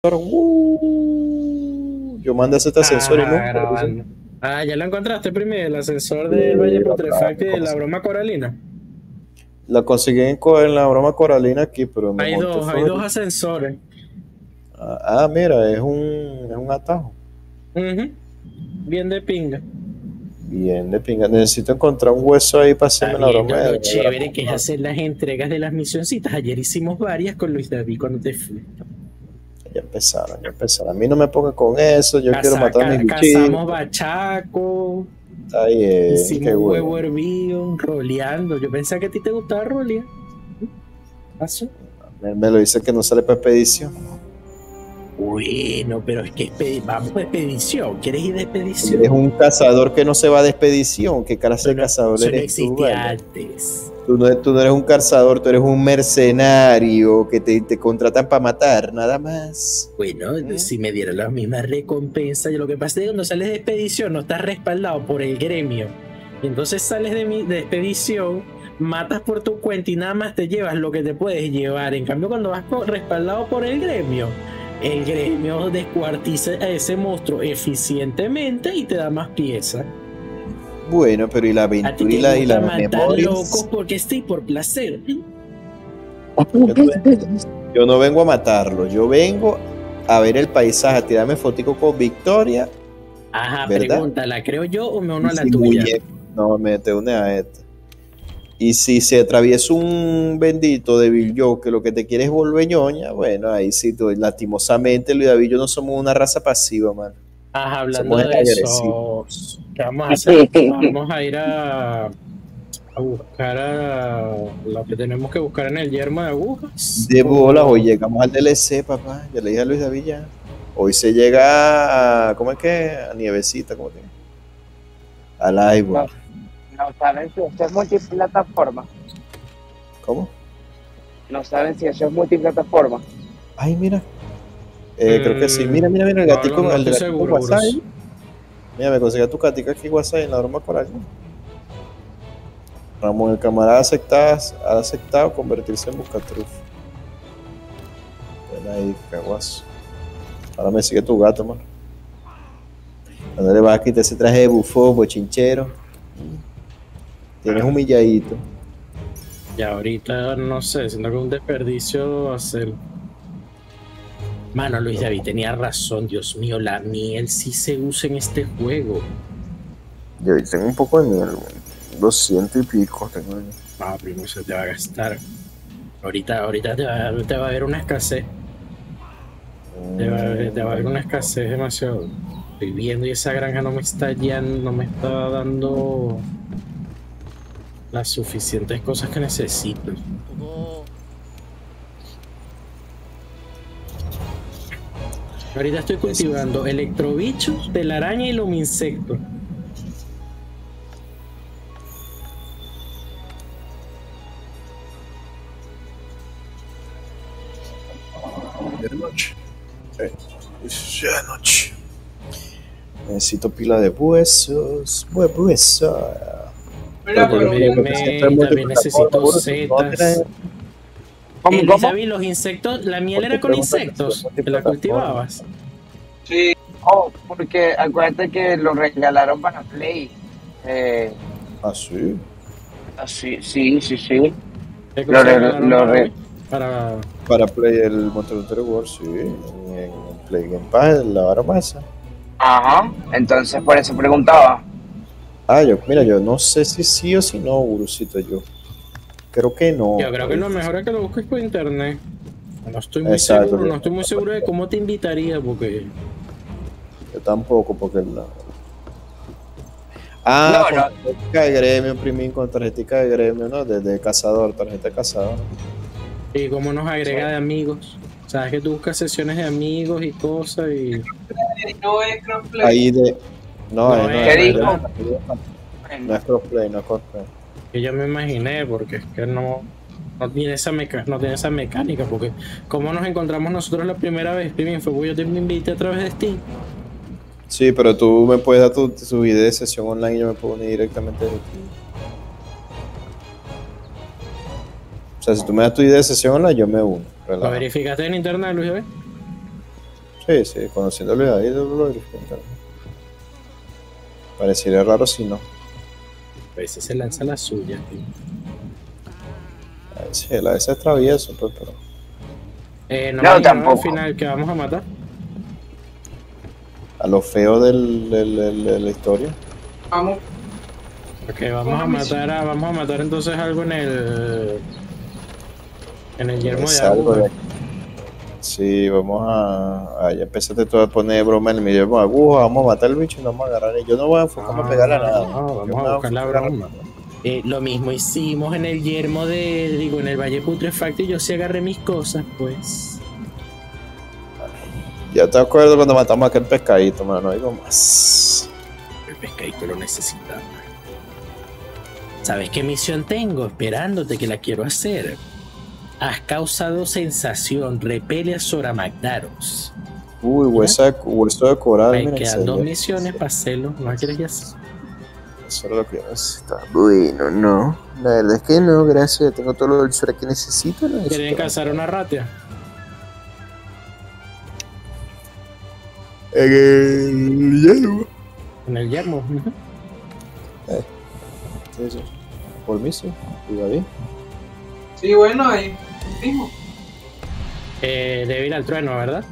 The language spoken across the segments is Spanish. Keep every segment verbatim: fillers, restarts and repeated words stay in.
Uh, yo mandé ese ascensor y Ah, nunca. grabando. Ah, ya lo encontraste primero, el ascensor del Valle Putrefacto y de la broma coralina. La conseguí en, co- en la broma coralina aquí, pero me Hay monté dos, hay fue. dos ascensores. Ah, ah, mira, es un, es un atajo. Ujú, bien de pinga. Bien, de pinga. Necesito encontrar un hueso ahí para Está hacerme la viendo broma de lo de chévere que es Dragon. hacer las entregas de las misioncitas. Ayer hicimos varias con Luis David cuando te fui. Ya empezaron, ya empezaron. A mí no me pongan con eso, yo quiero Caza- matar a mis ca- cazamos bichitos. bachaco, Está bien, qué hicimos bueno. huevo hervido, roleando. Yo pensé que a ti te gustaba rolear. ¿Pasó? Me, me lo dice que no sale para expedición. Bueno, pero es que expedi- vamos de expedición. ¿Quieres ir de expedición? Eres un cazador que no se va de expedición. ¿Qué clase de No, cazador eso no eres tú, existía vale? antes. Tú no, tú no eres un cazador, tú eres un mercenario que te, te contratan para matar, nada más. Bueno, ¿Mm? si me dieran la misma recompensa, lo que pasa es que cuando sales de expedición no estás respaldado por el gremio. Y entonces sales de, mi, de expedición, matas por tu cuenta y nada más te llevas lo que te puedes llevar. En cambio, cuando vas por, respaldado por el gremio, el gremio descuartiza a ese monstruo eficientemente y te da más piezas. Bueno, pero y la A ti aventura te y la, y gusta la matar locos memoria. porque sí, por placer. Yo, yo no vengo a matarlo, yo vengo a ver el paisaje, a tirarme fotico con Victoria, Ajá, ¿verdad? pregúntala, ¿creo yo o me uno Y a la sin tuya? muñeco. No, me te une a esta. Y si se atraviesa un bendito de Bill Joe que lo que te quiere es volver ñoña, bueno, ahí sí, tú, lastimosamente, Luis David y yo no somos una raza pasiva, man. Ajá, hablando Somos de eso, agresivos. ¿qué vamos a hacer? Vamos a ir a, a buscar a lo que tenemos que buscar en el yermo de agujas. De bolas, O- hoy llegamos al D L C, papá. Ya le dije a Luis David ya. Hoy se llega a, ¿cómo es que? A Nievecita, ¿cómo que? Al No, Ivory. no saben si eso es multiplataforma. ¿Cómo? No saben si eso es multiplataforma. Ay, mira. Eh, creo que sí. Mira, mira, mira, el no, gatico, no, no el estoy gatico seguro, WhatsApp. Bruce. Mira, me conseguí tu gatica aquí WhatsApp en la broma coral. Ramón, el camarada aceptado, ha aceptado convertirse en buscatruf. Ven ahí, caguazo. Ahora me sigue tu gato, mano. Cuando le vas a quitar ese traje de bufón, bochinchero. Tienes humilladito. Y ahorita, no sé, siento que es un desperdicio hacer. Mano, Luis David tenía razón, Dios mío, la miel sí se usa en este juego. Yo tengo un poco de miel, doscientos y pico tengo ahí. No, primo, se te va a gastar. Ahorita, ahorita te va, te va a haber una escasez. Te va, a haber- te va a haber una escasez demasiado. Estoy viendo y esa granja no me está ya, no me está dando las suficientes cosas que necesito. Ahorita estoy cultivando electrobichos, telaraña y luminsectos. De noche. Eh, ya de noche. Necesito pila de huesos. Huesos. Pero también, me, también necesito setas. ¿Cómo, Eh, cómo? David, los insectos, la miel era con insectos, que la cultivabas. Sí. Oh, porque acuérdate que lo regalaron para Play. Eh, Ah, sí. sí, sí, sí, sí. ¿Qué Lo cosa re- regalaron lo para re- mí? Para... Para Play el Monster Hunter World, sí. En, en Play Game Pass, la broma esa. Ajá. Entonces por eso preguntaba. Ah, yo, mira, yo no sé si sí o si no, Gurucito, yo. Creo que no. Yo creo que lo mejor es que lo busques por internet. No estoy muy Exacto, seguro, yo- no estoy muy seguro de cómo te invitaría, porque Yo tampoco, porque la. Ah, No, con no. tarjetica de gremio, imprimí con tarjetica de gremio, ¿no? De, de cazador, tarjeta de cazador. y cómo nos agrega de amigos. Sabes que tú buscas sesiones de amigos y cosas y No es crossplay. Ahí de. No, No eh, no, es, es, ¿Qué dijo? no, no es crossplay, no es crossplay. que yo me imaginé, porque es que no, no tiene esa meca, no tiene esa mecánica, porque cómo nos encontramos nosotros la primera vez, Pimin, fue porque yo te invité a través de Steam. Sí, pero tú me puedes dar tu, tu I D de sesión online y yo me puedo unir directamente desde aquí. O sea, si tú me das tu I D de sesión online, yo me uno. ¿Lo Relaja. verificaste en internet, Luis? ¿Ves? Sí, sí, conociéndolo ahí lo, lo verifican. Parecería raro si no. A veces se lanza la suya, tío. Ay, sí, la ese es travieso, pues, pero. Eh, no, No, me dijeron al tampoco. final que vamos a matar. A lo feo del, del- del- de la historia. Vamos. Ok, vamos a matar a, vamos a matar entonces algo en el en el yermo de Es algo aguja. de- Sí, vamos a, a. Ya empezaste tú a poner broma en el medio de aguja. Vamos a matar al bicho y no vamos a agarrar. Yo no voy a enfocarme a pegarle a nada. Ah, no, Yo vamos me a voy buscar la enfocar a- broma. Eh, lo mismo hicimos en el yermo de, digo, en el Valle Putrefacto y yo sí agarré mis cosas, pues. Ya te acuerdo cuando matamos a aquel pescadito, mano. No digo más. El pescadito lo necesitaba. ¿Sabes qué misión tengo? Esperándote que la quiero hacer. Has causado sensación, repele a Sora Magdaros. Uy, hueso de, hueso de coral. Me mira, quedan dos excelente. misiones para hacerlo. ¿No quieres ya hacer? Eso era lo que yo necesitaba. Bueno, no. La verdad es que no, gracias. Ya tengo todo lo del suero que necesito. No ¿Quieren necesito cazar una ratia? En el hielo. En el yermo. Ujú. Sí, sí. Por mí sí. Y David. Sí, bueno, ahí mismo. Eh, débil al trueno, ¿verdad?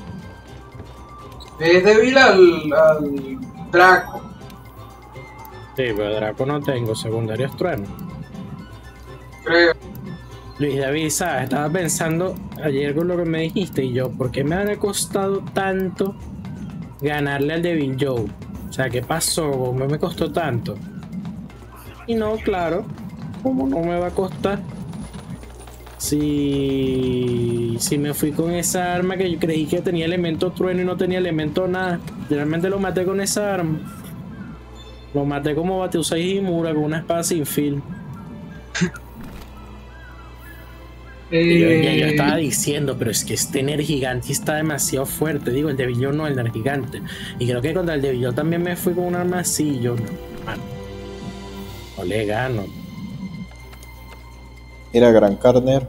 Es débil al, al Draco. Sí, pero Draco no tengo, secundario es trueno. Creo. Luis David, ¿sabes? Estaba pensando ayer con lo que me dijiste y yo, ¿por qué me ha costado tanto ganarle al Devil Joe? O sea, ¿qué pasó? ¿Cómo me costó tanto? Y no, claro, ¿cómo no me va a costar? Si, si me fui con esa arma que yo creí que tenía elemento trueno y no tenía elemento nada. Realmente lo maté con esa arma. Lo maté como Bateusa y Himura con una espada sin fil. Y yo, ya yo Eh, estaba diciendo, pero es que este Nergigante está demasiado fuerte. Digo, el Devil no, el Nergigante. Y creo que contra el Devil también me fui con un arma así. Yo no, mano, no le gano. Mira, gran carnero.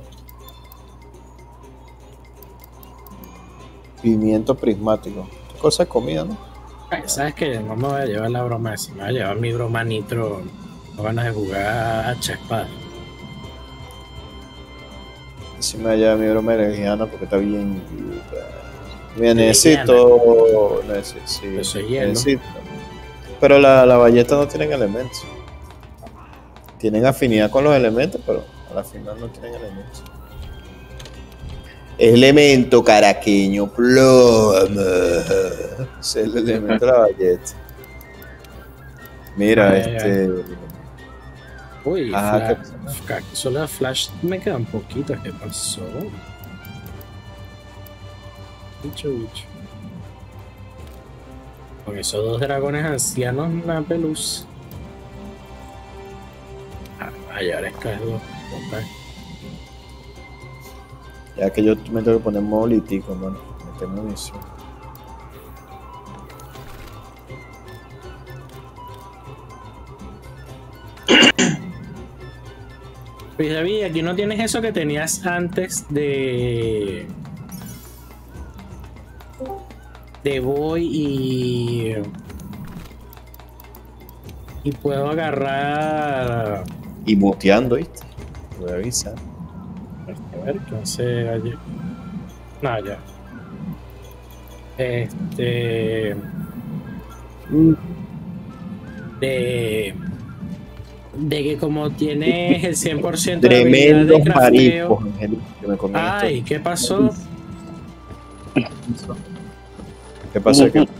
Pimiento prismático. Qué cosa de comida, ¿no? Ay, ¿sabes qué? No me voy a llevar la broma esa. Me voy a llevar mi broma nitro. No ganas de jugar hacha espada. Encima ya mi broma energiana porque está bien. Mira, necesito. necesito sí, Eso es hielo. necesito. Pero la, la ballesta no tienen elementos. Tienen afinidad con los elementos, pero a la final no tienen elementos. Elemento caraqueño, plomo. Es el elemento de la ballesta. Mira, Ay, este. Uy, Ajá, flash, ca- solo flash me quedan poquitas. ¿Qué pasó? Bicho, bicho. Con esos dos dragones ancianos, una peluz. Ah, ay, ahora es que es dos. Ok. Ya que yo me tengo que poner modo lítico, mano. Meter munición. Pues David, aquí no tienes eso que tenías antes de. De voy y. Y puedo agarrar. Y muteando, ¿viste? Voy a avisar. A ver, ¿qué hace ayer? No, ya. Este. De. De que como tienes el cien por ciento de habilidad de Tremendos crafteo. mariscos, Angélica, que me comí Ay, esto. ¿qué pasó? ¿Qué pasó? ¿Qué?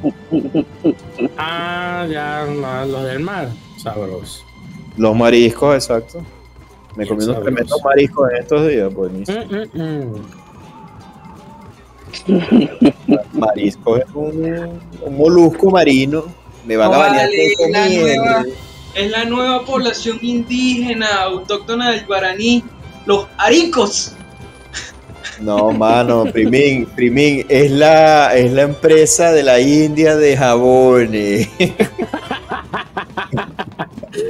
Ah, ya, no, los del mar. Sabroso. Los mariscos, exacto. Me Bien comí unos sabroso. tremendos mariscos en estos días, buenísimo. Mm, mm, mm. Marisco es un, un molusco marino. Me van a No bañar vale, con la miel. nueva- Es la nueva población indígena autóctona del Guaraní, los aricos. No, mano, Primín, Primín, es la, es la empresa de la India de jabones.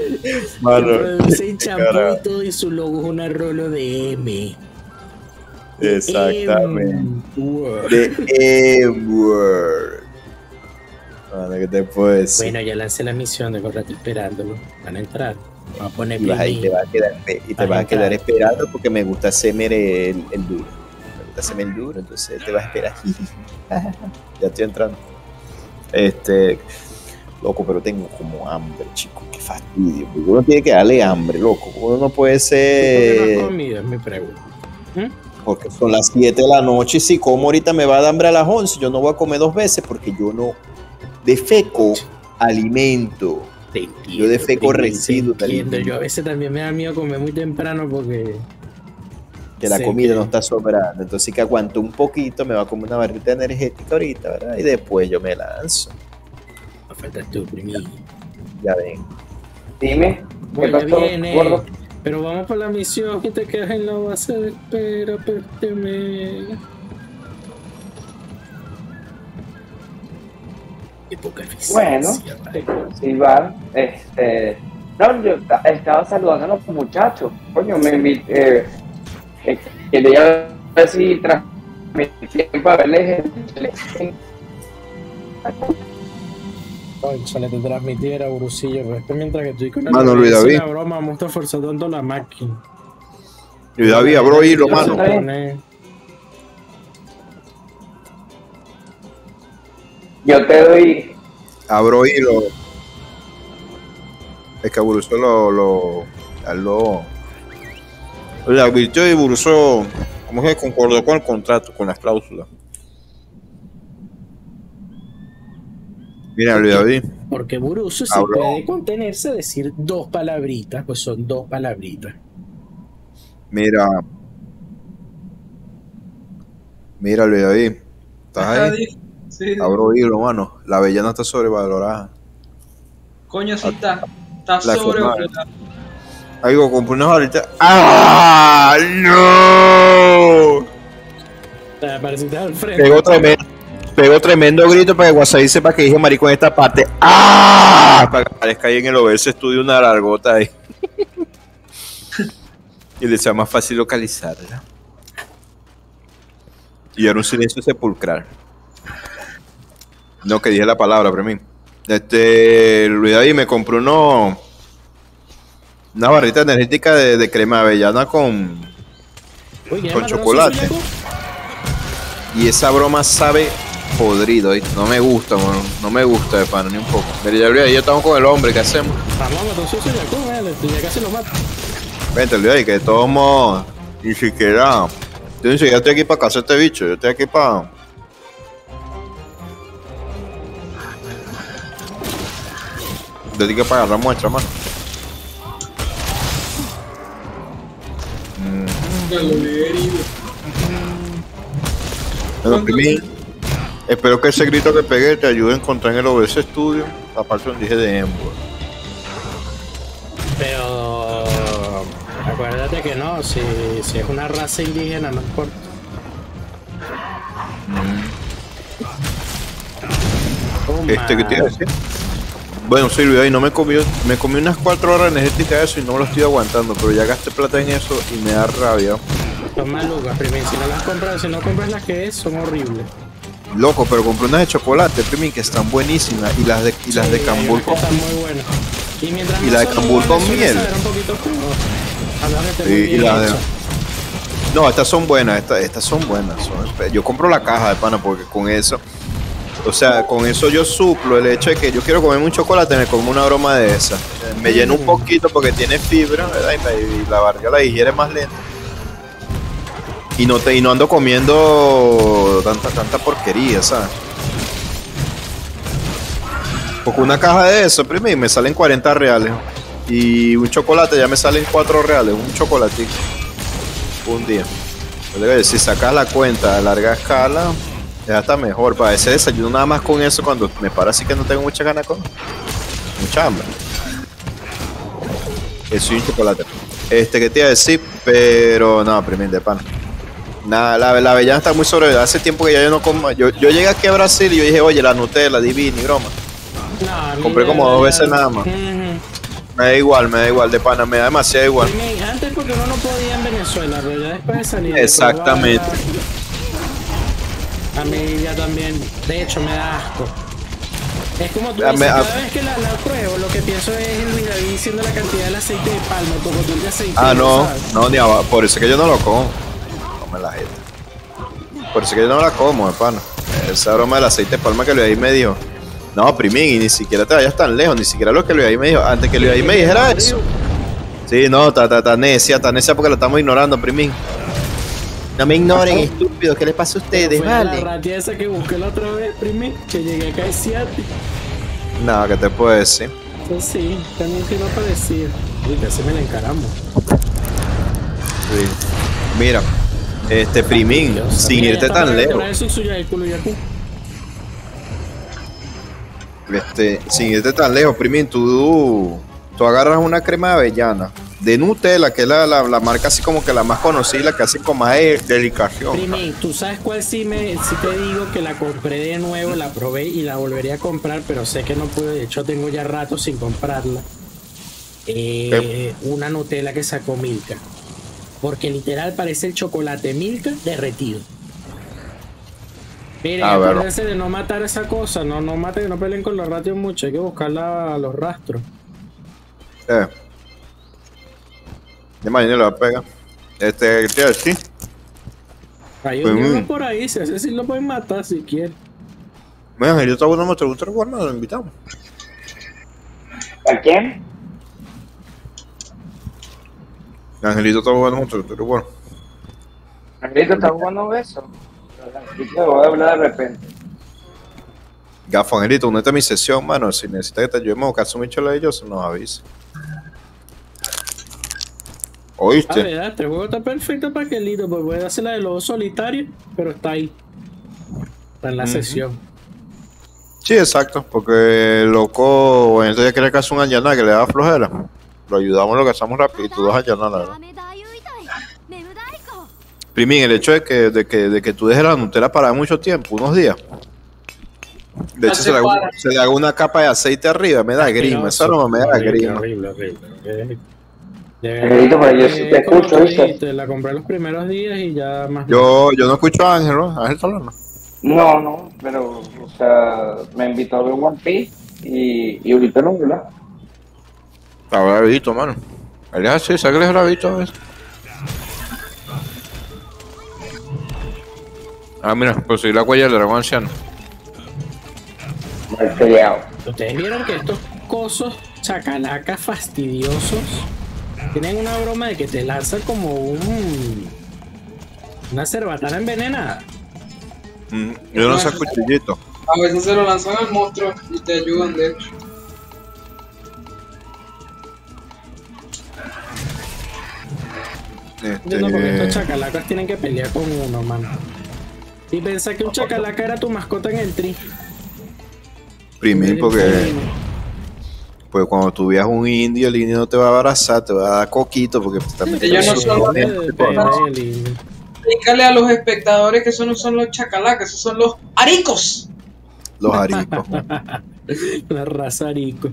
Mano, Producen champú cara. y todo y su logo es una rolo de M. Exactamente. M-Word. De M-Word. Bueno, ¿qué te puedo decir? Bueno, ya lancé la misión de rato esperándolo. Van a entrar. Vamos a poner Y, vas a- y te vas a quedar, y te Vas a vas a quedar entrar. esperando porque me gusta hacerme el, el duro. Me gusta hacerme el duro, entonces te vas a esperar. Ya estoy entrando. Este, loco, pero tengo como hambre, chico. Qué fastidio. Porque uno tiene que darle hambre, loco. Uno no puede ¿Por qué no has ser. comido? Es mi pregunta. ¿Mm? Porque son las siete de la noche y si como ahorita me va a dar hambre a las once. Yo no voy a comer dos veces porque yo no defeco alimento. Te entiendo, Yo defeco te residuos de entiendo. alimento. Yo a veces también me da miedo comer muy temprano porque Que la sé comida que- no está sobrando. Entonces que aguanto un poquito, me va a comer una barrita energética ahorita, ¿verdad? Y después yo me lanzo. me faltas tú, primillo. Ya ven. Dime, ¿qué Bueno, pasó, viene. gordo? Pero vamos por la misión y te quedas en la base de espera, pérteme. Qué poca Bueno, eficiencia, vale. Silvar, este. No, yo ta- estaba saludando a los muchachos. Coño, me invité. Eh, que- quería ver si transmitían para verles el- el- Conchale, te transmitiera, Brucillo, pero esto mientras que estoy con el Mano, Luis hice David. la broma, me está forzando la máquina. Y David, abro hilo, Yo mano. Está bien. poner- Yo te doy. Abro hilo. Es que Burusó lo. lo. lo. Le advirtió y Burusó. ¿Cómo es que concordó con el contrato, con las cláusulas? Mira, Luis David. Porque Buruso sí Habló. puede contenerse a decir dos palabritas, pues son dos palabritas. Mira. Mira, Luis David. ¿Estás Está ahí? dif- Sí. Abro hilo, mano. La avellana está sobrevalorada. Coño, sí está. Está La sobrevalorado. Algo, compré unas ahorita. ¡Ah! ¡No! Te apareciste al frente. Pegó tremendo, pegó tremendo grito para que Guasaí sepa que dije marico en esta parte. ¡Ah! Para que aparezca ahí en el Overse Studio una largota ahí. Y le sea más fácil localizarla. Y era un silencio sepulcral. No, que dije la palabra, pero mí. Este, Luis David me compró uno, una barrita energética de, de crema de avellana con, Uy, ¿quién con mató a chocolate. Susuyaku? y esa broma sabe podrido, ¿viste? No me gusta, mano. No me gusta de pana ni un poco. Mira, ya Luis, ahí ya estamos con el hombre, ¿qué hacemos? Vamos a matar a Susuyaku, vale, ya casi lo mato. Vente, Luis, ahí, que de todos modos, ni siquiera. Yo ni siquiera estoy aquí para cazar este bicho, yo estoy aquí para. Yo tengo que para agarrar muestra, mano. Mm. Ya lo he herido. Bueno, primero, espero que ese grito que pegué te ayude a encontrar en el O B S Studio la parte donde dije de Embo. Pero acuérdate que no, si, si es una raza indígena no importa. Toma. Este, ¿qué te iba a decir? Bueno, sí, Luis, ahí no me comí, me comí unas cuatro horas energéticas de eso y no me lo estoy aguantando, pero ya gasté plata en eso y me da rabia. Toma lucas, primero, si no las compras, si no compras las que es, son horribles. Loco, pero compré unas de chocolate, Primin, que están buenísimas, y las de, y las Sí, de hay Cambur unas que con... están muy buenas. Y mientras y más la de son Cambur iguales, con suele miel. saber un poquito peor. Hablar de Sí, muy y bien las de... hecho. No, estas son buenas, estas, estas son buenas. son- Yo compro la caja de pana porque con eso, o sea, con eso yo suplo el hecho de que yo quiero comerme un chocolate, me como una broma de esa. Me lleno un Mm. poquito porque tiene fibra, ¿verdad? Y, me- y la barriga la digiere más lento. Y no, te, y no ando comiendo tanta, tanta porquería, ¿sabes? Porque una caja de eso, primero, me salen cuarenta reales. Y un chocolate ya me salen cuatro reales, un chocolatito. Un día. Yo le digo, si sacas la cuenta a larga escala, es hasta mejor. Para ese desayuno nada más con eso, cuando me paro así que no tengo mucha ganas con. Mucha hambre. Eso y un chocolate. Este, ¿qué te iba a decir? Pero no, primero de pan. Nada, la, la avellana está muy sobre. Hace tiempo que ya yo no como. Yo, yo llegué aquí a Brasil y yo dije, oye, la Nutella, divina y broma. No, a mí Compré de como verdad dos ya- veces nada más. Ujú. Me da igual, me da igual, de pana, me da demasiado igual. Primen, antes porque uno no podía en Venezuela, pero ya después de salir. de Exactamente. probar, a mí ya también, de hecho, me da asco. Es como tú Ya dices, me- cada vez que la, la pruebo, lo que pienso es en Luis David diciendo la cantidad del aceite de palma, tu botón de aceite. Ah, no, ¿sabes? no, ni abajo. Por eso es que yo no lo como. No me la jeta. Por eso es que yo no la como, de pana. Esa broma del aceite de palma que Luis ahí me dijo. No, Primín, y ni siquiera te vayas tan lejos, ni siquiera lo que Luis ahí me dijo. Antes que Luis ahí me dijera eso. Sí, no, ta, ta, ta necia, ta necia porque lo estamos ignorando, Primín. No me ignoren, estúpidos, ¿qué les pasa a ustedes, Fue vale? la ratia esa que busqué la otra vez, primer, que llegué acá a Seattle. No, ¿qué te puedo decir? Entonces sí, también sí no parecía. Uy, casi me la encaramos. Sí. Mira, este Primín, Dios, sin mira, irte ya tan está lejos. para eso suyo el culo, ya tú. Este, sin irte tan lejos, Primín, tú, tú agarras una crema de avellana de Nutella, que es la, la, la marca así como que la más conocida, la que hace con más de- dedicación. Primer, tú sabes cuál sí me, sí te digo que la compré de nuevo, la probé y la volvería a comprar, pero sé que no pude, de hecho tengo ya rato sin comprarla. Eh, una Nutella que sacó Milka. Porque literal parece el chocolate Milka derretido. Miren, A ver. acuérdense de no matar esa cosa, no, no maten, no peleen con los ratios mucho, hay que buscar la- los rastros. Eh. De mañana le va a pegar. Este, ¿qué te iba a decir? Hay Pues, un diablo mm. por ahí, si ese sí lo pueden matar si quieren. Mira, Angelito está bueno, te gusta el lo invitamos. ¿A quién? Angelito está jugando mucho, pero bueno. Angelito está jugando eso. Y te voy a hablar de repente. Gafo, Angelito, únete a mi sesión, mano. Si necesitas que te ayudemos a buscar su michola de ellos, nos avisa. Ah, ¿Oíste? verdad, este juego está perfecto para que Lito, pues puede hacer la de los solitarios, pero está ahí. Está en la Ujú. sesión. Sí, exacto, porque el loco, entonces ya quiere que hace un allanar que le da flojera. Lo ayudamos, lo que hacemos rapidito, dos allanar, la verdad. Primín, el hecho de que, de que, de que tú dejes la Nutella para mucho tiempo, unos días. De hecho, se le, haga, se le haga una capa de aceite arriba, me da grima. Esa no me da Horrible, grima. horrible, horrible, horrible. De Angelito, pero yo sí te eh, como escucho, tú ¿viste? dijiste, la compré los primeros días y ya más. Yo, yo no escucho a Ángel, ¿no? Ángel está hablando. No, no, pero, o sea, me invitó a ver One Piece y, y ahorita no, ¿verdad? Habrá visto, mano. Él es así, ¿sabes que les habrá visto a veces? Ah, mira, pues sí, la huella del dragón anciano. Mal peleado. Ustedes vieron que estos cosos chacalacas fastidiosos tienen una broma de que te lanzan como un una cerbatana envenenada. Mm, yo no sé cuchillito. A veces se lo lanzan al monstruo y te ayudan, de hecho. Este, Yo no, porque estos chacalacas tienen que pelear con uno, mano. Y pensé que un chacalaca era tu mascota en el tri. Primín, porque pues cuando tú veas un indio, el indio no te va a abrazar, te va a dar coquito porque te está metiendo Ellos no su son- veneno, Depende tipo, del indio. Explícale a los espectadores que esos no son los chacalacas, esos son los aricos. los aricos. La raza arico.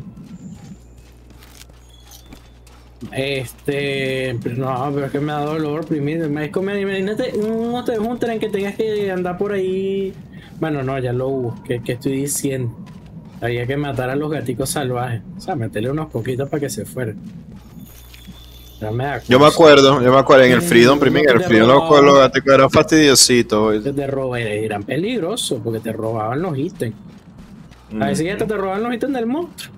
Este, pero no, pero es que me da dolor primero. Es como, imagínate un, un tren que tengas que andar por ahí. Bueno, no, ya lo hubo. ¿Qué, qué estoy diciendo? Había que matar a los gaticos salvajes. O sea, meterle unos poquitos para que se fueran. Ya me da Yo me cosa. acuerdo, yo me acuerdo en el Freedom, Mm, Primín, no en te el Freedom los, robaban. los gaticos eran fastidiositos. Que te roban, eran peligrosos porque te robaban los ítems. Mm. A veces ya te, te robaban los ítems del monstruo.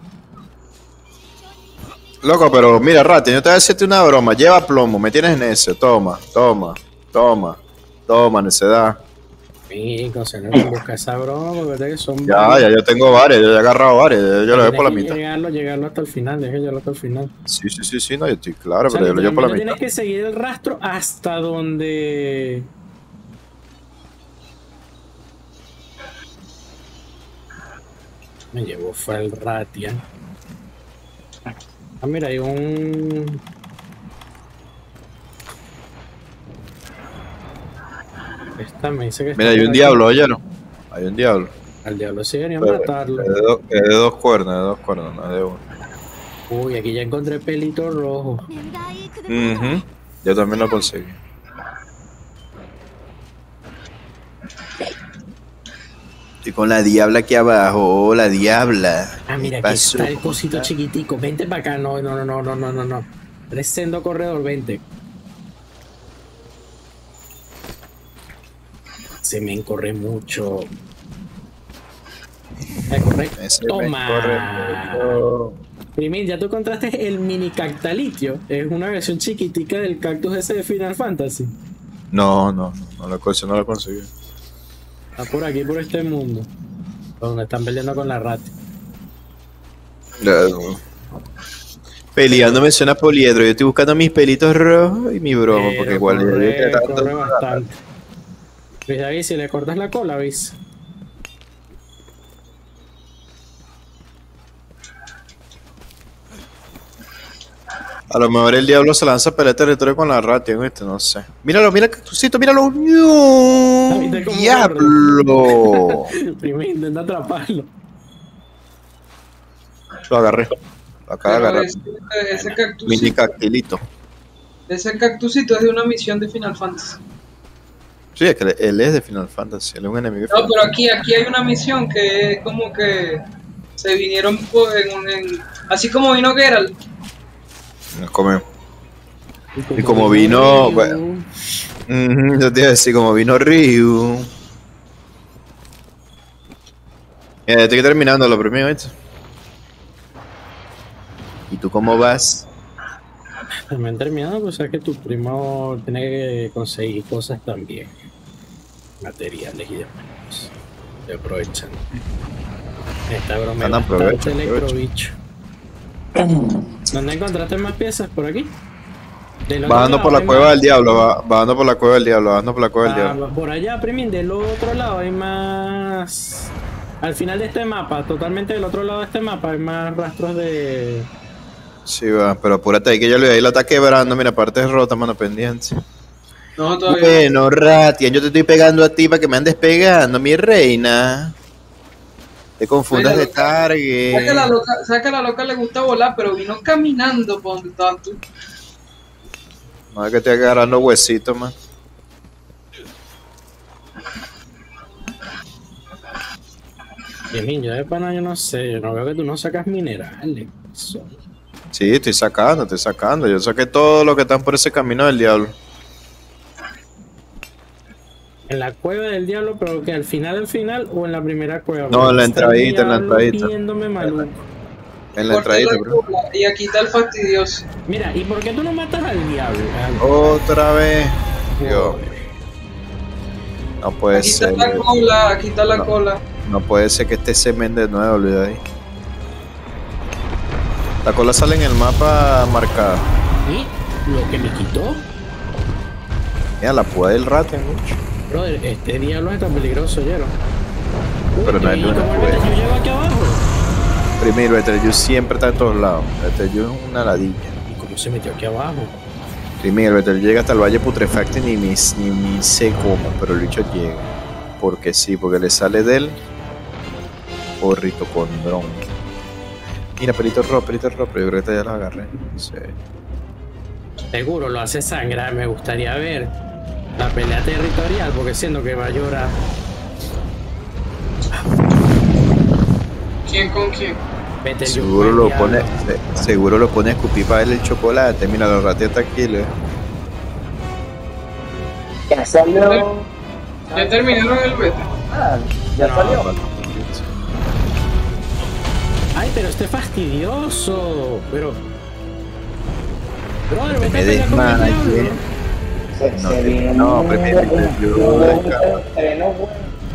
Loco, pero mira, Rati, yo te voy a decirte una broma. Lleva plomo, me tienes necio. Toma, toma, toma, toma, necedad. Sí, conseguir buscar esa broma porque son Ya, ya, yo tengo varias, yo he agarrado varias, yo, yo lo veo por la Tienes que mitad. Llegarlo, llegarlo hasta el final, deja llegarlo hasta el final. Sí, sí, sí, sí, no, yo estoy claro, O sea, pero yo lo llevo por la literalmente mitad. tienes que seguir el rastro hasta donde. Me llevó fue el Ratia. Ah, mira, hay un. Esta me dice que está Mira, hay por un aquí. diablo, oye, ¿no? Hay un diablo. Al diablo sí deberían Pero matarlo. es de, do- es de dos cuernos, es de dos cuernos, no es de uno. Uy, aquí ya encontré pelito rojo. Ujú. Yo también lo conseguí. Estoy con la diabla aquí abajo. Oh, la diabla. Ah, mira, aquí Pasó. está el cosito chiquitico. Vente para acá. No, no, no, no, no, no, no, no. Eres sendo corredor, vente. Se me encorre mucho. Eh, correcto. Ese me Toma. corre mucho. Primín, ya tú encontraste el mini cactalitio. Es una versión chiquitica del cactus ese de Final Fantasy. No, no, no lo conseguí, no lo conseguí. Está por aquí, por este mundo. Donde están peleando con la rata. No. Peleando me suena poliedro. Yo estoy buscando mis pelitos rojos y mi bromo, Pero porque igual yo corre, estoy tratando- corre bastante. ¿Ves ahí? Si le cortas la cola, ¿ves? A lo mejor el diablo se lanza a pelear territorio con la rata, ¿viste? No sé. Míralo, mira el cactusito, míralo. ¡No! ¿Viste cómo ¡Diablo! Primero intenta atraparlo. Lo agarré. Lo acabo de Pero agarrar. ese, ese Mini cactusito, cactilito. ese cactusito es de una misión de Final Fantasy. Sí, es que él es de Final Fantasy, él es un enemigo de No, Final pero aquí, aquí hay una misión que es como que se vinieron por- en, un- en- así como vino Geralt. Fantasy. Nos comemos. Y como vino, bueno. Ujú, yo te iba a decir, como vino Ryu. Mira, estoy terminando lo primero, ¿viste? ¿Y tú cómo vas? También terminado, pues sabes que tu primo tiene que conseguir cosas también. Materiales y demás. Se aprovechan. Esta broma es Andan, bastante aprovecha, electrobicho. ¿Dónde encontraste más piezas? ¿Por aquí? Del otro Bajando lado por la hay cueva más- del diablo, va- bajando por la cueva del diablo, bajando por la cueva del Ah, diablo. por allá, Primín, del otro lado hay más. Al final de este mapa, totalmente del otro lado de este mapa, hay más rastros de. Sí, va, pero apúrate ahí que ya lo, ahí lo está quebrando, mira, parte es rota, mano, pendiente. No, todavía. Bueno, Ratian, yo te estoy pegando a ti para que me andes pegando, mi reina. Te confundas Mira, de loca. ¿Sabes que, la target. loca, ¿sabes que a la loca le gusta volar, pero vino caminando por donde estabas tú? No es que estoy agarrando huesitos, man. Primín, yo de pana, yo no sé, yo no veo que tú no sacas minerales. Eso. Sí, estoy sacando, estoy sacando. Yo saqué todo lo que están por ese camino del diablo. En la cueva del diablo, pero que al final, al final, o en la primera cueva. No, Porque en la está el entradita, en la diablo entradita. viéndome maluco. En la Corté entradita, la bro. cola, y aquí está el fastidioso. Mira, ¿y por qué tú no matas al diablo? Otra vez. Dios, no puede Aquí está ser. la cola, aquí está la No. cola. No puede ser que este semen de nuevo, olvida ahí. La cola sale en el mapa marcada. ¿Y lo que me quitó? Mira, la puede del Ratian, mucho. Brother, este diablo está peligroso, ¿oyeron? Uy, Pero no hay ¿y luna, cómo el pues. Betelgeuse lleva aquí abajo? Primero, Betelgeuse siempre está en todos lados. Betelgeuse es una ladilla. ¿Y cómo se metió aquí abajo? Primero, Betelgeuse llega hasta el Valle Putrefacto y ni, ni, ni, ni sé cómo, pero el bicho llega. Porque sí, porque le sale del porrito con dron. Mira, pelito rojo, pelito rojo, pero yo creo que esta ya la agarré. Sí. Seguro lo hace sangrar, me gustaría ver la pelea territorial, porque siento que va a llorar. ¿Quién con quién? Betelgeuse Seguro con lo el diablo. pone, se- seguro lo pone a escupir para él el chocolate. Mira, los ratitos aquí, le. Ya salió. Ya terminaron el beta. Ah, ya No. salió. Ay, pero este fastidioso. Pero. Brother, vete me a pelear con el desmaye. diablo. Se, No, se viene no, un- prefiero un- que yo un la montón de estrenos, güey.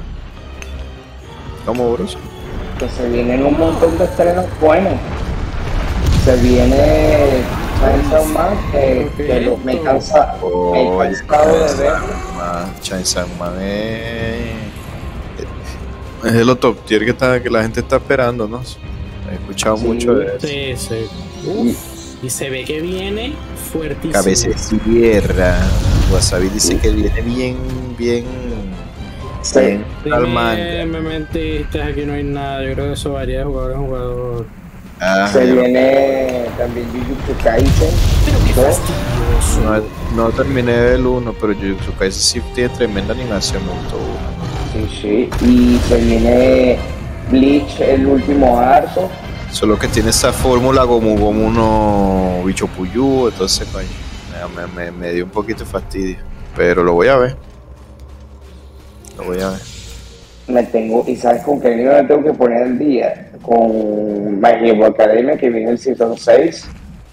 ¿Cómo, bros? Que se vienen un montón de estrenos buenos. Se viene Chainsaw Man, que, que lo- me he cansa- me he Oye, cansado de verlo. Chainsaw Man es es el top tier que, está, que la gente está esperando, ¿no? He escuchado Sí. mucho de eso. Sí, sí. Uf, y se ve que viene fuertísimo. Cabeza de sierra. Wasabi dice que viene bien, bien, Sí. bien Sí, calmante. me, me mentiste, aquí no hay nada. Yo creo que eso varía de jugador a jugador. Ah, Se ya. viene también Jujutsu Kaisen Pero qué dos. fastidioso. No, no terminé el uno, pero Jujutsu Kaisen sí tiene tremenda animación, me gustó uno. Sí, sí. Y se viene Bleach, el último arco. Solo que tiene esa fórmula como, como uno bicho puyú, entonces coño, me, me, me dio un poquito de fastidio. Pero lo voy a ver. Lo voy a ver. Me tengo, y sabes con qué anime me tengo que poner al día, con My Hero Academia, que viene el Season seis,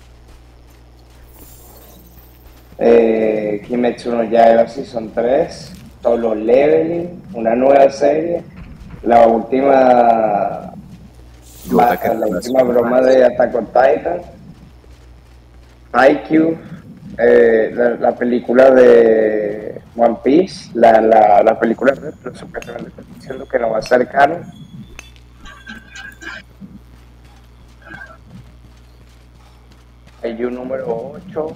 eh, Kimetsu no Yaiba Season tres, Solo Leveling, una nueva serie, la última Gota ba- que la te última pasa. broma de Attack on Titan, I Q, eh, la, la película de One Piece, la, la, la película de pero supuestamente están diciendo que no va a ser canon. Hay un número ocho,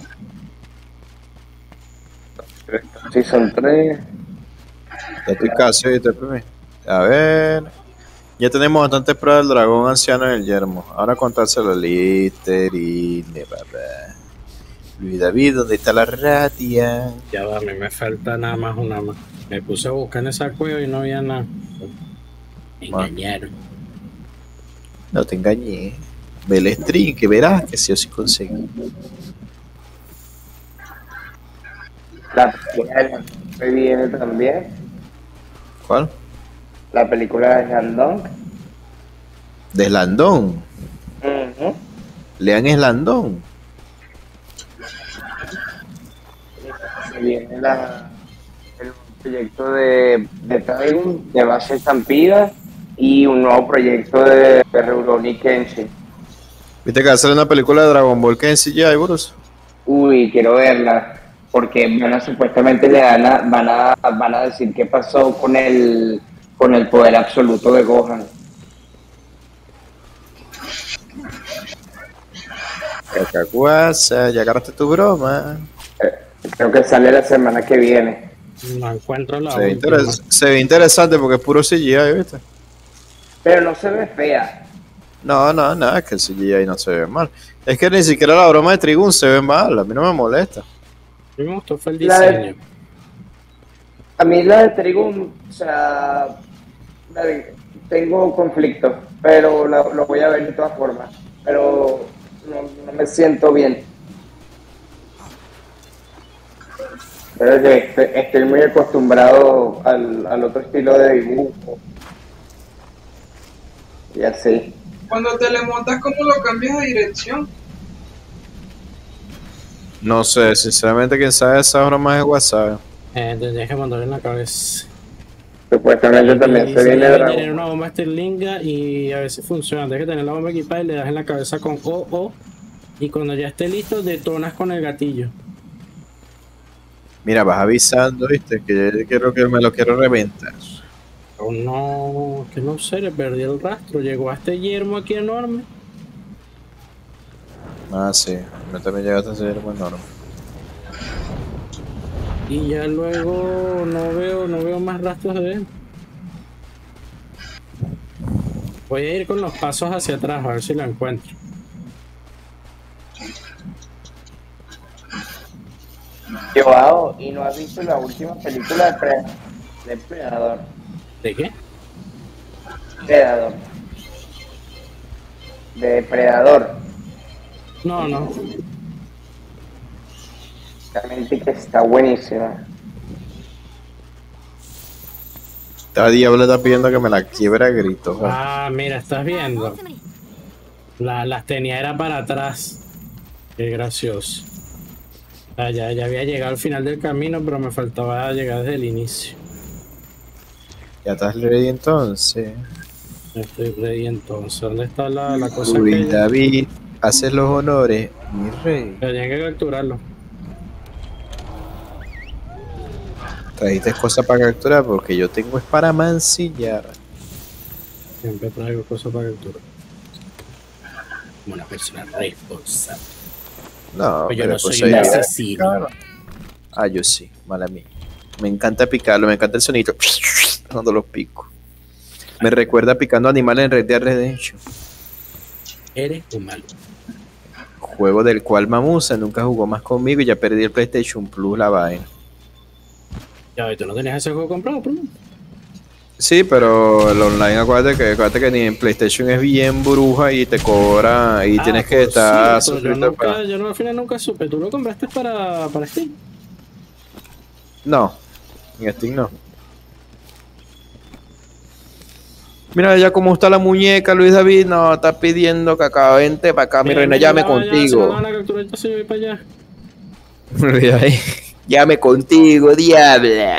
Season tres. Ya estoy casi, ¿viste, Pepe? A ver. Ya tenemos bastantes pruebas del dragón anciano en el yermo. Ahora contárselo a Listerine, papá. Luis David, ¿dónde está la ratia? Ya va, a mí me falta nada más una más. Me puse a buscar en esa cueva y no había nada. Me Bueno. engañaron. No te engañé. Ve el stream, que verás que sí o sí conseguí. La película de Shandong viene también. ¿Cuál? La película de Shandong. De Eslandón. Ujú. Lean Eslandón. Se viene la, el proyecto de, de Titan, de base estampida, y un nuevo proyecto de, de Rurouni Kenshin. ¿Viste que va a hacer una película de Dragon Ball que en C G I, Bruce? Uy, quiero verla, porque van a, supuestamente le van a, van a, van a decir qué pasó con el, con el poder absoluto de Gohan. Cacacuasa, ya agarraste tu broma. Eh, creo que sale la semana que viene. No encuentro la Se ve, última. interes- se ve interesante porque es puro C G I, ¿viste? Pero no se ve fea. No, no, no, es que el C G I no se ve mal. Es que ni siquiera la broma de Trigun se ve mal, a mí no me molesta. A mí me gustó fue el La de- diseño. A mí la de Trigun, o sea, la de- tengo conflicto, pero lo, lo voy a ver de todas formas. Pero no, no me siento bien. Pero es que estoy, estoy muy acostumbrado al, al otro estilo de dibujo. Y así. Cuando te le montas, ¿cómo lo cambias de dirección? No sé, sinceramente, quien sabe esas bromas es WhatsApp. Eh, tendrías que mandarle en la cabeza. Supuestamente también Y se se viene debe Dragon tener una Ball. bomba esterlinga y a veces funciona. Tienes que tener la bomba equipada y le das en la cabeza con O O. Y cuando ya esté listo, detonas con el gatillo. Mira, vas avisando, viste, que yo quiero que me lo quiero reventar. O no, que no sé, le perdí el rastro. Llegó a este yermo aquí enorme. Ah, sí, yo también llegaste a ser muy enorme. Y ya luego no veo, no veo más rastros de él. Voy a ir con los pasos hacia atrás a ver si lo encuentro. Joao, ¿y no has visto la última película de, Pre- de Predador? ¿De qué? Predador. De Predador. No, no. Realmente que está buenísima. Esta diablo está pidiendo que me la quiebra a gritos. ¿vale? Ah, mira, estás viendo. La, las tenía era para atrás. Qué gracioso. Ah, ya, ya había llegado al final del camino, pero me faltaba llegar desde el inicio. Ya estás ready entonces. Estoy ready entonces. ¿Dónde está la, la cosa Luis que David, haces los honores, mi rey. tenían que capturarlo? Trajiste cosas para capturar porque yo tengo es para mancillar. Siempre traigo cosas para capturar. Como una persona responsable. No, Pues yo pero no pues soy un ahí- asesino. Ah, yo sí, mala mía. Me encanta picarlo, me encanta el sonido cuando los pico. Me recuerda picando animales en Red Dead Redemption. Eres un malo. Juego del cual Mamusa nunca jugó más conmigo y ya perdí el PlayStation Plus, la vaina. Ya, ¿y tú no tenías ese juego comprado, bro? Sí, pero el online, acuérdate que, acuérdate que ni en PlayStation es bien bruja y te cobra y Ah, tienes que por estar cierto, yo, suscrito nunca, para... yo no, al final nunca supe. ¿Tú lo compraste para, para Steam? No, en Steam no. Mira ya cómo está la muñeca, Luis David. No, está pidiendo que acá, vente para acá, mi Mira, reina, mira, llame ya va, ya, si no contigo. van a capturar, yo soy para allá. Luis David, llame contigo, diabla.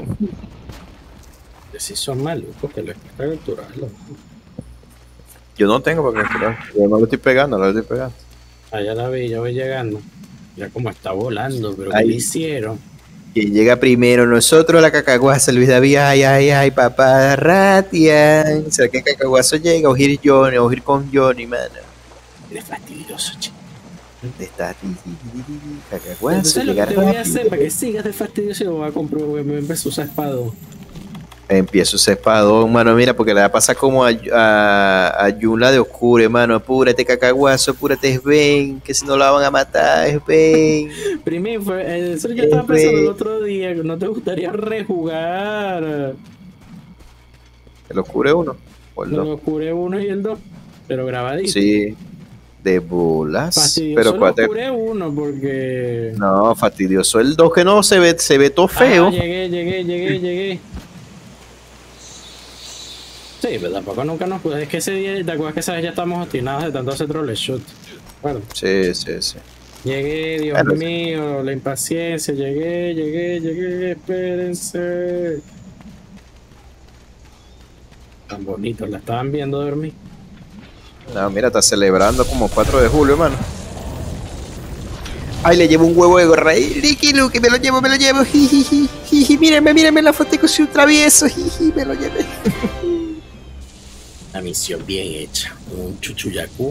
Si son malos, porque les cuesta capturarlo. Yo no tengo para capturar. Yo no lo estoy pegando, no lo estoy pegando. Allá la vi, ya voy llegando. Mira cómo está volando, pero ¿qué Ahí. le hicieron? Quien llega primero, nosotros la cacaguaza, Luis David, ay, ay, ay, papá, Ratian. ¿Será que cacaguazo llega? O ir Johnny, o ir con Johnny, mano. Eres fastidioso, chico. ¿Dónde está? Cacaguazo, Entonces lo que llegar te voy a rápido. hacer para que sigas de fastidioso, yo voy a comprar, me empezó a usar espado. Empiezo ese espadón, mano, mira, porque le va a pasar como a, a, a Yuna de Oscure, mano. Apúrate, cacaguazo, apúrate, Sven, que si no la van a matar, Sven. Primero, fue, eso yo estaba pensando el otro día, ¿no te gustaría rejugar El Oscure uno, o el el dos. Oscure uno y el dos? Pero grabadito. Sí, de bolas. Fastidioso Pero el cuate, Oscure uno porque... no, fastidioso. El dos que no se ve, se ve todo feo. Ah, llegué, llegué, llegué, llegué. Sí, pero tampoco nunca nos pude. Es que ese día, ¿te acuerdas que esa vez ya estamos obstinados de tanto hacer troubleshoot? Bueno, Sí, sí, sí. llegué, Dios Claro. mío, la impaciencia, llegué, llegué, llegué, espérense. Tan bonito, la estaban viendo dormir. No, mira, está celebrando como cuatro de julio, mano. Ay, le llevo un huevo de gorra. Ay, Ricky Luke, me lo llevo, me lo llevo. Jijiji, jiji, mírenme, mírenme la foto con su travieso. Jiji, me lo llevé. Una misión bien hecha. Un chuchuyacú.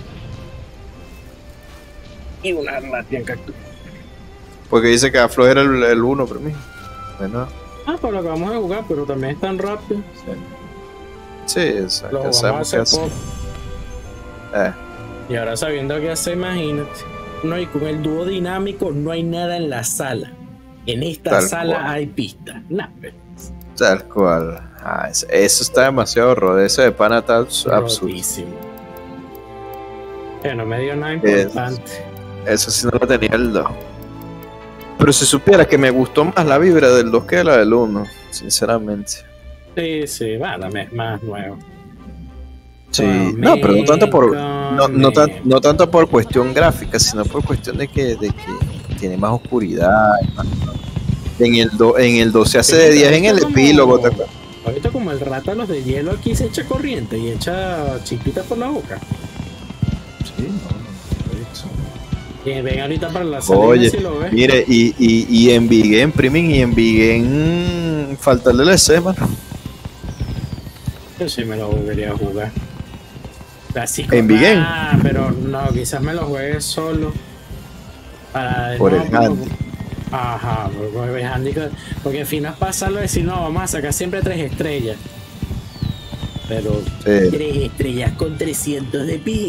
Y una Latian Cactus. Porque dice que aflojera el, el uno, pero mí. Bueno, Ah, pues lo acabamos de jugar, pero también es tan rápido. sí, exacto. Lo Ya jugamos sabemos qué hace hacer. poco. Eh, Y ahora sabiendo qué hacer, imagínate. No, y con el dúo dinámico no hay nada en la sala. En esta Tal sala cual. hay pista. Nah, tal cual. Ah, eso, eso está demasiado horror. Eso de pana está abs- absurdo. rotísimo. Que no me dio nada importante. Eso sí no lo tenía el dos. Pero si supiera que me gustó más la vibra del dos que la del uno, sinceramente. Sí, sí, va, dame es más nuevo. Sí, no, pero no tanto por no, no, tan- no tanto por cuestión gráfica, sino por cuestión de que, de que tiene más oscuridad. y más- En el do, en el dos se hace de diez en el Como- epílogo, ¿te acuerdas? Ahorita como el rata los de hielo aquí se echa corriente y echa chispita por la boca. Sí, no, no, eso. Y ven ahorita para la salida Oye, si lo ves. mire, y, y, y en Viguen, Priming, y en Viguen, falta el D L C, mano. Yo sí me lo volvería a jugar. Así ¿En Big Game? Ah, pero no, quizás me lo juegue solo. Para Por no, el por- handy. Ajá, por, por el handicap. Porque al final es pasarlo y decir, no, vamos a sacar siempre tres estrellas. Pero Sí, tres estrellas con trescientos de pi.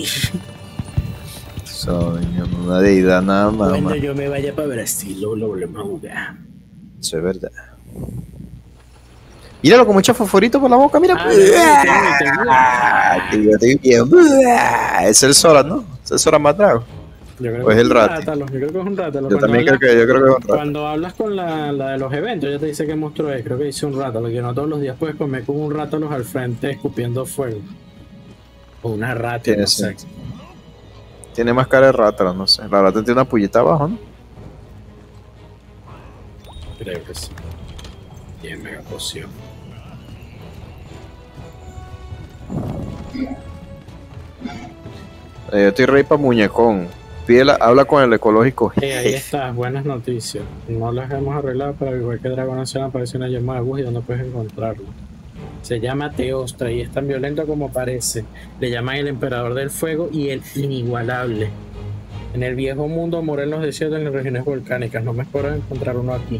soy una deidad nada más, Cuando mano. yo me vaya para Brasil, lo, lo volvemos a jugar. Eso es verdad. Míralo como echa fosforito por la boca, mira. Ah, te vi, te vi. Ah, que yo estoy bien. Es el Sora, ¿no? Es el Sora más drago. Yo creo O es que el un Rati. rátalo, yo creo que es un rátalo. Yo Cuando también creo hablas- que, yo creo que es un rato. Cuando hablas con la, la de los eventos, ya te dice qué monstruo es. Creo que dice un rátalo, que no todos los días puedes comer con un rátalo al frente escupiendo fuego. O una rata, Tiene no sé. sentido. Tiene más cara de rata, no sé. La rata tiene una pullita abajo, ¿no? Creo que sí. diez mega poción. Eh, yo estoy rey para muñecón. Pídela, habla con el ecológico. Eh, ahí está, buenas noticias. No las hemos arreglado, pero igual que Dragon Nacional aparece una llama de bus y donde puedes encontrarlo. Se llama Teostra y es tan violento como parece. Le llaman el emperador del fuego y el inigualable. En el viejo mundo mora en los desiertos en las regiones volcánicas. No me espero encontrar uno aquí.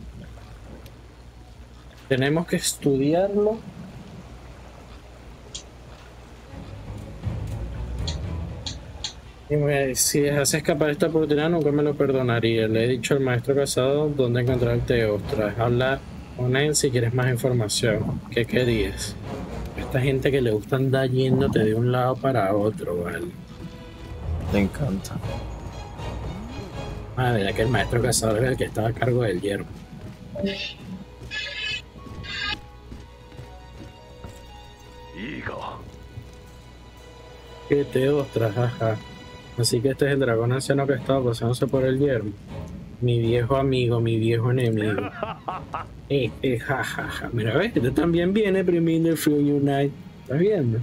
Tenemos que estudiarlo. Y me- si dejase escapar esta oportunidad, nunca me lo perdonaría. Le he dicho al maestro casado dónde encontrar el Teostra. Habla con él si quieres más información. ¿Qué querías? Esta gente que le gusta andar yéndote de un lado para otro, ¿vale? Me encanta. Ah, verdad que el maestro casado era el que estaba a cargo del hierro. ¿Qué Teostra? Jaja. Así que este es el dragón anciano que estaba paseándose por el hierro. Mi viejo amigo, mi viejo enemigo. Eh, eh, ja, ja, ja. Mira, ves, este también viene Priminder Free Unite. ¿Estás viendo?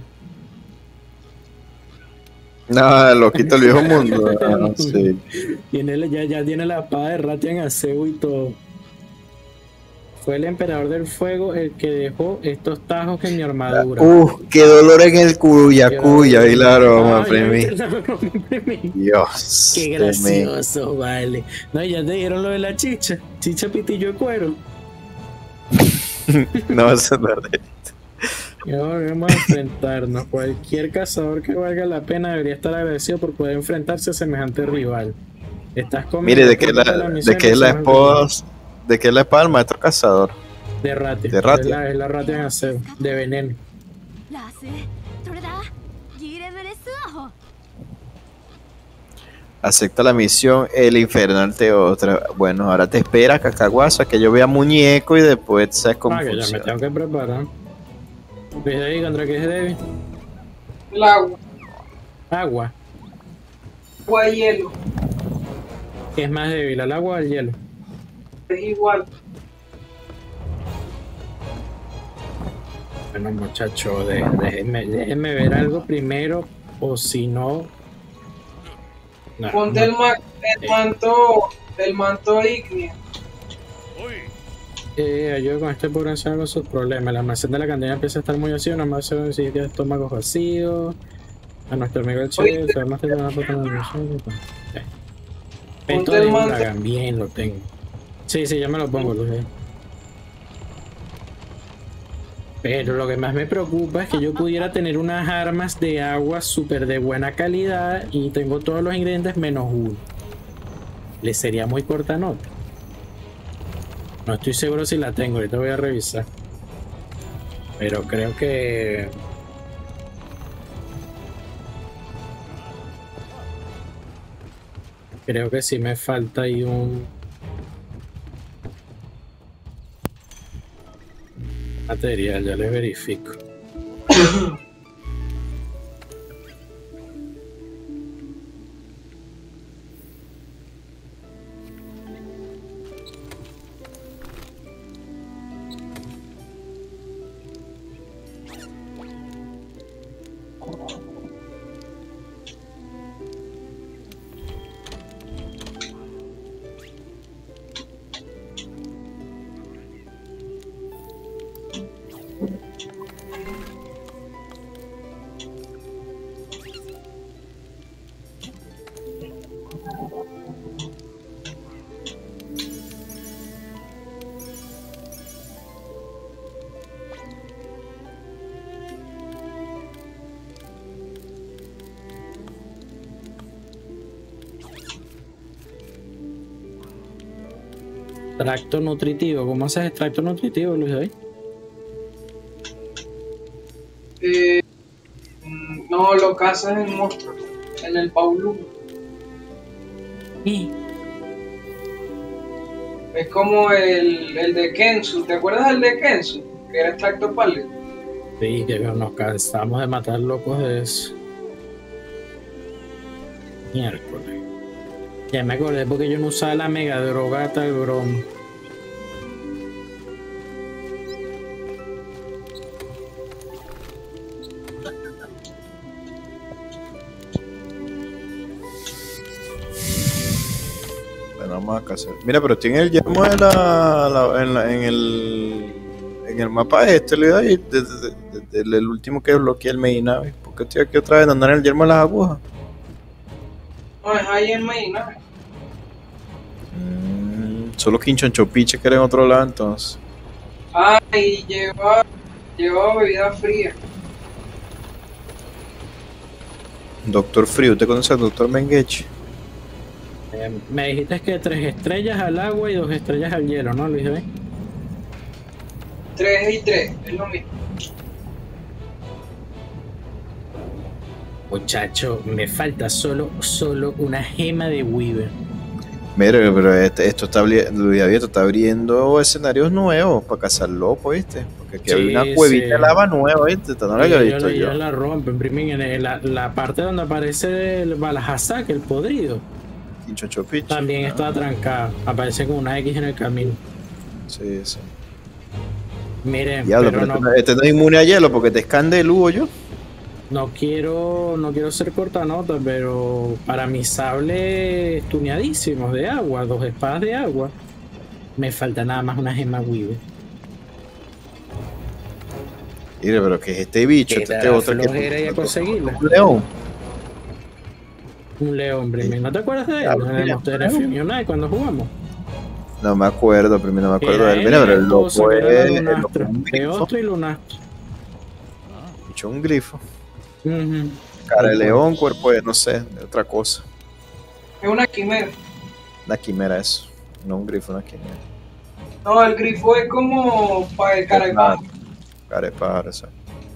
Nada, lo quita el viejo mundo. Ah, sí. Tiene, la- ya, ya tiene la espada de Ratian Aceu y todo. Fue el emperador del fuego el que dejó estos tajos en mi armadura. Uf, qué dolor en el cuya, cuya, y claro, Ah, vamos a ya imprimir. viste, lo imprimí. Dios. Qué qué gracioso, vale. No, ya te dieron lo de la chicha. Chicha pitillo de cuero. me- No, eso es verdad. Y ahora vamos a enfrentarnos. Cualquier cazador que valga la pena debería estar agradecido por poder enfrentarse a semejante rival. Estás conmigo. Mire, de que apúntate a la, misión de que y es la somos esposa, de que es la espada del maestro cazador. de Ratian. de Ratian. Es la, es la Ratian Aceu, de veneno. ラースそれだギレブレスアホ Acepta la misión, el infernal te otra. Bueno, ahora te espera, cacaguazo, que yo vea muñeco y después sabes cómo Ah, que ya me funciona. tengo que preparar. ¿Ves ahí contra qué es débil? El agua, Agua. agua y hielo. ¿Qué es más débil, al agua o al hielo? Es igual. Bueno, muchachos, de- déjenme, déjenme ver algo primero, o si no. No, Ponte no. el, ma- el manto, el manto ígneo. Eh, ayuda con este pobre anciano con sus problemas. El almacén de la cantina empieza a estar muy vacío, nada más se ven si tiene estómagos vacíos. A nuestro amigo el Oye, chef, sabemos que una foto de la Peto Ponte el de manto. huracán, bien lo tengo. Sí, sí, ya me lo pongo, Luis. Pero lo que más me preocupa es que yo pudiera tener unas armas de agua súper de buena calidad y tengo todos los ingredientes menos uno. Le sería muy corta nota. No estoy seguro si la tengo, ahorita voy a revisar. Pero creo que... Creo que sí me falta ahí un... material, ya les verifico. Extracto nutritivo. ¿Cómo haces extracto nutritivo, Luis David? Eh, mm, no, lo cazas en monstruos, en el Paulum. Sí. Es como el, el de Kensu. ¿Te acuerdas del de Kensu? Que era extracto pálido. Sí, que nos cansamos de matar locos de eso. Miércoles. Ya me acordé porque yo no usaba la mega droga tal bromo. Bueno, vamos a casar. Mira, pero tiene el yermo de la, la- en, la- en el en el mapa este, le da ahí, desde, desde- desde el último que bloqueé el Medina. ¿Por qué estoy aquí otra vez andando en el yermo de las agujas? No, es ahí en Medina. Mm, solo Quinchonchopiche que era en otro lado entonces. Ah, y lleva, lleva bebida fría. Doctor Frío, ¿usted conoce al Doctor Mengechi? Eh, me dijiste que tres estrellas al agua y dos estrellas al hielo, ¿no, Luis David? Tres y tres, es lo mismo. Muchacho, me falta solo, solo una gema de Weaver. Mira, pero este- esto está, abri- Luis David, esto está abriendo escenarios nuevos para cazar lopos, ¿viste? Porque aquí Sí, hay una cuevita sí. de lava nueva, ¿viste? Esta no la Y había ellos, visto ellos yo. la rompen, primen en el- la, la parte donde aparece el Balahazak, el podrido, Chocho Pichi. también Ah, está trancada. Aparece con una X en el camino. Sí, sí. Miren, Diablo, pero pero no, este, no, este no es inmune a hielo porque te escande el Hugo yo. no quiero no quiero ser cortanota, pero para mis sables tuneadísimos de agua, dos espadas de agua, me falta nada más una gema Weaver. Mire, pero que es este bicho, Que este, da este otro que flojera ir a conseguirla. un león. Un león, Brimen. ¿No te acuerdas de él? Ah, En el mira, Monster claro. Fusion United cuando jugamos. No me acuerdo, primero no me acuerdo Era de él. él Mira, y pero la el esposa, loco que es era la el loco lunastra. es un De grifo. otro y lunastro. Bicho, un grifo. Ujú. Cara de león, cuerpo de, no sé, de otra cosa. Es una quimera. Una quimera eso. No un grifo, una quimera. No, el grifo es como para el cara de pájaro. Cara de pájaro, eso.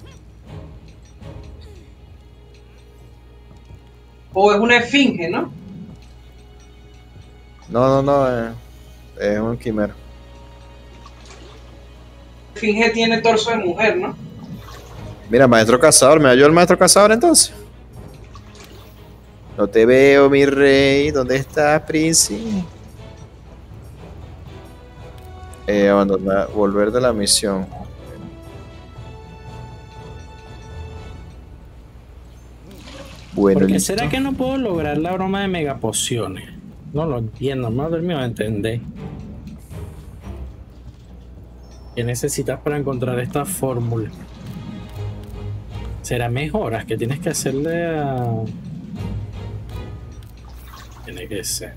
O es una esfinge, ¿no? No, no, no, eh, es un quimera. Esfinge tiene torso de mujer, ¿no? Mira, maestro cazador, ¿me ayudó el maestro cazador entonces? No te veo, mi rey. ¿Dónde estás, príncipe? Eh, abandonar, volver de la misión. Bueno, ¿Por qué listo. será que no puedo lograr la broma de megapociones? No lo entiendo, no termino de entender. ¿Qué necesitas para encontrar esta fórmula? ¿Será mejoras que tienes que hacerle a...? Tiene que ser.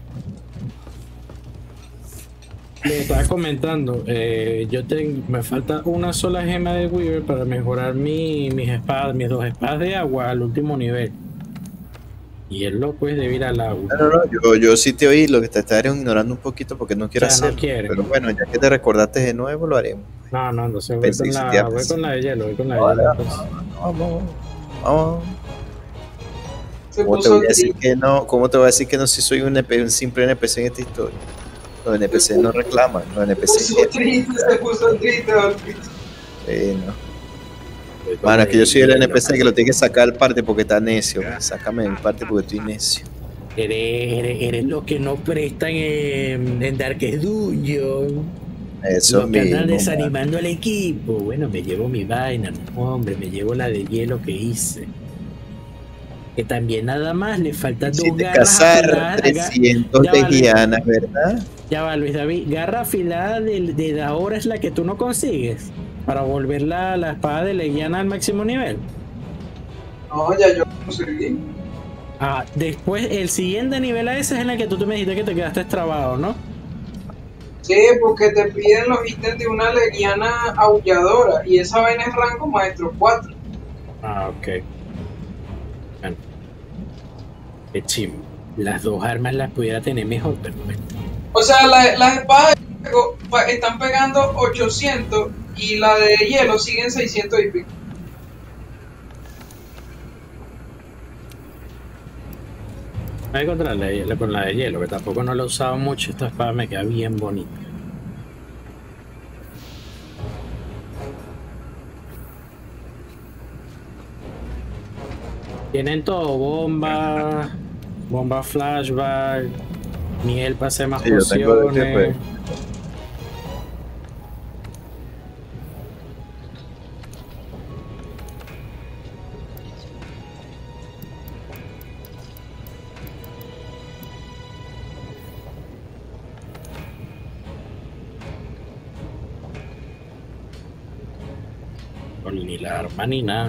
Lo estaba comentando, eh, yo tengo, me falta una sola gema de Weaver para mejorar mi, mis espadas, mis dos espadas de agua al último nivel. Y el loco es de ir al agua. No, no, no, yo, yo sí te oí, lo que te estaré ignorando un poquito porque no quiero O sea, no hacerlo. quiere. Pero bueno, ya que te recordaste de nuevo, lo haremos. No, no, entonces voy Pensé con, que la, existía, voy pensé. con la de hielo, voy con la de Vale, hielo. entonces. Vamos, vamos. Se ¿Cómo te puso voy a decir triste. que no? ¿Cómo te voy a decir que no si soy un, N P C, un simple N P C en esta historia? Los N P C no reclaman, los N P Se C puso triste, se puso triste, Dolphy. sí, no. Voy con Mano, la es que yo de soy el hielo. N P C que lo tiene que sacar al parte porque está necio. Sácame del parte porque estoy necio. Eres, eres, eres lo que no prestan en, en Darkest Dungeon. Eso Los que andan mismo. desanimando al equipo. Bueno, me llevo mi vaina, no, hombre, me llevo la de hielo que hice. Que también nada más le falta dos Hiciste garras cazar afiladas. Ga- trescientos ya vale. legianas, ¿verdad? Ya va, Luis David. Garra afilada de, de ahora es la que tú no consigues. Para volver la, la espada de Legiana al máximo nivel. No, ya yo conseguí. Ah, después el siguiente nivel a ese es en el que tú te me dijiste que te quedaste trabado, ¿no? Sí, porque te piden los ítems de una leguiana aulladora. Y esa vaina es rango maestro cuatro. Ah, ok. Bueno. Qué chimbo. Las dos armas las pudiera tener mejor, pero bueno. O sea, la- las espadas de fuego pa- están pegando ochocientos y la de hielo siguen seiscientos y pico. Voy a encontrar la de hielo con la de hielo, que tampoco no la he usado mucho. Esta espada me queda bien bonita. Tienen todo, bomba, bomba flashback, miel para hacer más Sí, yo tengo de este, pociones. pues. Ni la arma ni nada.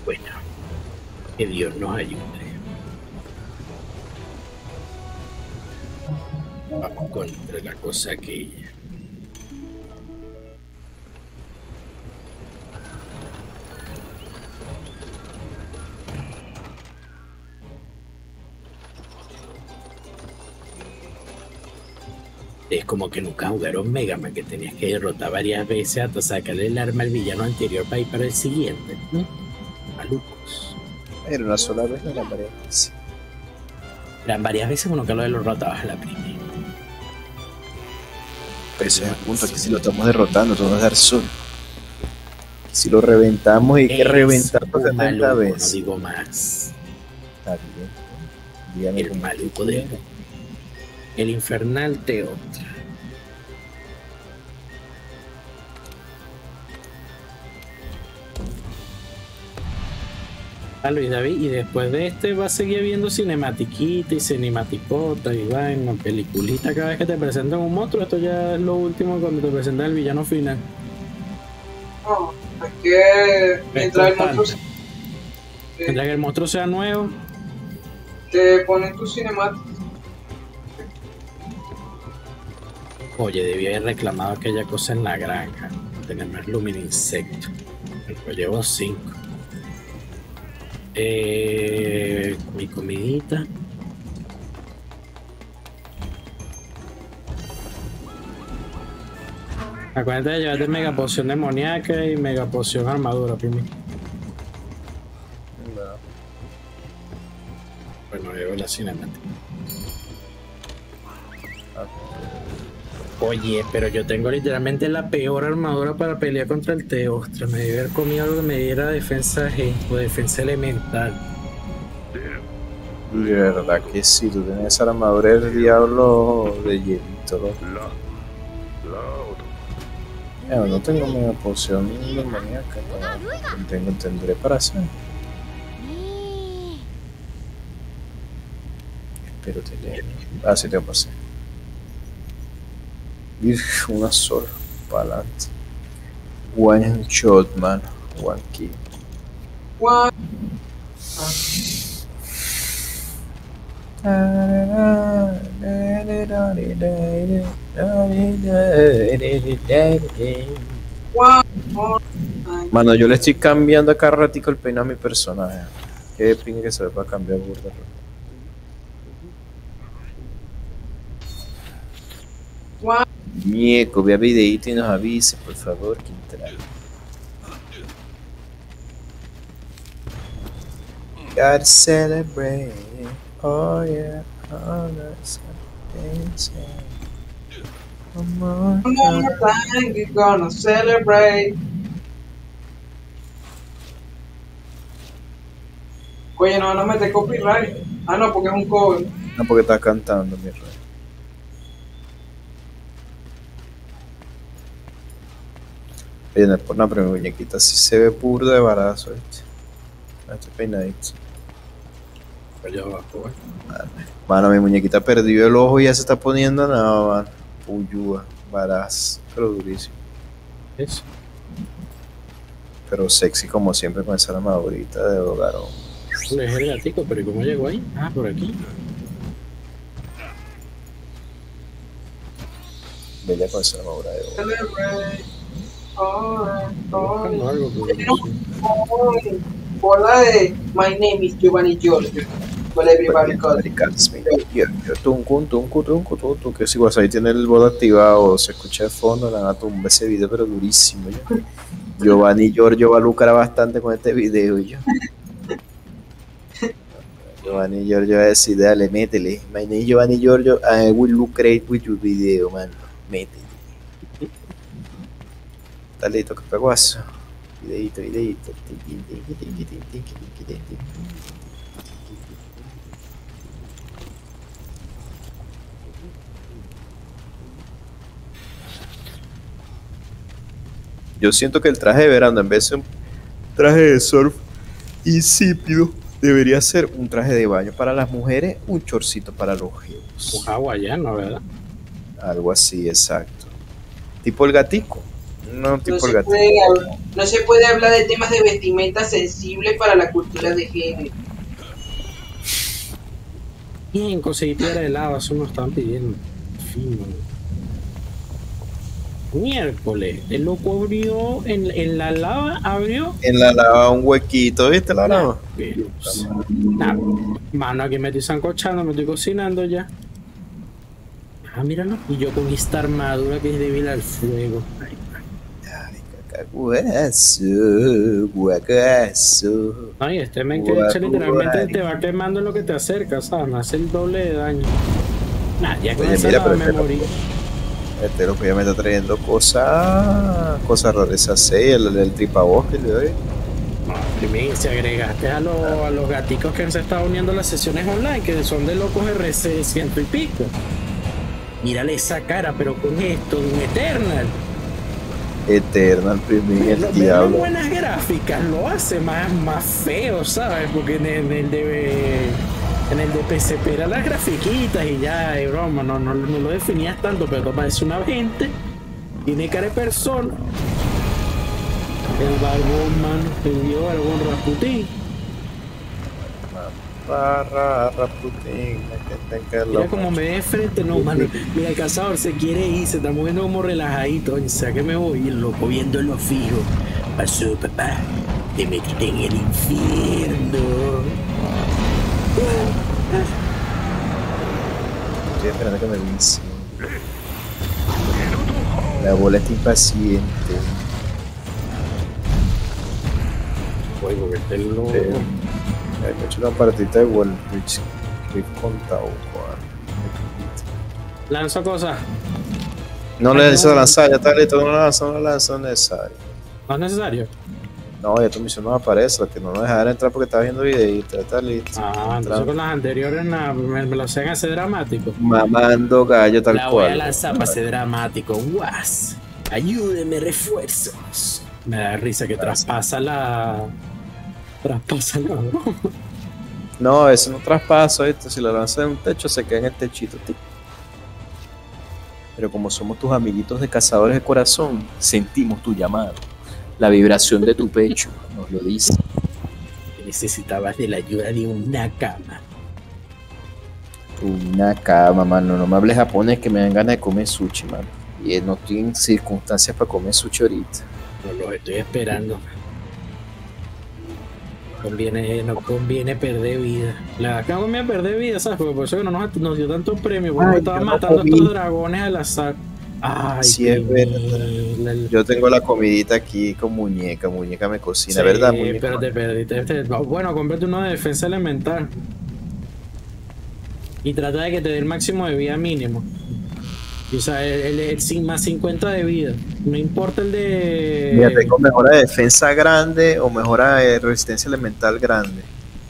Bueno, que Dios nos ayude. Vamos contra la cosa aquella. Es como que nunca jugaron Mega Man, que tenías que derrotar varias veces hasta sacarle el arma al villano anterior para ir para el siguiente. ¿Mm? Malucos. Era una sola vez, no eran varias veces. Eran varias veces uno que lo derrotabas a la primera. Pero ese es el punto, que si lo estamos derrotando, todo es dar sol. Si lo reventamos, hay que reventarlo setenta veces. No digo más. Está bien. Dígame El maluco de el infernal Teotra. A Luis David, y después de este va a seguir viendo cinematiquita y cinematicota y vaina, peliculita cada vez que te presentan un monstruo. Esto ya es lo último cuando te presentan el villano final. No, es que mientras el monstruo, se- Mientras que el monstruo sea nuevo, te ponen tu cinemática. oye, debía haber reclamado aquella cosa en la granja. Tener más lumina insecto. Pues llevo cinco. Eh, mi comidita. Acuérdate de llevarte mega poción demoníaca y mega poción armadura, Pimi. Bueno, llevo la cinemática. Oye, pero yo tengo literalmente la peor armadura para pelear contra el Teostra. Me debe haber comido algo que me diera defensa G o defensa elemental. De verdad que sí, tú tienes esa armadura del diablo de hielito, ¿no? Eh, no tengo mega poción demoníaca, no tengo, tendré para hacer. Espero tener. Ah, sí, tengo para hacer. Uf, una sola, para adelante. One shot, man. One kill. Guau. Guau. Ay, Mano, yo le estoy cambiando a cada ratico el peinado a mi personaje. Qué pingue que se ve para cambiar burda. guau. Ñeco, vea videito y nos avise, por favor, que entra. Gotta celebrate, oh yeah, oh that's dancing. One more One more time, we're gonna celebrate. Oye, no van a meter copyright. Ah, no, porque es un cover. No, porque está cantando, mi rey. Oye, no es por nada, pero mi muñequita sí se ve burda de barazo, ¿viste? Este peinadito. Allá abajo, ¿eh? Mano, mi muñequita perdió el ojo y ya se está poniendo nada, mano. Puyúa, barazo, pero durísimo. Eso. Pero sexy como siempre con esa armadurita de hogarón. Le dejé el gatico, pero ¿y cómo llegó ahí? Ah, por aquí. Bella con esa armadura de hogarón. Celebrate. Alright, alright. Buscando algo, pero Ay, bola de My name is Giovanni Giorgio. Well, everybody calls me. Tuncu, tuncu, tuncu, tuncu, que si ahí tiene el bot activado, se escucha de fondo, le van a tumbar ese video, pero durísimo. Yo. Giovanni Giorgio va a lucrar bastante con este video. Yo. Giovanni Giorgio va a decir, dale, métele. My name is Giovanni Giorgio, I will lucrate with your video, man. Métele. Dale, toca peguazo. Videito, videito. Yo siento que el traje de verano, en vez de un traje de surf insípido, debería ser un traje de baño para las mujeres, un chorcito para los geos. un hawaiano, ¿verdad? Algo así, exacto. Tipo el gatico. No, No tipo se, el gatito. puede, hab- no se puede hablar de temas de vestimenta sensibles para la cultura de género. Bien, conseguí piedra de lava, eso me lo estaban pidiendo. Fino. Miércoles, el loco abrió en, en la lava, abrió. En la lava un huequito, ¿viste la Nah, lava? pero, nah, mano, aquí me estoy sancochando, me estoy cocinando ya. Ah, míralo. Y yo con esta armadura que es débil al fuego. Ay, Guacaso, guacaso. ay, este men que Guau, echa literalmente guay. te va quemando en lo que te acercas, ¿sabes? Me hace el doble de daño. Nah, ya con Oye, esa mira, lava pero me este morí. Este loco ya me está trayendo cosas, cosas raras, así, el, el tripabosque le doy. No, primero, si agregaste a, lo- a los gaticos que se están uniendo a las sesiones online, que son de locos R C ciento y pico. Mírale esa cara, pero con esto, de un Eternal. Eternal, primer, el Lo- diablo. Ver buenas gráficas lo hace más, más feo, ¿sabes? Porque en el, en el de en el de P C P era las grafiquitas y ya, de broma, no, no, no lo definías tanto, pero parece una gente, tiene cara de persona. El barbón, mano, el dio barbón Rasputín. Barra, Rasputin, que tenga Mira lo- como me ve de frente, no, mano. Mira, el cazador se quiere ir, se está moviendo como relajadito. O sea que me voy, el loco viéndolo fijo. Pasó, papá. Te metiste en el infierno. Estoy esperando que me avise. La bola está impaciente. Voy, porque este loco. Eh, Me he hecho una partita de Wall Bridge que he contado. Lanzo cosas. No le necesito lanzar, ya está listo, no lanza, no lanza, no es necesario. No es necesario. No, ya tu misión no aparece, lo que no nos dejaron entrar porque estaba viendo videíto, ya está listo. Ah, entonces con las anteriores nada, me, me lo hacen hacer dramático. Mamando gallo tal La voy a cual. lanzar para ser dramático. Guas. Ayúdenme, refuerzos. Me da risa que traspasa la. Traspasa la. No, eso no traspaso, ¿viste? Si lo lanzas en un techo se queda en el techito, tic. Pero como somos tus amiguitos de cazadores de corazón, sentimos tu llamado. La vibración de tu pecho nos lo dice. Necesitabas de la ayuda de una cama. Una cama, mano. No me hables japonés que me dan ganas de comer sushi, mano. Y no estoy en circunstancias para comer sushi ahorita. No lo estoy esperando. Conviene, no conviene perder vida. La acá conviene perder vida, ¿sabes? Porque por eso que no nos, nos dio tanto premio. Porque Ay, nos estaban yo no matando comí. estos dragones al azar. Ay, Sí, qué es verdad. mil- Yo tengo la comidita aquí con muñeca. Muñeca me cocina, Sí, ¿verdad, muñeca? pero te perdiste. Este- Bueno, cómprate uno de defensa elemental. Y trata de que te dé el máximo de vida mínimo. Y, o sea, el, el, el cin- más cincuenta de vida. No importa el de. Mira, tengo mejora de defensa grande o mejora de resistencia elemental grande.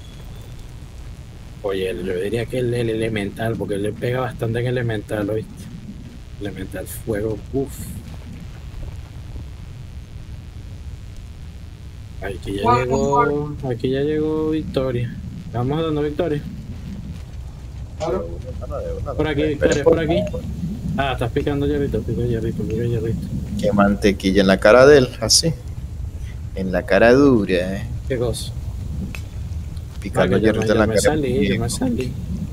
Oye, yo diría que el, el elemental, porque él le pega bastante en elemental, ¿oíste? Elemental fuego, uff. Aquí ya Juan, llegó. Aquí ya llegó Victoria. Vamos dando Victoria. Claro. Por aquí, Victoria, por aquí. Ah, estás picando hierrito, pica hierrito, pica hierrito. Que mantequilla en la cara de él, así. En la cara dura, eh. ¿Qué cosa? Picando Ah, que ya hierrito me- en ya la me cara. salí, ya me salí.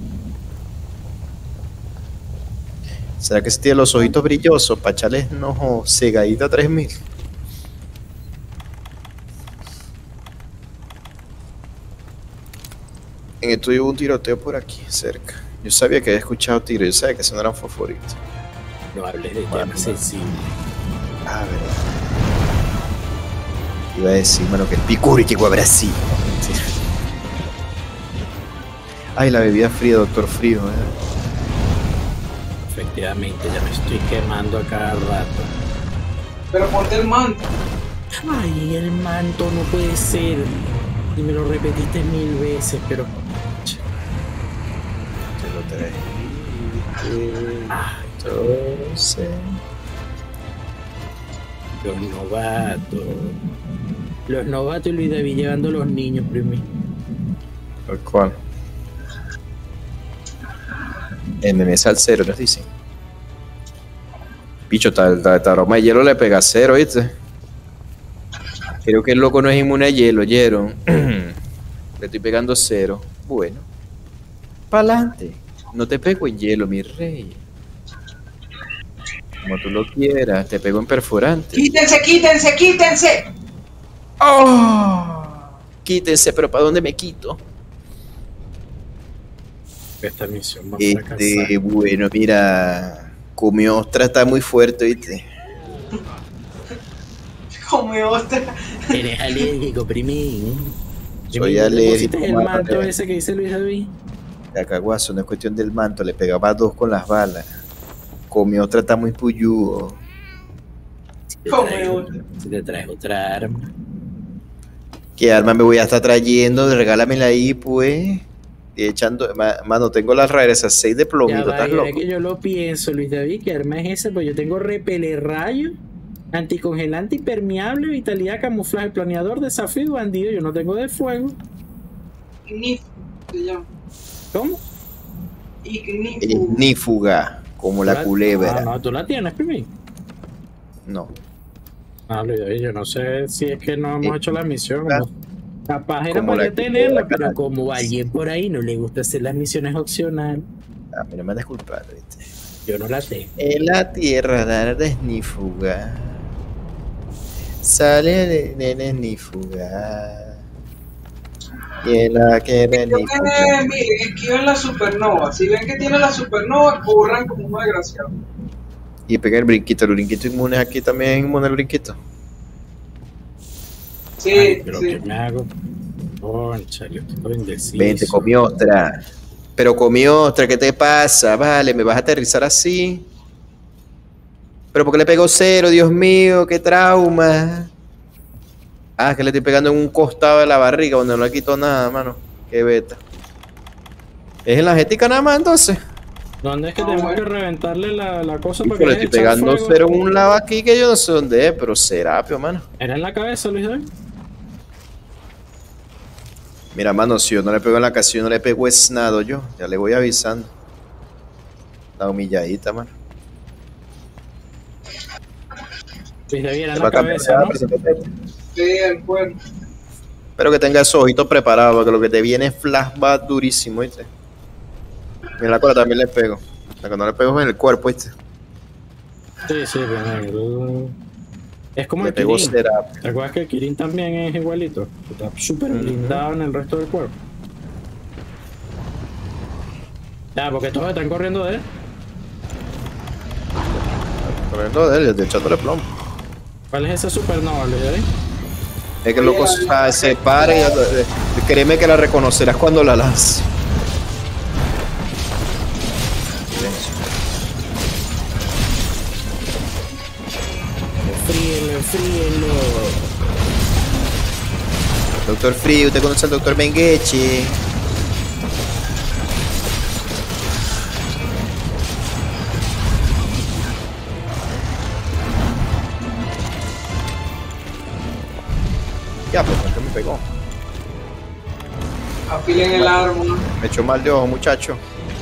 ¿Será que se tiene los ojitos brillosos para echarles no cegadita tres mil? En esto hubo un tiroteo por aquí, cerca. Yo sabía que había escuchado tiros, yo sabía que eso no eran fosforitos. No hables de Bueno, temas sensibles. Ah, verdad. Iba a decir, mano, que es picuri que Brasil. Sí. Ay, la bebida fría, doctor frío, eh. Efectivamente, ya me estoy quemando a cada rato. Pero ponte el manto. Ay, el manto no puede ser. Y me lo repetiste mil veces, pero. Te lo traje. Ay, Entonces. los novatos. Los novatos y Luis David llevando a los niños primero. ¿Por cuál? En M S al cero, nos dicen. Bicho, tal, tal, tal aroma de hielo le pega cero, ¿viste? Creo que el loco no es inmune a hielo, ¿oyeron? Le estoy pegando cero. Bueno. Pa'lante. No te pego en hielo, mi rey. Como tú lo quieras, te pego en perforante. ¡Quítense, quítense, quítense! ¡Oh! Quítense, pero ¿para dónde me quito? Esta misión va a Este, fracasar. bueno, mira. Comió ostra, está muy fuerte, ¿viste? Come otra. Eres alérgico, primín. Soy alérgico, el manto madre. ese que dice Luis David? Cacaguazo, no es cuestión del manto, le pegaba dos con las balas. Comió ostra, está muy puyudo. Si te Come traes otra. otra- si te traes otra arma. ¿Qué arma me voy a estar trayendo? Regálamela ahí, pues. Y echando, ma- mano, tengo las raras a seis de Ya plomito, va, ¿estás ahora loco? que yo lo pienso, Luis David, ¿qué arma es esa? Pues yo tengo repele rayo, anticongelante, impermeable, vitalidad, camuflaje, planeador, desafío y bandido. Yo no tengo de fuego. Ignifu se llama. ¿Cómo? Ignifu. Ignífuga, como la ¿Tú culebra. Ah, no, tú la tienes, primín. No. Ah, Luis David, yo no sé si es que no hemos Eh, hecho la misión. ah, Como, capaz era como la para que tenerla, queda, pero carajo. como a alguien por ahí no le gusta hacer las misiones opcionales, A mí no me van a disculpar, ¿viste? yo no la tengo. En la tierra dar de esnífuga. Sale de, de, de esnífuga. Y en la que de Yo que, esnífuga. miren, esquiven la supernova. Si ven que tiene la supernova, corran como un desgraciado. Y pega el brinquito. El brinquito inmune aquí también es inmune al brinquito. Sí, Ay, pero sí. ¿qué me hago? Concha, yo estoy indeciso. Vente, comí ostra. Pero comí ostra, ¿qué te pasa? Vale, me vas a aterrizar así. Pero ¿por qué le pegó cero? Dios mío, qué trauma. Ah, es que le estoy pegando en un costado de la barriga donde no le quito nada, mano. Qué beta. ¿Es en la jética nada más entonces? ¿Dónde es que No, tenemos bueno. que reventarle la, la cosa Y para pues que le deje estoy echar pegando fuego? cero en un lado aquí que yo no sé dónde es, pero Serapio, mano. ¿Era en la cabeza, Luis David? Mira, mano, si yo no le pego en la casa, yo no le pego es nada yo. Ya le voy avisando. La humilladita, mano. Luis David era en Se va la a cambiar cabeza, de ¿no? presidente. Sí, el cuerpo. Espero que tenga esos ojitos preparados, porque lo que te viene es flashback durísimo, ¿viste? Y en la cola también le pego. La que no le pego es en el cuerpo, ¿viste? Sí, sí, pero... Es como Le el pego Kirin. Serapio. ¿Te acuerdas que el Kirin también es igualito? Está súper Ujú. blindado en el resto del cuerpo. Ya, porque todos están corriendo de él. Corriendo de él, estoy echándole plomo. ¿Cuál es esa supernova, Luis David? Es que el loco se, se para y eh, créeme que la reconocerás cuando la lances. Fríelo, fríelo. Doctor Frío, ¿usted conoce al doctor Mengechi? Ya, pues, ¿por qué me pegó? Afilen el arma. Me echó mal de ojo, muchacho.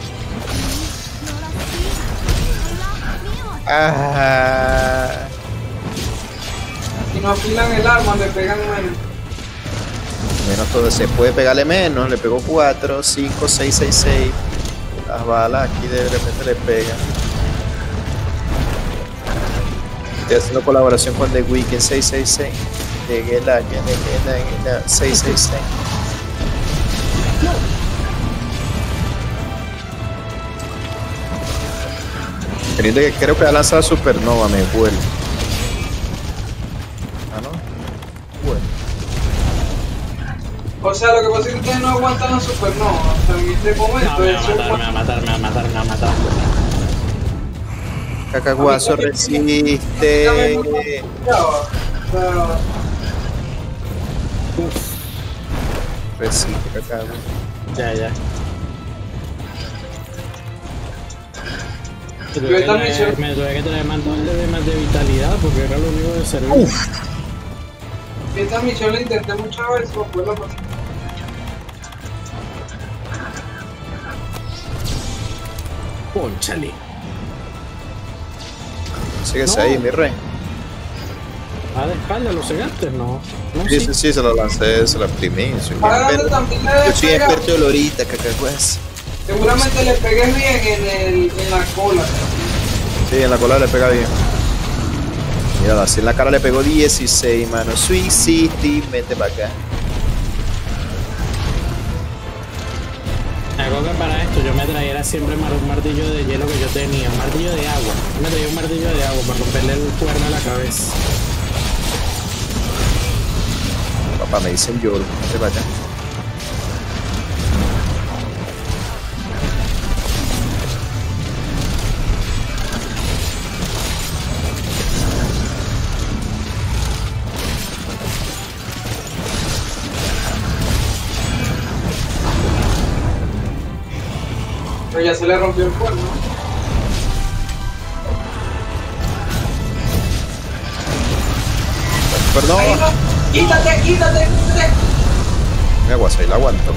Ah, Si no afilan el arma, le pegan menos. menos todo, se puede pegarle menos. Le pegó cuatro, cinco, seis, seis, seis. Las balas aquí de repente le pegan. Estoy haciendo colaboración con The Weeknd seis seis seis. Llegué la, llegué la, llegué la, seis seis seis. Creo que, creo que va a lanzar Supernova, me vuelve. Ah, ¿no? Bueno. O sea, lo que pasa es que ustedes no aguantan la supernova. O sea, en este No, momento me va a eso matar, me va a matar, me va a matar, me va a matar. Cacaguazo resiste. ya va. O sea, Resiste, cacaguazo. Ya, ya. Me Yo tuve esta que misión- traer- me tuve que traer mantones de más de vitalidad porque era lo único de servir. esta misión la intenté muchas veces, pero fue la pasada. Pónchale. Síguese No. ahí, mi rey. Ah, de espalda, ¿lo cegaste? No. No, Sí, sí. sí, sí, se lo lancé, se lo exprimí. Soy Más grande experto. también le debe Yo soy pegar. experto de lorita, cacacuas. Seguramente le pegues bien en, el, en la cola. Sí, en la cola le pega bien. Mira, así en la cara le pegó dieciséis, mano. Sweet City, vete para acá. Me acuerdo que para esto yo me traía siempre mar- un martillo de hielo que yo tenía, un martillo de agua. Yo me traía un martillo de agua para romperle el cuerno a la cabeza. Papá, me dicen lloro. Vete para acá. Pero ya se le rompió el cuerno. Perdón. Ahí no. Quítate, quítate, quítate. Me aguas ahí, la aguanto.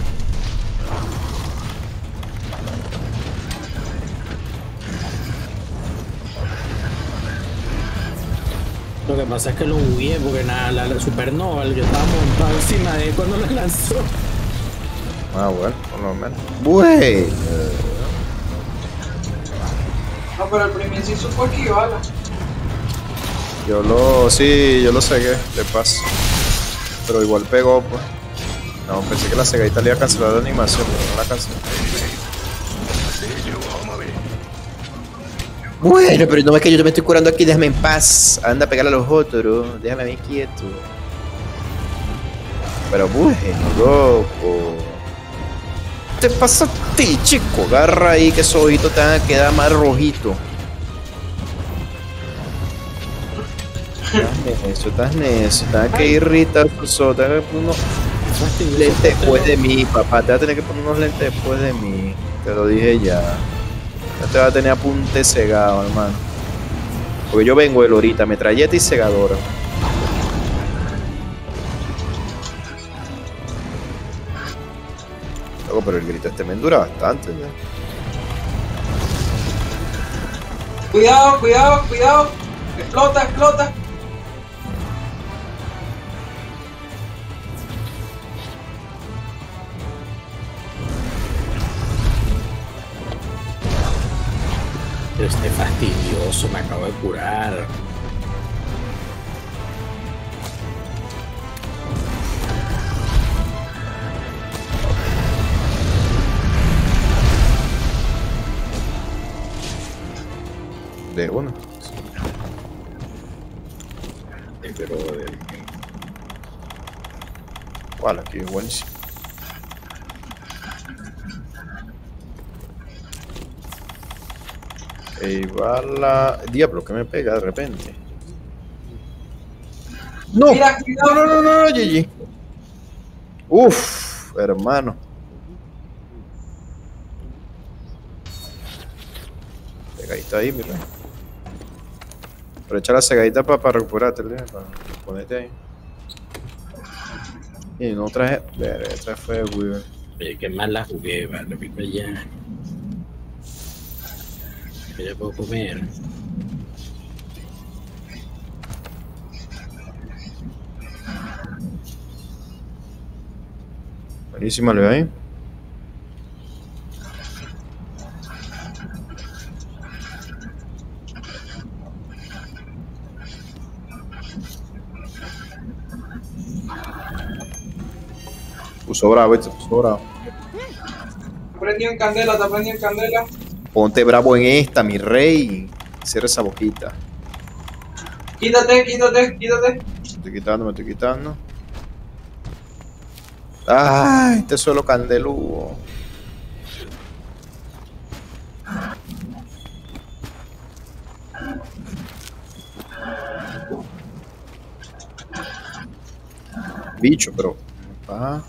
Lo que pasa es que lo bugueé porque nada, la, la supernova, yo estaba montado encima de él cuando lo lanzó. Ah, bueno, por lo menos. Bueno. No, pero el primer sí supo esquivarla. Yo lo, sí, yo lo cegué, de paso. Pero igual pegó, pues. No, pensé que la cegadita le iba a cancelar la animación, pero no la canceló. Bueno, pero no es que yo me estoy curando aquí, déjame en paz. Anda a pegarle a los otros, déjame a mí quieto. Pero bueno, loco. ¿Qué te pasa a ti, chico? Agarra ahí que esos ojitos te van a quedar más rojitos. Estás necio, estás necio, te vas a que irritar tu sol, te vas a poner unos lentes después de mí, papá, te vas a tener que poner unos lentes después de mí, te lo dije ya. Ya te vas a tener apunte cegado, hermano. Porque yo vengo de Lorita, metralleta y cegadora. Loco, pero el grito este me dura bastante, ¿no? Cuidado, cuidado, cuidado. Explota, explota. Pero este fastidioso, me acabo de curar. De uno. Eh, Pero eh, Bueno, aquí es buenísimo. Ahí va la... Diablo, que me pega de repente. No, Mira, no, cuidado. no, no, no, no, Gigi. Uf, hermano. Pegadita ahí, mira. Pero echa la cegadita para pa recuperarte, para ponerte ahí. Y no traje... Verga, traje fue Weaver. eh, qué mal la jugué, vale, pico ya. Que ya puedo comer. Buenísima, le ahí. Puso bravo, este puso bravo. Está prendido en candela, está prendido en candela. Ponte bravo en esta, mi rey. Cierra esa boquita. Quítate, quítate, quítate. Me estoy quitando, me estoy quitando. Ay, este suelo candeludo. Bicho, pero... Ah.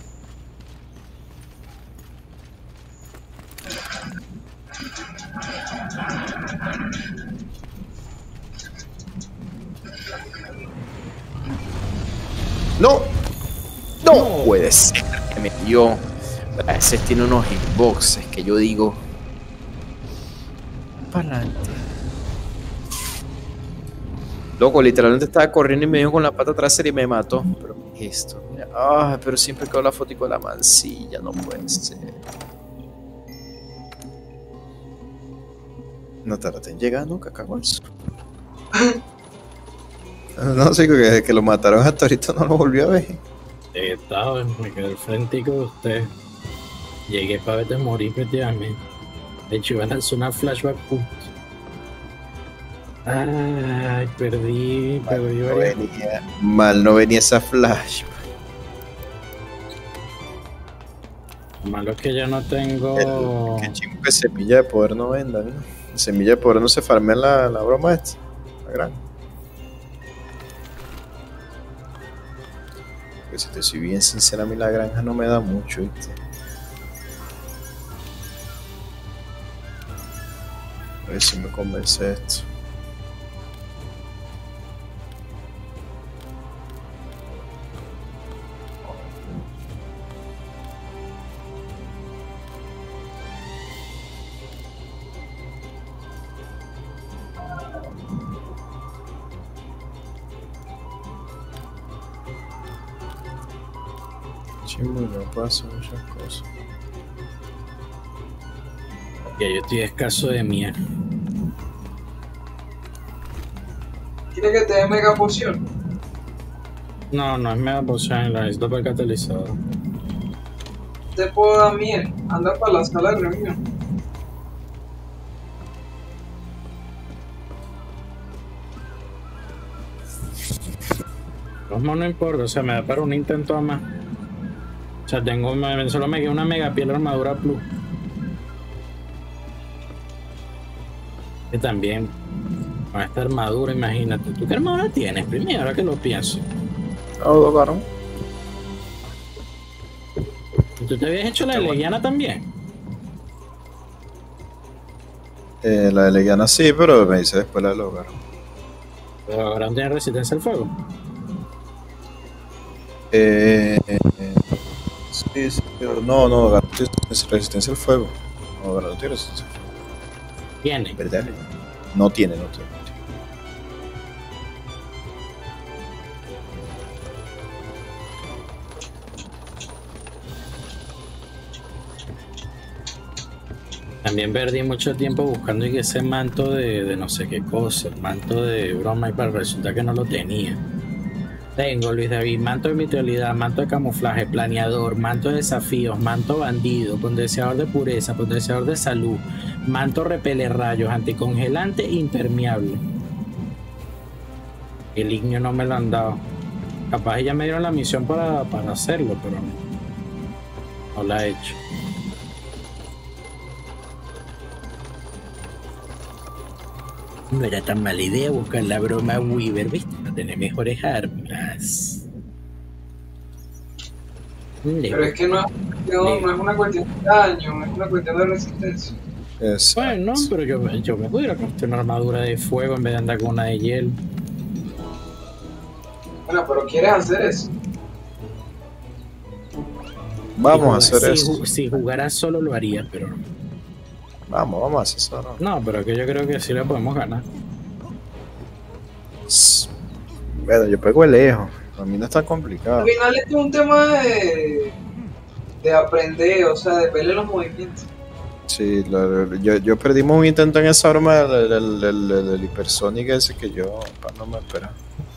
No, no, No. puede ser que me dio. A veces tiene unos hitboxes que yo digo. Para adelante. Loco, literalmente estaba corriendo y me dio con la pata trasera y me mató. Pero ¿qué es esto? Mira, ah, pero siempre quedó la fotico de la mancilla, no puede ser. No tardaste en llegar nunca, cagüenzo. No, sí, que, que lo mataron hasta ahorita no lo volvió a ver. Estaba, me quedé al frente con usted. Llegué para verte morir prácticamente. De hecho, iban a hacer una flashback punto. Ay, perdí, perdí. Mal no venía, mal no venía esa flash. Lo malo es que yo no tengo. El, que chingo que semilla de poder no vendan, ¿no? Semilla de poder no se farmea la, la broma esta. La gran. Porque si te soy bien sincera, a mí la granja no me da mucho, ¿viste? A ver si me convence esto. Chimbo, no pasa muchas cosas. Ya yo estoy escaso de mía. ¿Quiere que te dé mega poción? No, no es mega poción, la necesito para el catalizador. Te puedo dar miel. Anda para la sala de reunión. Cosmo no importa, o sea, me da para un intento a más. O sea, tengo, me- solo me queda una mega piel armadura plus. Que también, con esta armadura, imagínate. ¿Tú qué armadura tienes? Primero, ahora que lo pienso. Oh, dos varón. ¿Y tú te habías hecho la de Legiana también? Eh, la de Legiana sí, pero me dice después la del hogar. Pero ahora no tiene resistencia al fuego. Eh, eh, sí, sí, pero no, no, hogar no tiene resistencia al fuego. No, hogar no tiene resistencia al fuego. Tiene. ¿Verdad? No tiene, no tiene. no tiene. También perdí mucho tiempo buscando y que ese manto de, de no sé qué cosa, el manto de broma, y para resulta que no lo tenía. Tengo, Luis David, manto de meteoridad, manto de camuflaje, planeador, manto de desafíos, manto bandido, potenciador de pureza, potenciador de salud, manto repele rayos, anticongelante, impermeable. El ignio no me lo han dado. Capaz ya me dieron la misión para, para hacerlo, pero no la he hecho. No era tan mala idea buscar la broma Weaver, ¿viste? Para tener mejores armas. Pero es que no, no, no es una cuestión de daño, es una cuestión de resistencia. Es, Bueno, pero yo, yo me pudiera construir una armadura de fuego en vez de andar con una de hielo. Bueno, pero ¿quieres hacer eso? vamos Si a hacer jug- eso. Si, si jugara solo lo haría, pero Vamos, vamos a hacer eso. ¿no? no, pero que yo creo que sí la podemos ganar. S- Bueno, yo pego el lejos. A mí no es tan complicado. Al final esto es un tema de, de aprender, o sea, de verle los movimientos. Sí, lo- lo- yo, yo perdimos un intento en esa arma del, del, del, del- del hipersónico ese que yo pa, no me esperaba.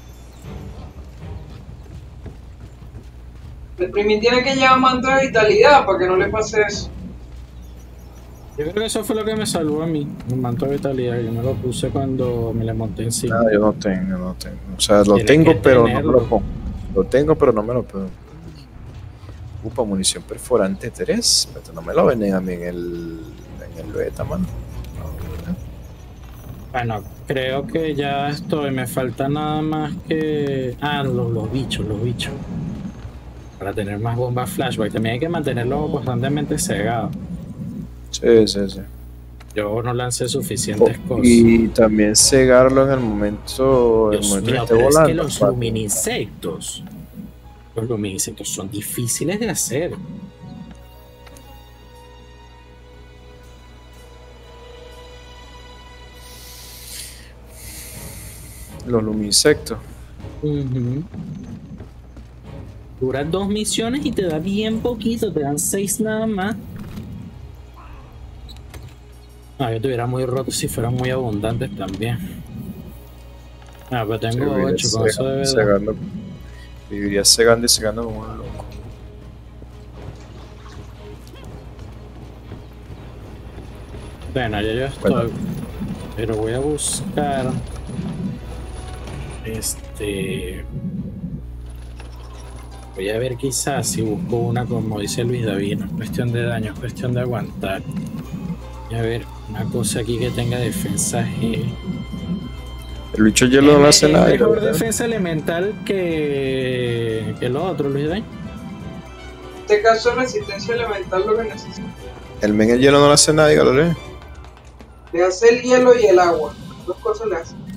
El primín tiene que llevar manto de vitalidad para que no le pase eso. Yo creo que eso fue lo que me salvó a mí, un manto de vitalidad. Yo me lo puse cuando me le monté encima. No, yo no tengo, no tengo. O sea, lo Tienes tengo, que pero no me tenerlo. lo pongo. Lo tengo, pero no me lo puedo. Ocupa munición perforante tres. Pero no me lo venden a mí en el, en el beta, mano. No, Bueno, creo que ya estoy. Me falta nada más que. Ah, los, los bichos, los bichos. Para tener más bombas flashback. También hay que mantenerlo constantemente cegado. sí, sí, sí. Yo no lancé suficientes cosas. Y también cegarlo en el momento, en el Dios momento mío, que esté pero es volando. que los papi. lumininsectos. Los lumininsectos son difíciles de hacer. Los luminsectos. Uh-huh. Dura dos misiones y te da bien poquito, te dan seis nada más. Ah, yo tuviera muy roto si fueran muy abundantes también. Ah, pero tengo ocho, con eso debe cegando, viviría cegando y cegando como un loco. Bueno, ya yo estoy. Bueno. Pero voy a buscar. Este. Voy a ver quizás si busco una como dice Luis David. No es cuestión de daño, es cuestión de aguantar. Voy a ver una cosa aquí que tenga defensa G. El bicho hielo no hace nada. Es mejor defensa elemental que, que lo otro, Luis David. En este caso, resistencia elemental lo que necesita. El men el hielo no le hace nada, dígalo, ¿eh? Le hace el hielo y el agua. Dos cosas le hace.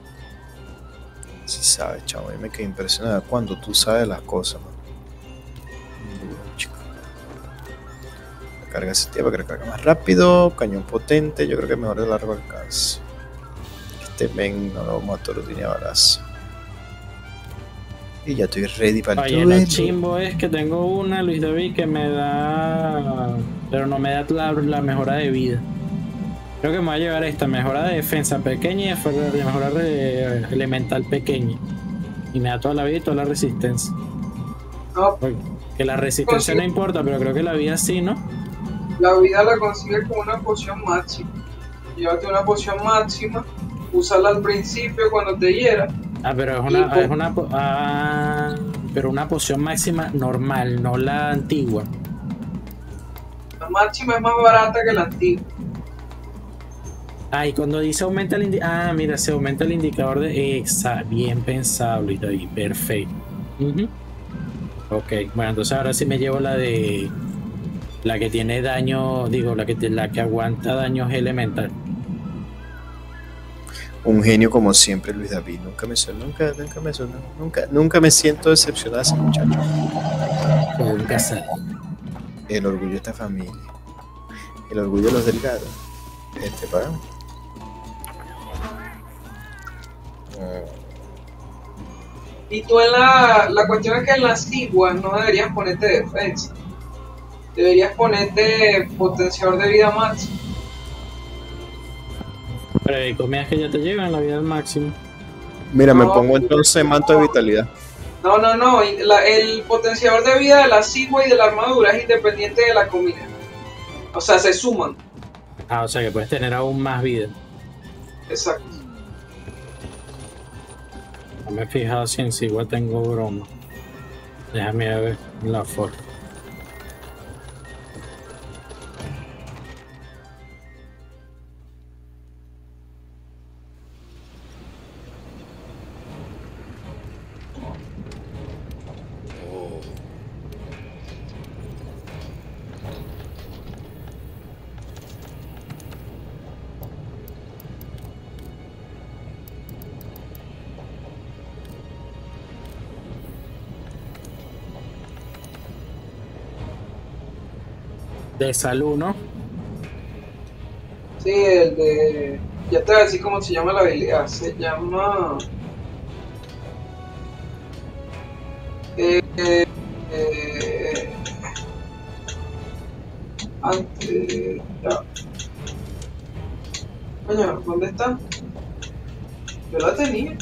Sí sabes, chavo. A mí me quedé impresionado cuando tú sabes las cosas, man. Chico. Carga ese tiempo, que recarga más rápido. Cañón potente. Yo creo que mejor de largo alcance. Este men no lo vamos a todo tiene balazo. Y ya estoy ready para el duelo. El chimbo es que tengo una, Luis David, que me da. Pero no me da la, la mejora de vida. Creo que me va a llevar esta mejora de defensa pequeña y mejora de elemental pequeña. Y me da toda la vida y toda la resistencia. No. Que la resistencia Consigue. No importa, pero creo que la vida sí, ¿no? La vida la consigues con una poción máxima. Llévate una poción máxima, úsala al principio cuando te hiera. Ah, pero es una, es una ah, pero una poción máxima normal, no la antigua. La máxima es más barata que la antigua. Ah, y cuando dice aumenta el indicador. Ah, mira, se aumenta el indicador de. Exa, bien pensado, Luis David, perfecto. Uh-huh. Ok, bueno, entonces ahora sí me llevo la de. La que tiene daño. Digo, la que, la que aguanta daños elemental. Un genio como siempre, Luis David. Nunca me suena, nunca, nunca me suena, nunca, nunca me siento decepcionado de ese muchacho. Nunca sé. El orgullo de esta familia. El orgullo de los delgados. Este para. Y tú en la. La cuestión es que en las iguas no deberías ponerte defensa. Deberías ponerte potenciador de vida máximo. Pero hay comidas que ya te llevan la vida al máximo. Mira, No, me pongo entonces manto de vitalidad. No, no, no. La, el potenciador de vida de la sigua y de la armadura es independiente de la comida. O sea, se suman. Ah, o sea que puedes tener aún más vida. Exacto. No me he fijado si en sí igual tengo broma. Déjame ver la foto. De salud, ¿no? Sí, el de... Ya te voy a decir cómo se llama la habilidad. Se llama... Eh, eh, eh, antes... Ya. Coño, ¿dónde está? Yo la tenía.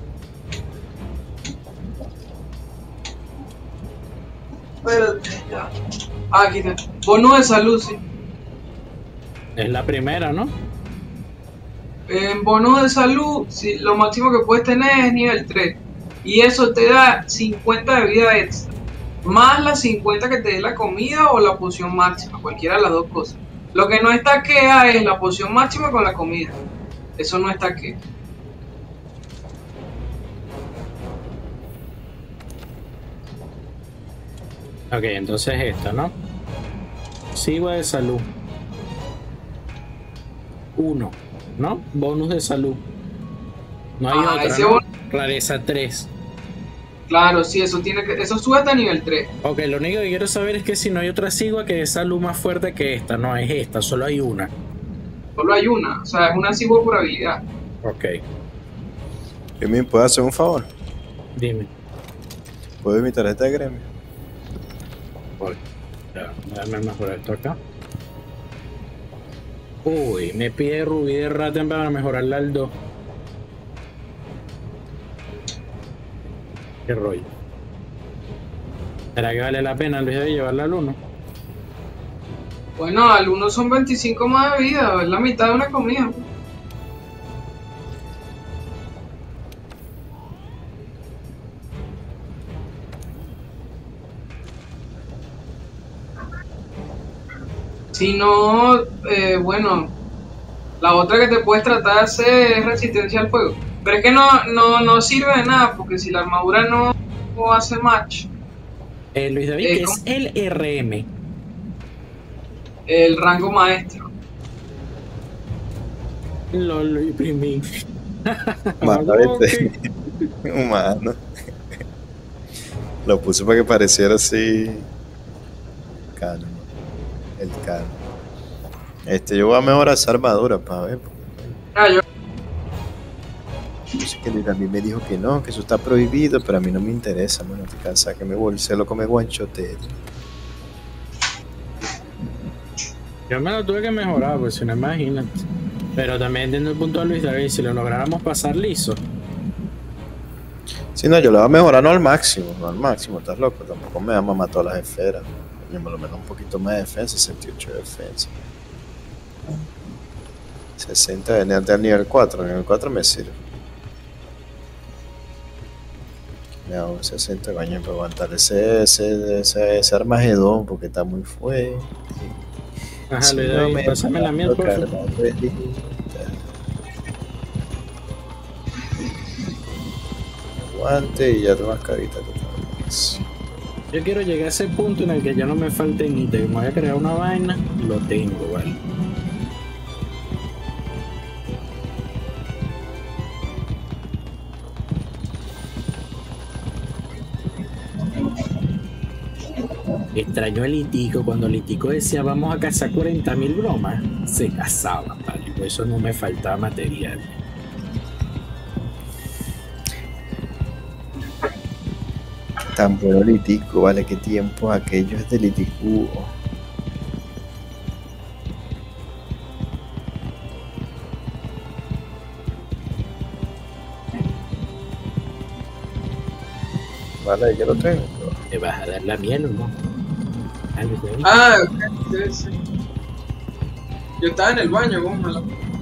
Espérate, ya. Ah, aquí está. Bono de salud, sí. Es la primera, ¿no? En bono de salud, sí, lo máximo que puedes tener es nivel tres. Y eso te da cincuenta de vida extra. Más las cincuenta que te dé la comida o la poción máxima. Cualquiera de las dos cosas. Lo que no está que es la poción máxima con la comida. Eso no está que. Ok, entonces esta, ¿no? Sigua de salud. Uno, ¿no? Bonus de salud. No hay Ah, otra, ese ¿no? bonus- Rareza tres. Claro, sí, eso tiene que. Eso sube hasta nivel tres. Ok, lo único que quiero saber es que si no hay otra sigua que es salud más fuerte que esta. No, es esta, solo hay una. Solo hay una. O sea, es una sigua por habilidad. Ok. Emin, ¿puedes hacer un favor? Dime. ¿Puedo ver mi tarjeta de gremio? Voy. Ya, déjame mejorar esto acá. Uy, me pide rubí de Ratten para mejorarla al dos. Qué rollo. ¿Será que vale la pena Luis de llevarla al uno? Bueno, al uno son veinticinco más de vida, es la mitad de una comida. Si no, eh, bueno, la otra que te puedes tratar de hacer es resistencia al fuego. Pero es que no, no, no sirve de nada, porque si la armadura no, no hace match, Eh, Luis David, Eh, que ¿cómo? es el R M. el rango maestro. Lo lo imprimí. Mano, este. Humano. Lo puse para que pareciera así. Cano. El cano. Este, yo voy a mejorar esa armadura para ver. Ah, yo, Yo sé que Luis a mí me dijo que no, que eso está prohibido, pero a mí no me interesa, mano. Te cansa que me bolse lo come guanchote. Yo me lo tuve que mejorar, pues si no, imagínate. Pero también entiendo el punto de Luis David, si lo lográramos pasar liso. Si no, yo lo voy a mejorar no al máximo, no al máximo, estás loco. Tampoco me va a mamar todas las esferas. Yo me lo meto un poquito más de defensa, sesenta y ocho de defensa. sesenta de al nivel cuatro, nivel cuatro me sirve. Me hago sesenta coño para aguantar ese, ese, ese, ese armagedón porque está muy fuerte. Ajá, Si Luis no David, me pásame la miel, por toca favor. la relita. Aguante y ya te vas carita total. Yo quiero llegar a ese punto en el que ya no me falte ni te me voy a crear una vaina, lo tengo, ¿vale? Extraño a Litico, cuando Litico decía vamos a cazar cuarenta mil bromas, se cazaba, ¿vale? Por eso no me faltaba material. Tan bueno litico, vale, qué tiempo aquellos de liticuo. Vale, ya lo tengo. ¿Te vas a dar la miel o no? Ah, Luis David. ah, ok, sí, sí. Yo estaba en el baño, gómalo.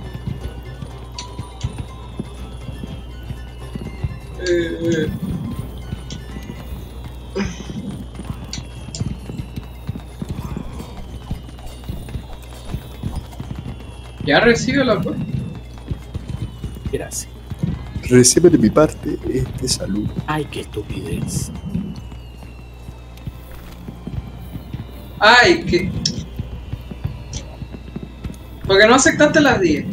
Eh, ya recibe la pues. Gracias. Recibe de mi parte este saludo. Ay, qué estupidez. Ay, que. ¿Por qué no aceptaste las diez?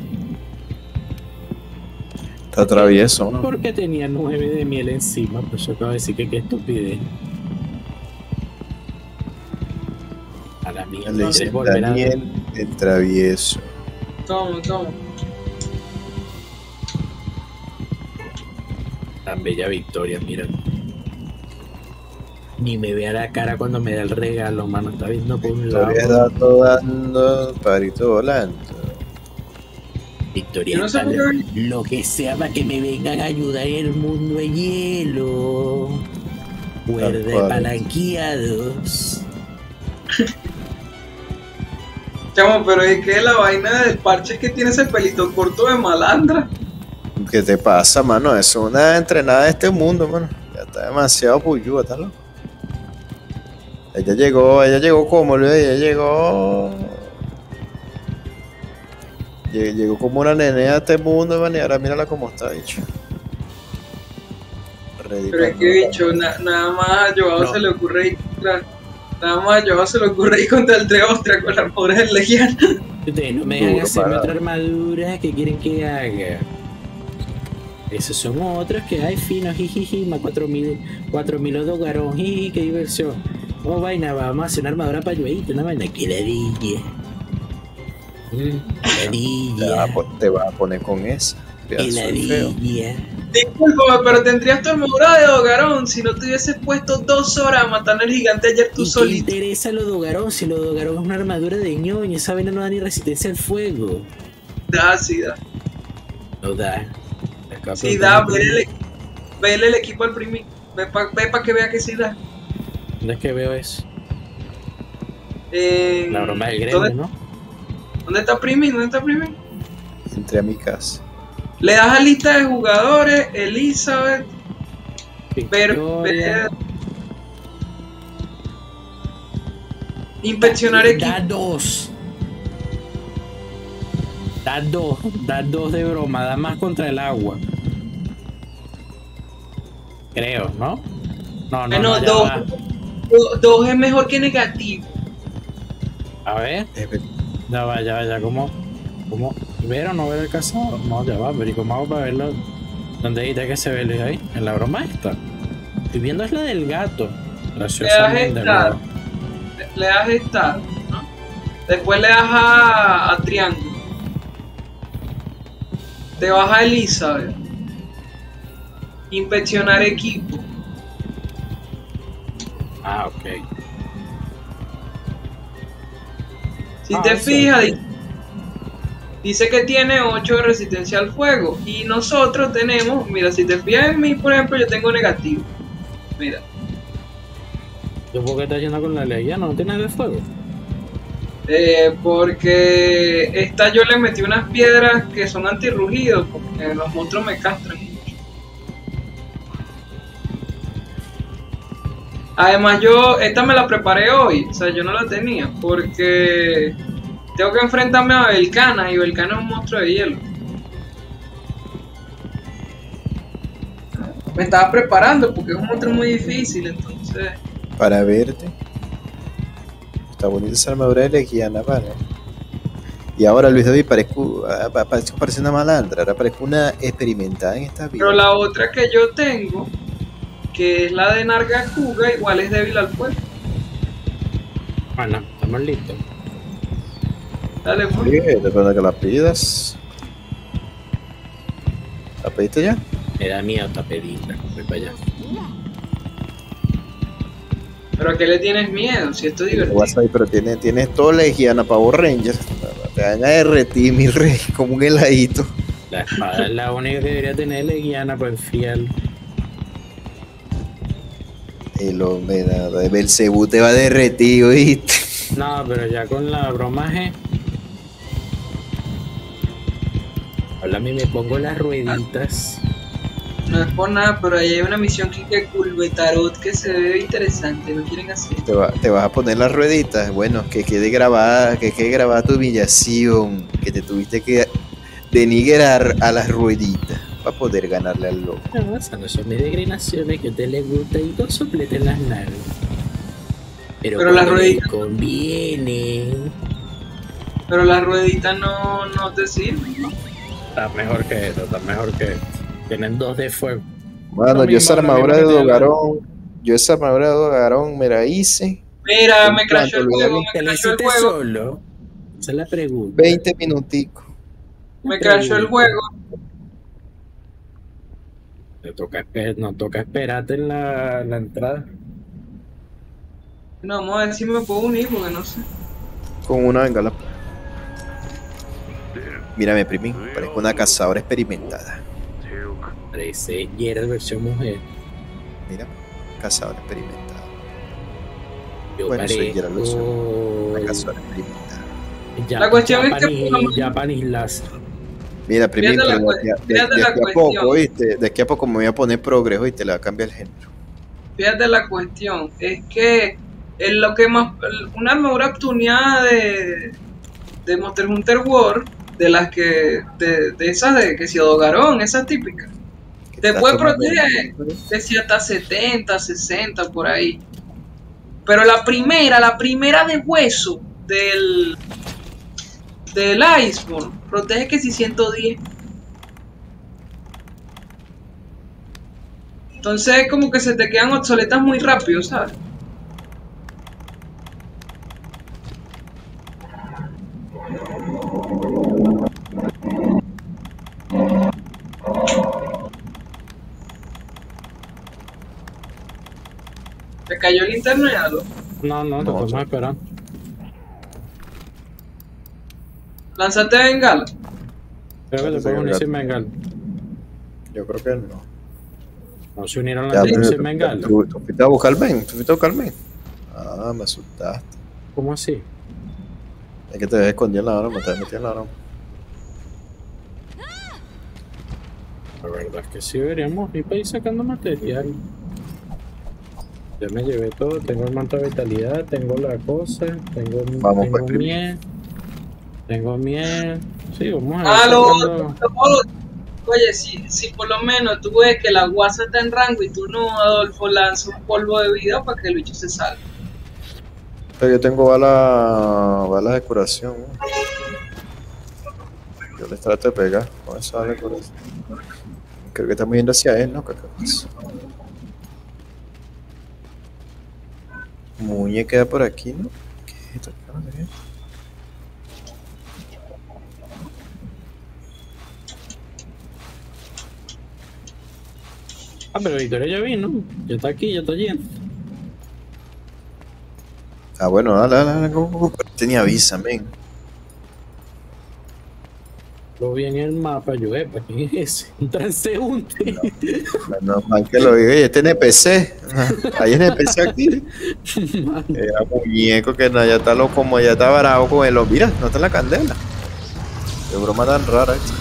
Está travieso, ¿no? Porque tenía nueve de miel encima, pues yo acabo de decir que qué estupidez. A la mía, Le no dice quieres volver a Daniel el travieso. Toma, toma. tan bella victoria, mira. Ni me vea la cara cuando me da el regalo, mano. Está viendo por un lado. Victoria dando, dando, parito volando. Victoria, Yo no sé tal- por qué- lo que sea para que me vengan a ayudar en el mundo de hielo. Cuerda cual. palanqueados. Chamo, pero es que la vaina del parche es que tiene ese pelito corto de malandra. ¿Qué te pasa, mano? Es una entrenada de este mundo, mano. Ya está demasiado puyúa, ¿estás loco? Ella llegó, ella llegó como, Luis, ella llegó... Lle- Llegó como una nene a este mundo, man, y ahora mírala cómo está, bicho. Ready Pero es para- que bicho, na- nada más a Joao No. se le ocurre ir contra. Nada más a Joao se le ocurre ir contra el de Ostria con las pobres del Legión. Ustedes no me dejan Duro, hacerme parado. otra armadura. ¿Qué quieren que haga? Esos son otros que hay finos, jijiji, más cuatro mil, cuatro mil odogarón, jiji, qué diversión. Oh, vaina, vamos a hacer una armadura para Yueito, una vaina, que ladilla. Mm, Te vas, ladilla, a, po- te vas a poner con esa. que Pedazo de feo. ladilla. Discúlpame, pero tendrías tu armadura de Dogarón si no te hubieses puesto dos horas a matar al gigante ayer tú ¿Y qué solito. interesa lo de Dogarón? Si lo de Dogarón es una armadura de ñoño, esa vaina no da ni resistencia al fuego. Da, sí, da. No da. Acá Sí, pero- da, vele el, vele el equipo al primi. Ve para ve pa que vea que sí da. ¿Dónde es que veo eso? Eh, La broma del gremio, ¿dónde, ¿no? ¿Dónde está primi? ¿Dónde está primi? Entré a mi casa. Le das a lista de jugadores, Elizabeth, ver, Victoria. ver- inspeccionar Da equipo. dos. Da dos. Da dos de broma. Da más contra el agua. Creo, ¿no? No, no, Bueno, no, ya dos, va. do- dos es mejor que negativo. A ver, Es ver- ya va, ya va, ya. ¿Cómo? ¿Cómo? ¿Ver o no ver el cazador? No, ya va, pero ¿y cómo hago para verlo? ¿Dónde dijiste que se ve Luis ahí? En la broma esta. Estoy viendo es la del gato. Graciosamente, esta. ¿no? Le, le das esta, ¿no? Después le das a, a triángulo. Te vas a Elizabeth. Inspeccionar equipo. Ah, ok. Si Ah, te eso. fijas, di- dice que tiene ocho de resistencia al fuego. Y nosotros tenemos, mira, si te fijas en mí, por ejemplo, yo tengo negativo. Mira, ¿Tú por qué estás yendo con la ley? Ya no tienes de fuego. eh, porque esta yo le metí unas piedras que son antirrugidos, porque los monstruos me castran mucho. Además, yo, esta me la preparé hoy, o sea, yo no la tenía, porque tengo que enfrentarme a Belcana, y Belcana es un monstruo de hielo. Me estaba preparando porque es un monstruo muy difícil, entonces. Para verte. Está bonita esa armadura de Legiana, vale. Y ahora Luis David parezco, ah, pa- parezco parece una malandra, ahora parezco una experimentada en esta vida. Pero la otra que yo tengo, que es la de Nargacuga, igual es débil al fuego. Bueno, estamos listos. Dale, pues. Sí, depende de que la pidas. ¿La pediste ya? Me da miedo esta pedita. Voy para allá. Pero ¿a qué le tienes miedo? Si esto es Te divertido. vas a ir, pero tienes, tienes todo Legiana Power Rangers. Te van a derretir, mi rey, como un heladito. La espada es la única que debería tener Leguiana para enfriarlo. El hombre, nada, de Belcebú te va a derretir, ¿oíste? No, pero ya con la broma G. Ahora a mí me pongo las rueditas. No es por nada, pero ahí hay una misión que que Culbetarot que se ve interesante, ¿no quieren hacer? Te, va- te vas a poner las rueditas. Bueno, que quede grabada, que quede grabada tu humillación, que te tuviste que denigrar a las rueditas para poder ganarle al loco. No, esas no son mis degrinaciones que a usted le gusta y dos sopleten las nalgas. Pero, Pero las cuando le rueditas- conviene. Pero las rueditas no, no te sirven, ¿no? Está mejor que esto, está mejor que esto. Tienen dos de fuego. Bueno, Lo yo esa mismo, lo armadura de mismo que te Dogarón, yo esa armadura de Dogarón me la hice Mira, En me crashó el cuanto juego, lo me ¿Te lo crashó el hiciste juego, solo? Esa es la pregunta. veinte minuticos. me crashó el juego. Te toca, esper- no toca esperarte en la, la entrada. No, vamos a ver si me puedo unir porque no sé. Con una bengala. Mírame, primín, parezco una cazadora experimentada. Parece Geralt versión mujer. Mira, cazadora experimentada. Yo Bueno, soy Geralt versión. Una parezco... cazadora experimentada. Ya- La cuestión es que- Japanese, Japanese Lass. Mira, primín, Fíjate la pero de, cue- aquí a- de- fíjate de la aquí a cuestión. poco, ¿viste? De aquí a poco me voy a poner progreso y te le va a cambiar el género. Fíjate la cuestión, es que es lo que más, una armadura tuneada de, de Monster Hunter World, de las que, de, de esas de que si Dogarón, esas típicas, Que te estás puede tomando- proteger de si hasta setenta, sesenta por ahí. Pero la primera, la primera de hueso del del Iceborne, protege que si ciento diez. Entonces como que se te quedan obsoletas muy rápido, ¿sabes? cayó el interno y algo. No, no, te No, podemos sí. esperar. Lánzate a bengala. Creo que te Sí, puedes unir gato. sin Bengal. Yo creo que no. No se unieron Ya, las pero sin tú, Bengal. tú, tú fuiste a buscar Ben, tú fuiste a buscar Ben. Ah, me asustaste. ¿Cómo así? Es que te ves escondido en la broma, te ves metido en la broma. La verdad es que sí deberíamos ir para ir sacando material. Ya me llevé todo, tengo el manto de vitalidad, tengo la cosa, tengo, Vamos, tengo pues, miel, tengo miel. Sí, vamos a ir Ah, lo sacando. otro, lo otro. Oye, si, si por lo menos tú ves que la guasa está en rango y tú no, Adolfo, lanza un polvo de vida para que el bicho se salga. Pero yo tengo balas balas de curación. ¿No? Yo les trato de pegar con esa bala de curación. Creo que estamos yendo hacia él, ¿no? ¿Qué pasa? Muñe queda por aquí, ¿no? ¿Qué es esto? ¿Qué es esto? Ah, pero Victoria ya vino, ya está aquí, ya está lleno. Ah, bueno, dale, dale, dale. Go, go, go. Tenía avisa, men. Lo vi en el mapa, yo, eh, ¿para quién es ese? Un transeúnte. Menos mal que lo vi. Oye, este N P C. Hay N P C aquí. Era muñeco que no, ya está loco, como ya está bravo con él. Mira, no está en la candela. Qué broma tan rara esta.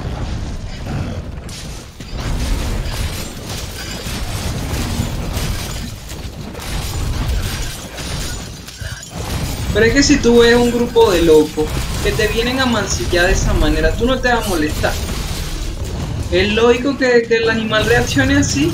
Pero es que si tú ves un grupo de locos que te vienen a mancillar de esa manera, tú no te vas a molestar. Es lógico que, que el animal reaccione así.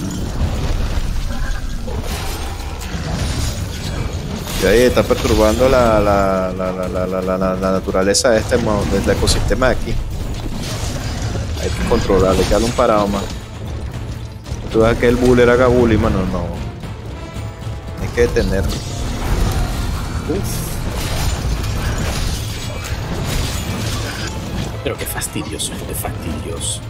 Y ahí está perturbando la, la, la, la, la, la, la, la- la naturaleza de este, mo- del ecosistema de aquí. Hay que controlarle, hay que darle un parado más. Tú ves que el buller haga bully, mano, no. Hay que detenerlo. Pero qué fastidioso, qué fastidioso.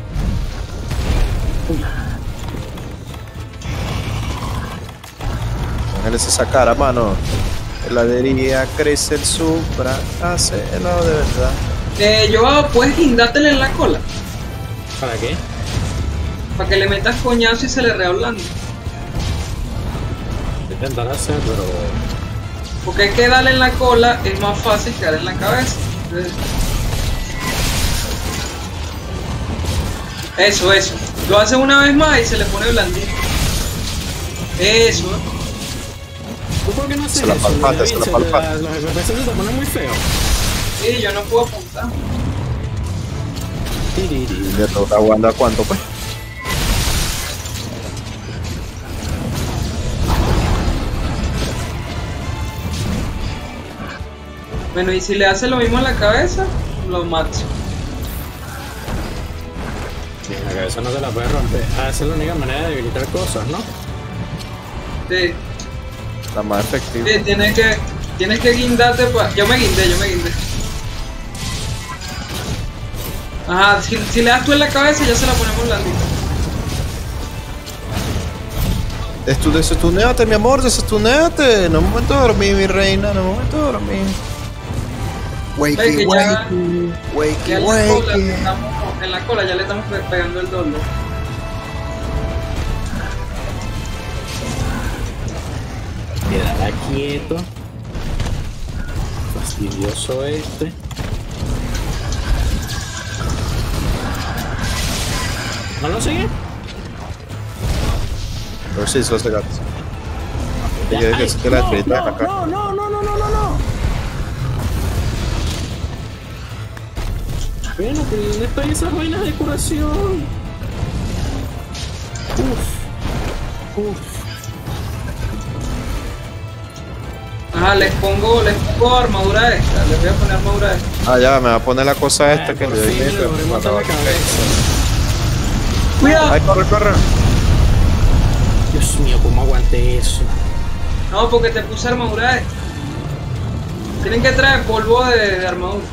Póngales esa cara, mano. Heladería, crece el Supra, hace helado de verdad. Eh, yo, puedes guindártele en la cola ¿Para qué? para que le metas coñazo y se le rehablando. Voy a intentar hacer, pero. Porque es que darle en la cola es más fácil que darle en la cabeza. Entonces, Eso, eso. Lo hace una vez más y se le pone blandito. Eso. ¿Tú por qué no haces Se la eso? palpaste, se la David? palpaste. Los F P S se te ponen muy feos. Sí, yo no puedo apuntar. Tiriri. ¿Le toca Wanda cuánto, pues? Bueno, y si le hace lo mismo a la cabeza, lo mato. Sí, la cabeza no te la puedes romper. Ah, esa es la única manera de debilitar cosas, ¿no? Sí, La más efectiva. sí, tienes que, tienes que guindarte pa... Yo me guindé, yo me guindé. Ajá, si, si le das tú en la cabeza ya se la ponemos blandita. Destu- Desestuneate, mi amor, desestuneate. No es momento de dormir, mi reina, no es momento de dormir. Ve que Wakey, ya, wakey, ya wakey, en la cola, wakey. estamos, en la cola ya le estamos pe- pegando el dolor. Quedará quieto. Fastidioso este. ¿No lo sigue? Pero sí, eso hace gato. Ya, Yo dije ay, que sí que la no, estrellita no, acá. no, no, no, no, no, no, no. Bueno, pero ¿dónde están esas vainas de curación? Uf. Uf. Ajá, les pongo, les pongo armadura extra, les voy a poner armadura extra. Ah, ya, me va a poner la cosa esta Ay, que por le fin dije. le logré matar la cabeza. ¡Cuidado! Ay, corre, corre. Dios mío, ¿cómo aguanté eso? No, porque te puse armadura extra. Tienen que traer polvo de, de armadura.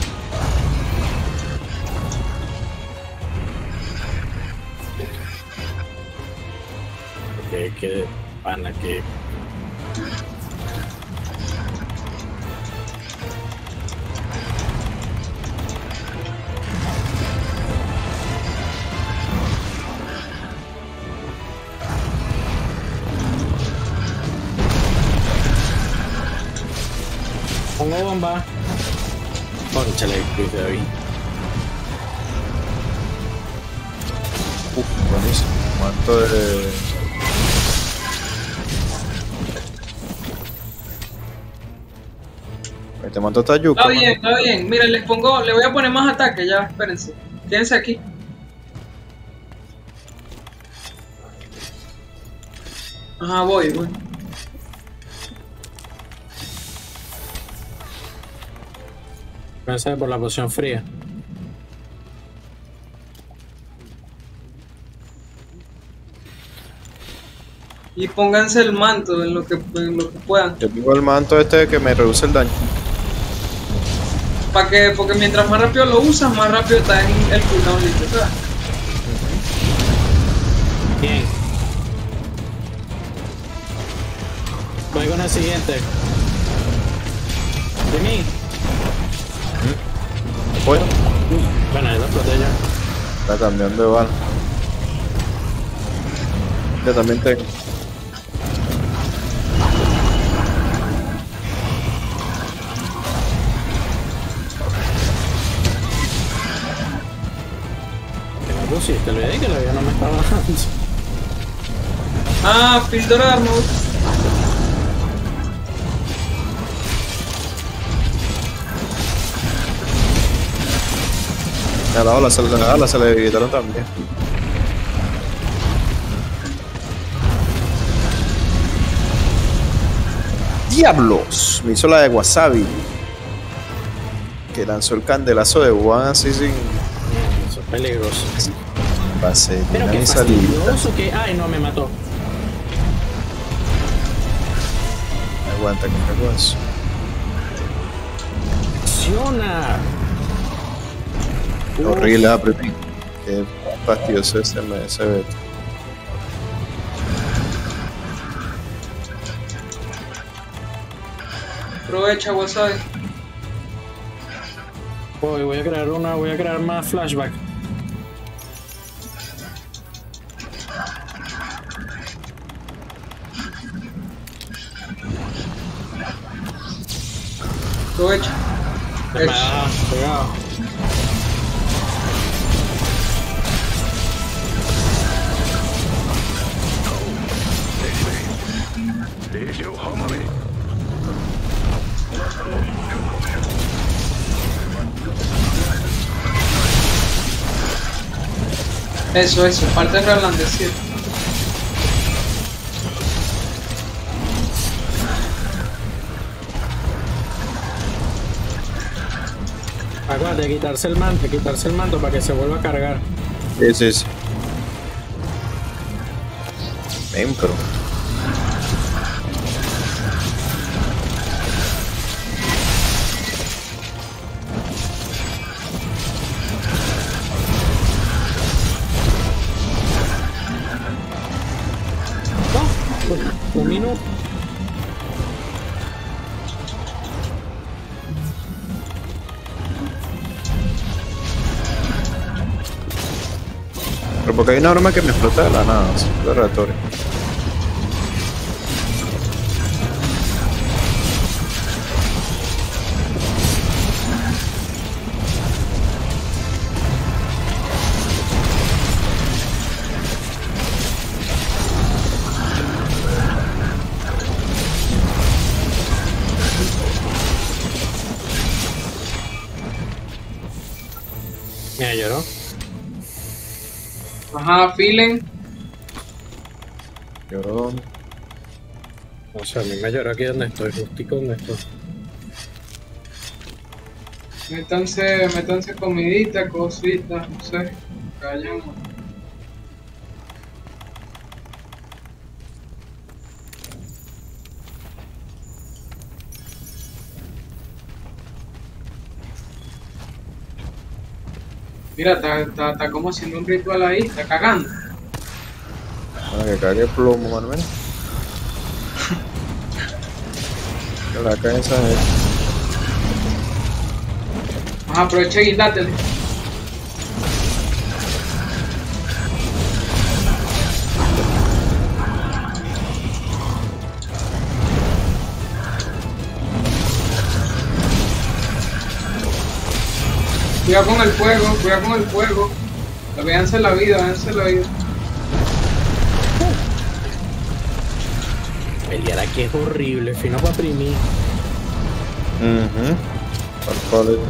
Que, que, pana, que pongo bomba. Cónchale, Chris David. Uf, buenísimo. Manto de... Este manto está yuca. Está bien, está bien. Miren, les pongo, le voy a poner más ataque ya, espérense. Quédense aquí. Ajá, voy, voy. Pensé por la poción fría. Y pónganse el manto en lo que, en lo que puedan. Yo tengo el manto este que me reduce el daño. Para que, porque mientras más rápido lo usas, más rápido está en el cooldown listo, ¿sabes? Bien. Voy con el siguiente. De mí. Bueno, Bueno, ahí lo exploté ya. está cambiando de bala. Yo también tengo. Que me pusiste, le dije que la vida no me estaba bajando. Ah, píldora de armor. A la ola se le, a la se le debilitaron también. ¡Diablos! Me hizo la de Wasabi. Que lanzó el candelazo de Wuhan así sin Eso es peligroso. base. Pero qué fastidioso que... Ay, no, me mató. Aguanta, que me hago eso. Acciona. Horrible, apreté. Qué fastidioso ese, ese veto. Aprovecha, wasabi. Voy, voy a crear una, voy a crear más flashback. Aprovecha. Me da pegado. Eso, eso, parte reblandecida. Acuérdate, quitarse el manto, quitarse el manto para que se vuelva a cargar. Sí, sí, sí. Ven, pero. Un minuto. Pero porque hay una arma que me explota de la nada, es aleatorio. Mira, lloró. Ajá, filen. Lloró. O sea, a mí me lloró aquí donde estoy, justico donde estoy. Métanse, métanse comidita, cositas, no sé. Callan. Mira, está, está, está como haciendo un ritual ahí, está cagando. Para que cague plomo, Manuel. Que la cae esa gente. Ajá, aprovecha y dátele. Cuidado con el fuego, cuidado con el fuego. Véanse la vida, véanse la vida. Pelear aquí es horrible, fino para imprimir. Mhm. Vale.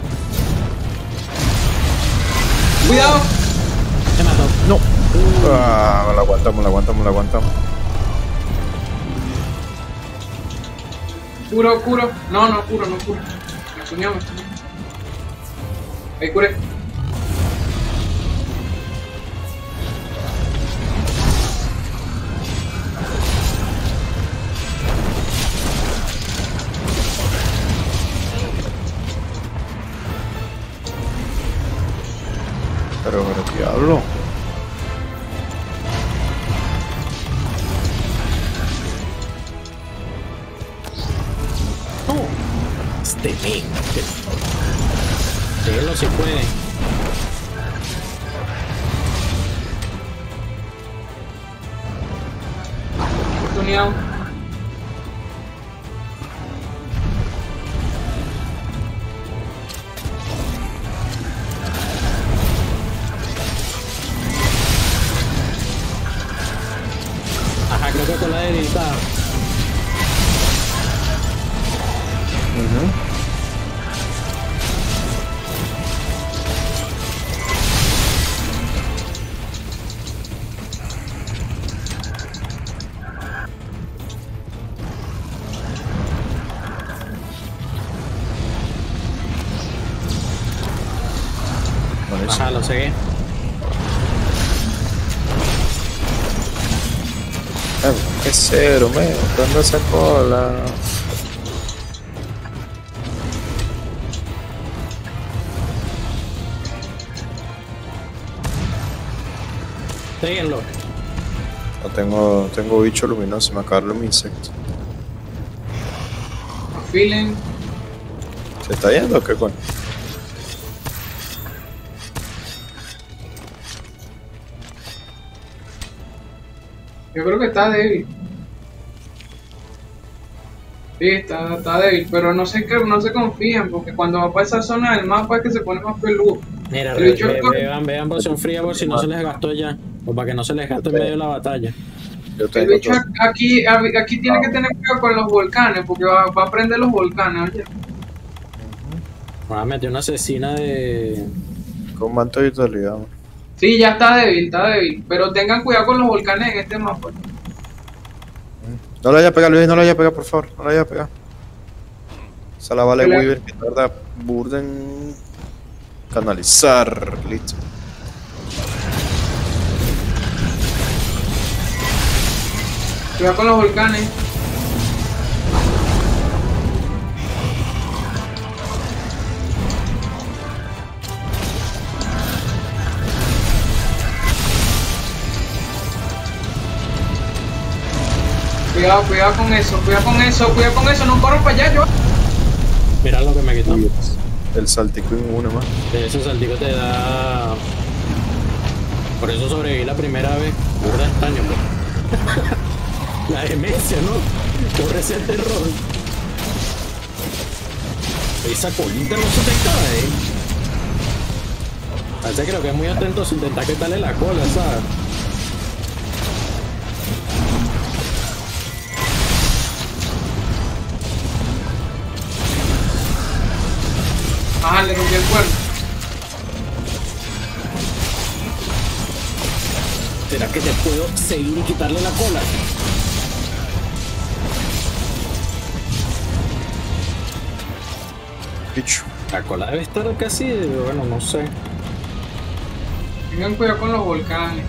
Cuidado. Me mató. No. Ah, la aguantamos, la aguantamos, la aguantamos. Curo, curo. No, no, curo, no curo. Me soñó, me soñó. Ahí curé. Pero, pero, diablo. Este men. Déjelo si puede. Oportunidad. Ajá, creo que con la debilitada. Mhm. Ajá, lo seguí. Qué cero, me dando esa cola. Síguenlo. No tengo, tengo bicho luminoso, me acabaron los insectos. Feeling. ¿Se está yendo o qué coño? Yo creo que está débil. Sí, está, está débil, pero no sé que no se confían, porque cuando va para esa zona del mapa es que se pone más peludo. Mira, El re- bicho ve- es- vean, vean poción fría por si no se les gastó ya. O para que no se les gaste en medio de la batalla. Yo El tengo bicho todo. aquí, aquí tiene que tener cuidado con los volcanes, porque va, va a prender los volcanes, oye. Voy a meter una asesina de. Con manto de vitalidad. Sí, ya está débil, está débil, pero tengan cuidado con los volcanes en este mapa. No la vaya a pegar, Luis, no la vaya a pegar, por favor. No la vaya a pegar. Esa la vale Que la- Weaver, que tarda burden canalizar. Listo. Cuidado con los volcanes. Cuidado, cuidado con eso, cuidado con eso, cuidado con eso, no corran para allá, yo. Mira lo que me quitó. Uy, el saltico inmune más. Ese saltico te da. Por eso sobreviví la primera vez. Burda de estaño, pues. La demencia, ¿no? Corre ese terror. Esa colita no se te cae. Parece que creo que es muy atento sin intentar quitarle la cola, ¿sabes? Ajá, le rompí el cuerno. ¿Será que te puedo seguir y quitarle la cola? Bicho. La cola debe estar casi, bueno, no sé. Tengan cuidado con los volcanes.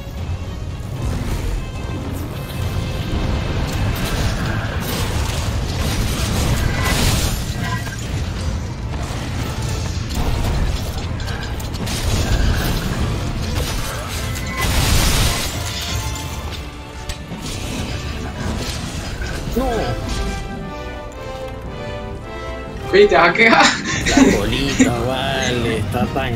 No, Viste, a quejar. la colita, vale, está tan.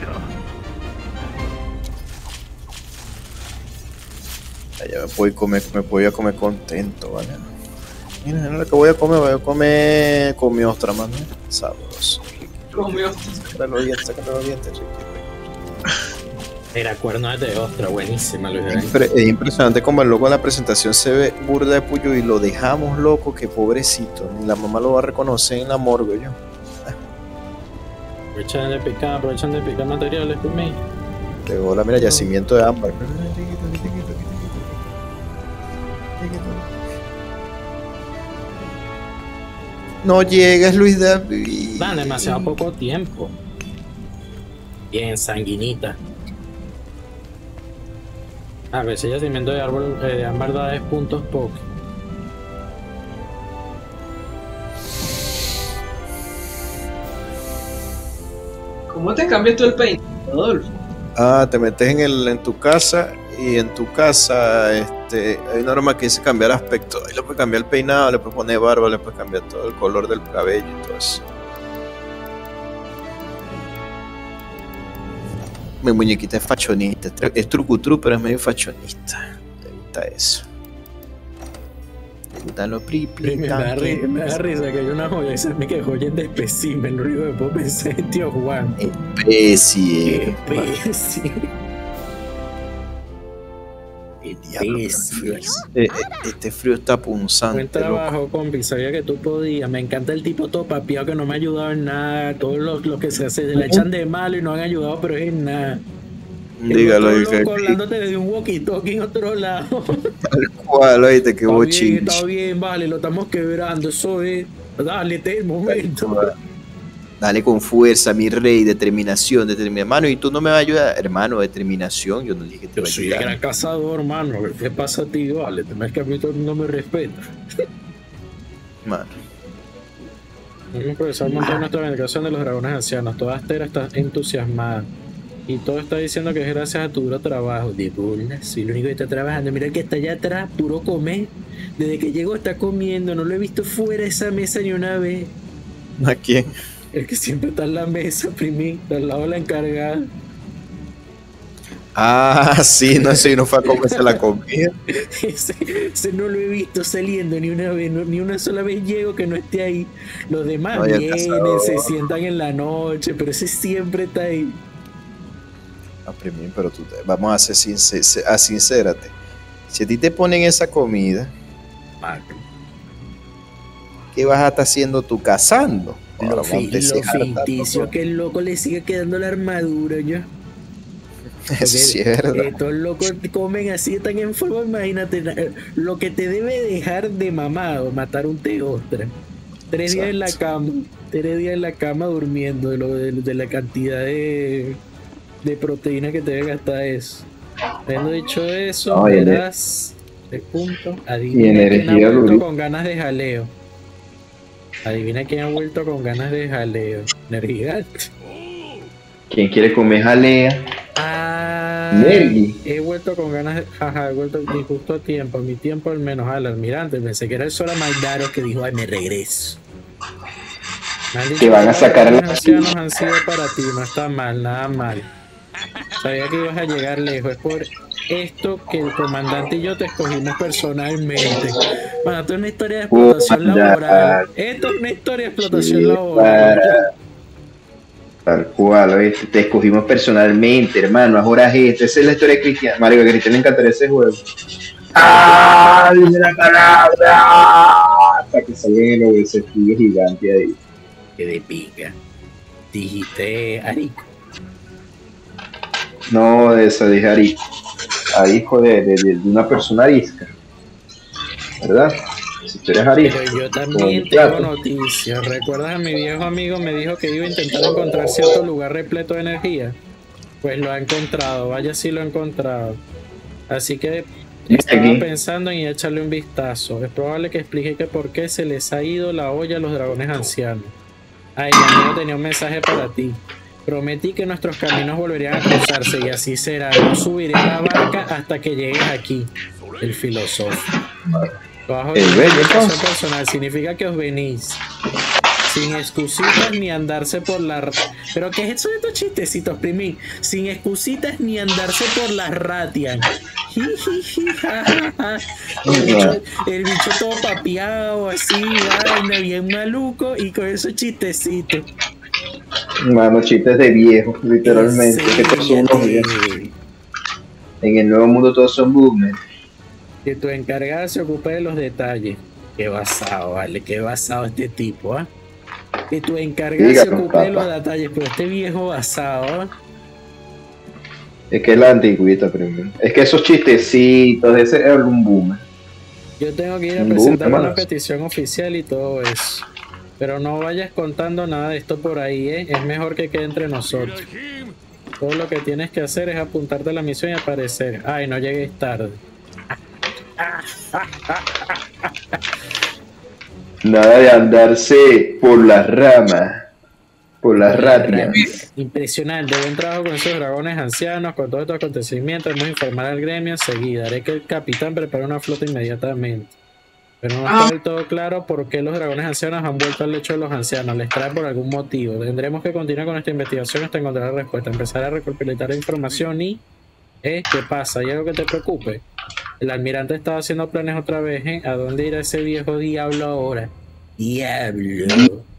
Ya me puedo ir comer, me puedo ir a comer contento, ¿vale? Mira, lo que voy a comer, voy a comer con mi ostra, man. Sabroso. Comió. Sácale los dientes, sácale los dientes, Ricky. Era cuernos de ostra, buenísima, Luis Daniel. Impre- Es impresionante como el loco en la presentación se ve burda de puyo y lo dejamos loco, que pobrecito. Ni la mamá lo va a reconocer en la morgue, yo. Aprovechan de picar, aprovechan de picar materiales por mí. Llegó la mira, yacimiento de ámbar. No llegas, Luis David. Dan demasiado poco tiempo. Bien, sanguinita. A ver, ese yacimiento de árbol eh, de ámbar da diez puntos poco. ¿Cómo te cambias tú el peinado, Adolfo? Ah, te metes en el en tu casa y en tu casa este, hay una norma que dice cambiar aspecto. Ahí le puedes cambiar el peinado, le puedes poner barba, le puedes cambiar todo el color del cabello y todo eso. Mi muñequita es fashionista, es trucutru, pero es medio fashionista. Le gusta eso. Le gustan los pri, pri, Me da, ri- tanque. me da risa que hay una joya, esa es mi que joya de espécimen, lo único que puedo pensar en tío Juan. Especie. Especie. El diablo, pero el frío Especie. es- eh, eh, Este frío está punzante. Buen loco. trabajo, compi. Sabía que tú podías. Me encanta el tipo todo papiado que no me ha ayudado en nada. Todos los, los que se, se le echan de malo y no han ayudado, pero es en nada. Dígalo, El y otro que loco hablándote desde un walkie-talkie en otro lado. tal cual, oíste, qué Está bien, bochinche. está bien, vale, lo estamos quebrando. Eso es. Dale, este es el momento. Dale con fuerza, mi rey, determinación, determinación. Hermano, ¿y tú no me vas a ayudar? Hermano, determinación. Yo no dije que te Yo iba a soy el ayudar. gran cazador, hermano. ¿Qué pasa a ti? Vale, te ves que a mí todo el mundo me respeta. Mano. Un profesor montó nuestra veneración de los dragones ancianos. Toda Astera está entusiasmada. Y todo está diciendo que es gracias a tu duro trabajo. De bola, soy el único que está trabajando. Mira el que está allá atrás, puro comer. Desde que llegó está comiendo. No lo he visto fuera de esa mesa ni una vez. ¿A quién? El que siempre está en la mesa, primí, al lado de la encargada. Ah, sí, no sé, no fue a comerse la comida. Ese, ese no lo he visto saliendo ni una vez, no- ni una sola vez llego que no esté ahí. Los demás No, ya vienen, cazador. se sientan en la noche, pero ese siempre está ahí. Ah, Primín, pero tú, te- vamos a ser sincer- a sincérate. Si a ti te ponen esa comida, ¿qué vas a estar haciendo tú cazando? Lo, Ahora, fi- monte ese lo jarta, ficticio loco. que el loco le sigue quedando la armadura, ¿ya? Eso es cierto. Estos locos comen así, están en fuego, imagínate. eh, Lo que te debe dejar de mamado, matar un teostra. Tres días en la cama, tres días en la cama durmiendo de, lo, de, de la cantidad de, de proteína que te debe gastar eso. Habiendo dicho eso, Oye, verás de punto. y Adivina quién ha energía vuelto duri- con ganas de jaleo. Adivina quién ha vuelto con ganas de jaleo. Nergigante. ¿Quién quiere comer jalea? Ah, Nergi. he vuelto con ganas de. Jaja, he vuelto y justo a tiempo. Mi tiempo al menos al almirante. Pensé que era el Sora Maldaros que dijo: ay, me regreso. Me han dicho Te van a que sacar los el- ancianos han sido para ti. No está mal, nada mal. Sabía que ibas a llegar lejos. Es por esto que el comandante y yo te escogimos personalmente. Bueno, esto es una historia de explotación laboral. Esto es una historia de explotación Sí, laboral. Tal cual, ¿oíste? Te escogimos personalmente, hermano. Ahora es esta. Esa es la historia de Cristian. Mario, que a Cristian le encantaría ese juego. ¡Ah! ¡Dime la palabra! Hasta que salen los ese estudio gigante ahí. Que de pica. Dijiste Arico. No, de esa dije arisco. Arisco de, de, de una persona arisca. ¿Verdad? Si tú eres arisco. Pero yo también Con tengo plato. noticias. ¿Recuerdas a mi viejo amigo? Me dijo que iba a intentar encontrar cierto lugar repleto de energía. Pues lo ha encontrado. Vaya si lo ha encontrado. Así que estaba Aquí. pensando en echarle un vistazo. Es probable que explique que por qué se les ha ido la olla a los dragones ancianos. Ay, mi amigo tenía un mensaje para ti. Prometí que nuestros caminos volverían a cruzarse y así será. No subiré a la barca hasta que llegues aquí. El filósofo. Bajo El bello, identificación entonces. personal significa que os venís sin excusitas ni andarse por la ra- pero qué es eso de estos chistecitos, primín, sin excusitas ni andarse por las ratias. Jijiji, jajaja. el, bicho, el bicho todo papeado así, vaina bien maluco y con esos chistecitos. Mano, chistes de viejo, literalmente. Que todos son unos viejos. En el nuevo mundo todos son boomers. Que tu encargada se ocupe de los detalles. Qué basado, vale, qué basado este tipo, ¿ah? ¿eh? Que tu encargada Dígame, se ocupe papá. de los detalles, pero este viejo basado, ¿eh? Es que es la antigüita primero. Es que esos chistecitos, ese es un boomer. Yo tengo que ir a Un presentar boomer, una manos. petición oficial y todo eso. Pero no vayas contando nada de esto por ahí, ¿eh? Es mejor que quede entre nosotros. Todo lo que tienes que hacer es apuntarte a la misión y aparecer. Ay, no llegues tarde. Nada de andarse por las ramas, por las ratias. Impresionante, buen trabajo con esos dragones ancianos, con todos estos acontecimientos. Debemos informar al gremio enseguida. Haré que el capitán prepare una flota inmediatamente. Pero no está del todo claro por qué los dragones ancianos han vuelto al lecho de los ancianos. Les trae por algún motivo. Tendremos que continuar con esta investigación hasta encontrar la respuesta. Empezar a recopilar información y... ¿Eh? ¿Qué pasa? ¿Hay algo que te preocupe? El almirante estaba haciendo planes otra vez, ¿eh? ¿A dónde irá ese viejo diablo ahora? Diablo.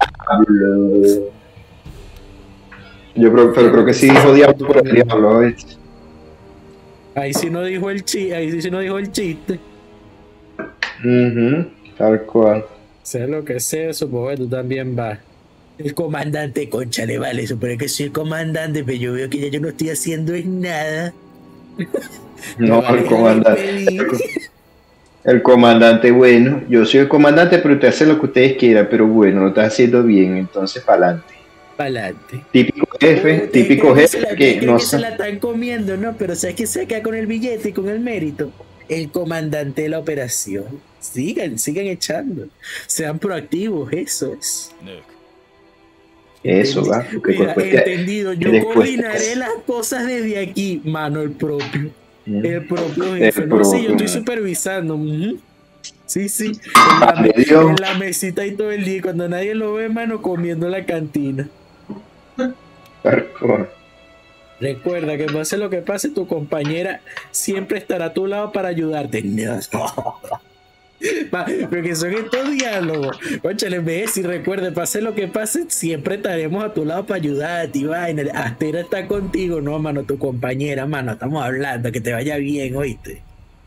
Yo creo, pero creo que sí dijo diablo por el diablo, ¿viste? Ahí sí no dijo el chiste, ahí sí no dijo el chiste. Ujú, tal cual. Sea lo que sea, supongo que tú también vas. El comandante, concha, le vale, supone que soy el comandante, pero yo veo que ya yo no estoy haciendo es nada. No, vale, el comandante. pedir. El comandante, bueno, yo soy el comandante, pero usted hace lo que ustedes quieran, pero bueno, lo está haciendo bien, entonces para adelante. Pa'lante. Típico jefe, Ustedes típico creen que se jefe la- que creen no que se sé. la están comiendo, ¿no? Pero ¿sabes qué se queda con el billete y con el mérito? El comandante de la operación. Sigan, sigan echando. Sean proactivos, eso es. Eso, Entendi- va, porque Mira, después te- entendido. Yo después te- coordinaré las cosas desde aquí, mano, el propio. El propio El jefe. No, sí, yo propio. estoy supervisando. ujú. Sí, sí. En la, me- Ay, Dios. en la mesita y todo el día. Cuando nadie lo ve, mano, comiendo en la cantina. Hardcore. Recuerda que pase lo que pase, tu compañera siempre estará a tu lado para ayudarte. No. Pa- Porque son estos diálogos. Óchale, ve, si recuerde, pase lo que pase, siempre estaremos a tu lado para ayudarte. Y vaina. Astera está contigo, no, mano, tu compañera, mano. Estamos hablando, que te vaya bien, oíste.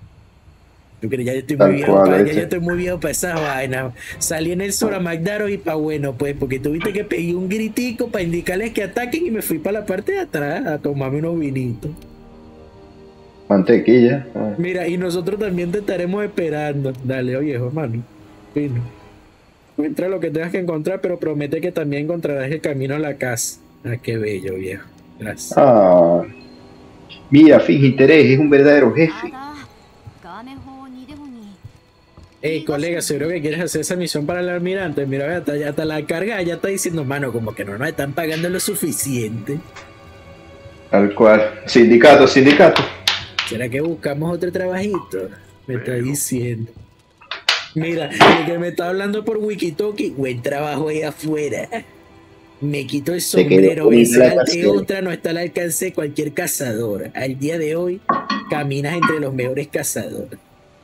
Tú crees, ya yo estoy muy Tal viejo cual, para, ya ¿viste? yo estoy muy viejo para esas vainas. Salí en el Sora Magdaro y pa' bueno, pues, porque tuviste que pedir un gritico para indicarles que ataquen y me fui para la parte de atrás a tomarme unos vinitos. Mantequilla. Ah. Mira, y nosotros también te estaremos esperando. Dale, oye, hermano. Fino. Encuentra lo que tengas que encontrar, pero promete que también encontrarás el camino a la casa. Ah, qué bello, viejo. Gracias. Ah. Mira, finge interés, es un verdadero jefe. 画面法にでもに Hey, colega, seguro que quieres hacer esa misión para el almirante. Mira, ve, hasta, hasta la carga ya está diciendo, mano, como que no nos están pagando lo suficiente. Tal cual. Sindicato, sindicato. ¿Será que buscamos otro trabajito? Me está diciendo. Mira, el que me está hablando por Wikitoki, buen trabajo ahí afuera. Me quito el Te quedó sombrero, bonita esa la ante canción. otra no está al alcance de cualquier cazador. Al día de hoy, caminas entre los mejores cazadores.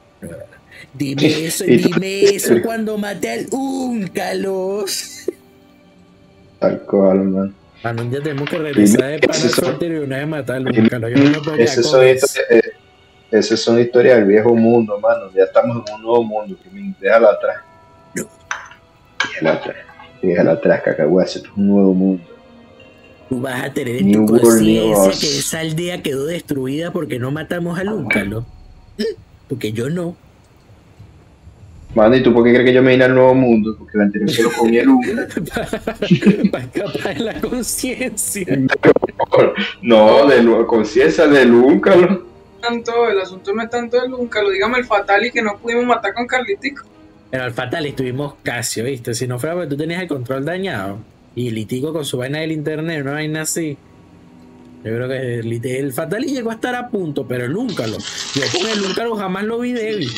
Dime eso, Y tú- dime eso cuando mate al Úncalos. Tal cual, man. Mano, un día tenemos que regresar de pana Ese son- soltero y una vez matar al Úncalos. Yo no me puedo quedar Esas con son, eso. historias, eh, esas son historias del viejo mundo, mano. Ya estamos en un nuevo mundo. Que me déjalo atrás. Déjalo atrás. Déjalo atrás, cacahuazo. Esto es un nuevo mundo. Tú vas a tener en New tu World, conciencia New que esa aldea quedó destruida porque no matamos al Úncalo. Porque yo no. Mano, ¿y tú por qué crees que yo me vine al nuevo mundo? Porque el anterior se lo comí el uno. Para escapar de la conciencia. No, de nuevo, conciencia del úncalo. Tanto, el asunto no es tanto el Úncalo, dígame el Fatali que no pudimos matar con Carlitico. Pero al fatal estuvimos casi, ¿viste? Si no fuera porque tú tenías el control dañado. Y el Litico con su vaina del internet, una vaina así. Yo creo que el, Lit- el Fatali llegó a estar a punto, pero el Úncalo. Yo con el Úncalo jamás lo vi débil.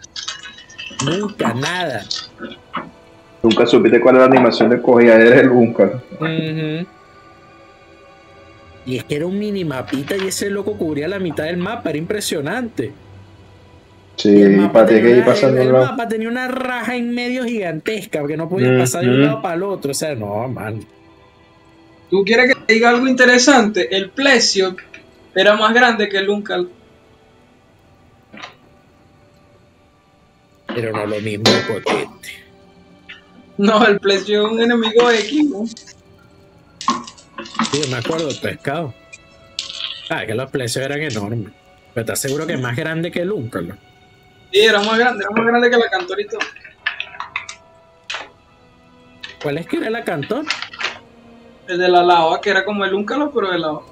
Nunca, nada. Nunca supiste cuál era la animación de cogidadera del úncalo. Ujú. Y es que era un minimapita y ese loco cubría la mitad del mapa, era impresionante. Sí, Y el mapa, para tenía que ir una, pasando el- el al lado. mapa tenía una raja en medio gigantesca que no podía Mm, pasar de un mm. lado para el otro. O sea, no, man. ¿Tú quieres que te diga algo interesante? El Plesio era más grande que el Uncal. Pero no lo mismo potente. No, el Plesio es un enemigo X, ¿no? Sí, me acuerdo del pescado. Ah, que los Plesios eran enormes. Pero ¿estás seguro que es más grande que el Uncal? Sí, era más grande, era más grande que la Cantorito. ¿Cuál es que era la Cantor? El de la lava, que era como el Úncalo, pero de lava.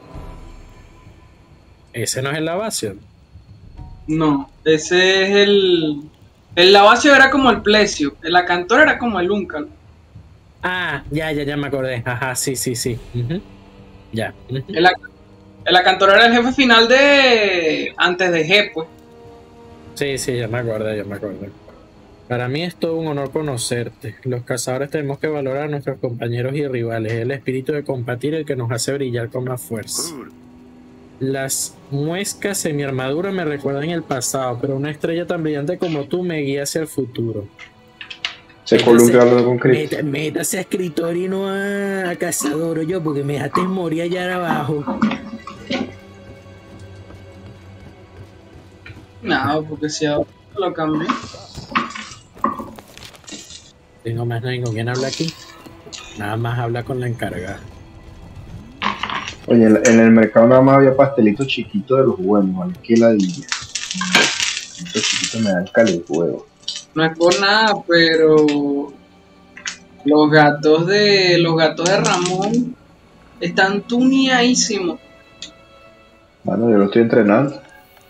Ese no es el Lavación. No, ese es el... El Lavacio era como el Plesio, el Acantor era como el Úncalo. Ah, ya, ya, ya me acordé. Ajá, sí, sí, sí. Uh-huh. Ya. Uh-huh. El, el Acantor era el jefe final de... Antes de G, pues. Sí, sí, ya me acordé, ya me acordé. Para mí es todo un honor conocerte. Los cazadores tenemos que valorar a nuestros compañeros y rivales. Es el espíritu de compartir el que nos hace brillar con más fuerza. Las muescas en mi armadura me recuerdan el pasado, pero una estrella tan brillante como tú me guía hacia el futuro. Se columpia hablando con Chris. Métase, métase a escritor y no a, a cazador, yo, porque me dejaste morir allá abajo. No, porque si ahora lo cambié. Tengo más nadie con quién habla aquí. Nada más habla con la encargada. Oye, en en el mercado nada más había pastelitos chiquitos de los buenos, ¿vale? Qué ladilla. Estos chiquitos me dan cali de huevo. No es por nada, pero los gatos de los gatos de Ramón están tuneadísimos. Bueno, yo lo estoy entrenando.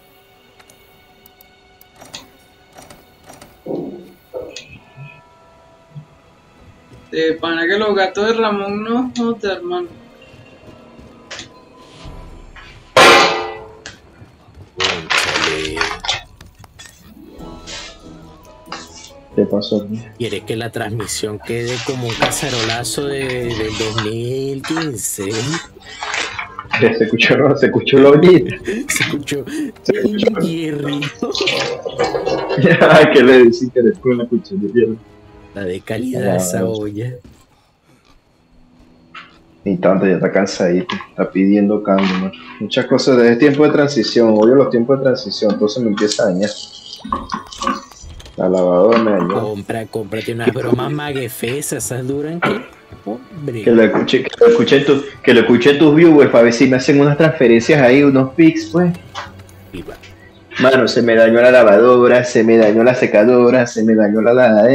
De pana que los gatos de Ramón no joder, hermano. ¿Qué pasó? ¿Quieres que la transmisión quede como un cacerolazo de, del dos mil quince? Se escuchó, se escuchó la ollita. Se escuchó. Se escuchó. Jerry. ¿Qué le decís que después la cuchilla? La de calidad esa olla. Ni tanto, ya está cansadito, está pidiendo cambio, ¿no? Muchas cosas de tiempo de transición, odio los tiempos de transición, entonces me empieza a dañar. La lavadora me dañó. Compra, cómprate unas bromas maguefesas, esas duran que. Hombre. Que lo escuché, que lo escuché, tu, que lo escuché tus viewers para ver si me hacen unas transferencias ahí, unos pics, pues. Viva. Mano, se me dañó la lavadora, se me dañó la secadora, se me dañó la la.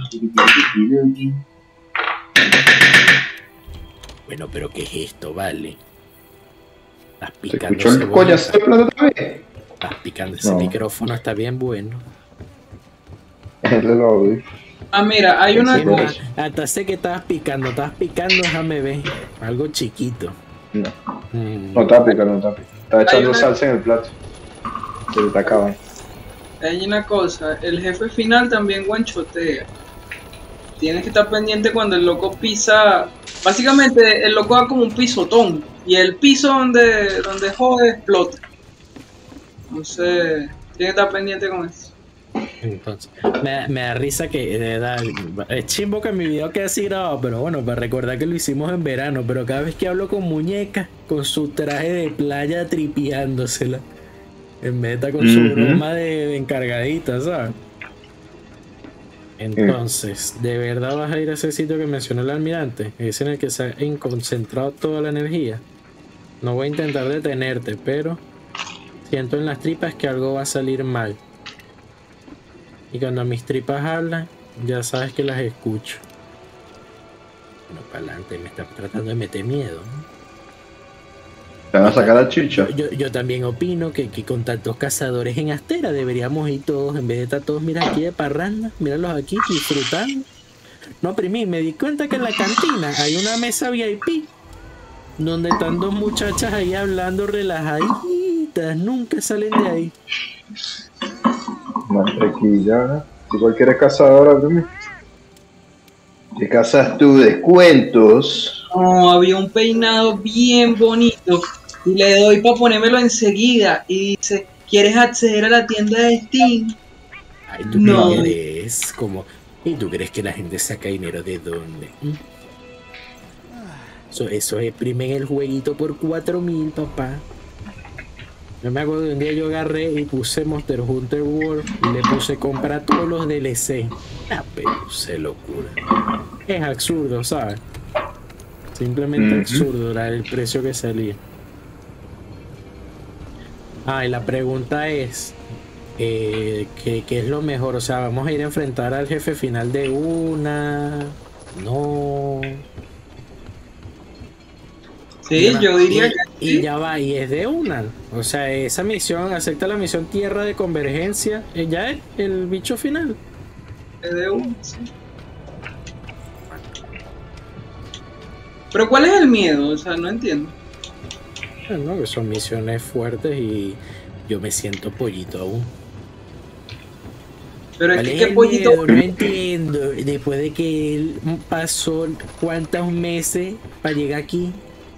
Bueno, pero ¿qué es esto, vale? Estás ¿Se picando escuchó el cebolla. coñazo de plato otra vez? Estás picando ese No. micrófono, está bien bueno. Es lo odio. Ah, mira, hay una Sí, cosa. ma, hasta sé que estabas picando, estabas picando, déjame ver. Algo chiquito. No, Mm. no está picando, no está picando. Está echando una- salsa en el plato. Se le está acabando. Hay una cosa, el jefe final también guanchotea. Tienes que estar pendiente cuando el loco pisa. Básicamente el loco da como un pisotón. Y el piso donde, donde jode explota. Entonces, tienes que estar pendiente con eso. Entonces, me, me da risa que de verdad, es chimbo que mi video quede así grabado, pero bueno, para recordar que lo hicimos en verano, pero cada vez que hablo con muñeca, con su traje de playa tripeándosela, en vez de estar con su Ujú. broma de, de encargadita, ¿sabes? Entonces, ¿de verdad vas a ir a ese sitio que mencionó el almirante? Es en el que se ha concentrado toda la energía. No voy a intentar detenerte, pero siento en las tripas que algo va a salir mal. Y cuando mis tripas hablan, ya sabes que las escucho. Bueno, para adelante, me está tratando de meter miedo, ¿no? Te van a sacar la chicha. Yo, yo también opino que, que con tantos cazadores en Astera deberíamos ir todos, en vez de estar todos, mira aquí de parranda, míralos aquí disfrutando. No, primí, me di cuenta que en la cantina hay una mesa V I P donde están dos muchachas ahí hablando relajaditas, nunca salen de ahí. Mantequilla. Si cualquiera es cazadora, dime. ¿Qué cazas tú de cuentos? No, había un peinado bien bonito. Y le doy para ponérmelo enseguida. Y dice, ¿quieres acceder a la tienda de Steam? Ay, ¿tú No. qué eres? Como, ¿y tú crees que la gente saca dinero de dónde? ¿Mm? Eso, eso exprimen el jueguito por cuatro mil, papá. Yo me acuerdo que un día yo agarré y puse Monster Hunter World y le puse comprar todos los D L C. Ah, pero se locura. Es absurdo, ¿sabes? Simplemente Ujú. absurdo era el precio que salía. Ah, y la pregunta es, eh, ¿qué, qué es lo mejor? O sea, ¿vamos a ir a enfrentar al jefe final de una? No. Sí, yo diría y, que y sí. ya va, y es de una. O sea, esa misión, acepta la misión Tierra de Convergencia. eh, Ya es el bicho final. Es de uno, sí. Pero ¿cuál es el miedo? O sea, no entiendo. No, que son misiones fuertes y yo me siento pollito aún. Pero es ¿Cuál que es qué el pollito. miedo? No entiendo. Después de que él pasó cuántos meses para llegar aquí.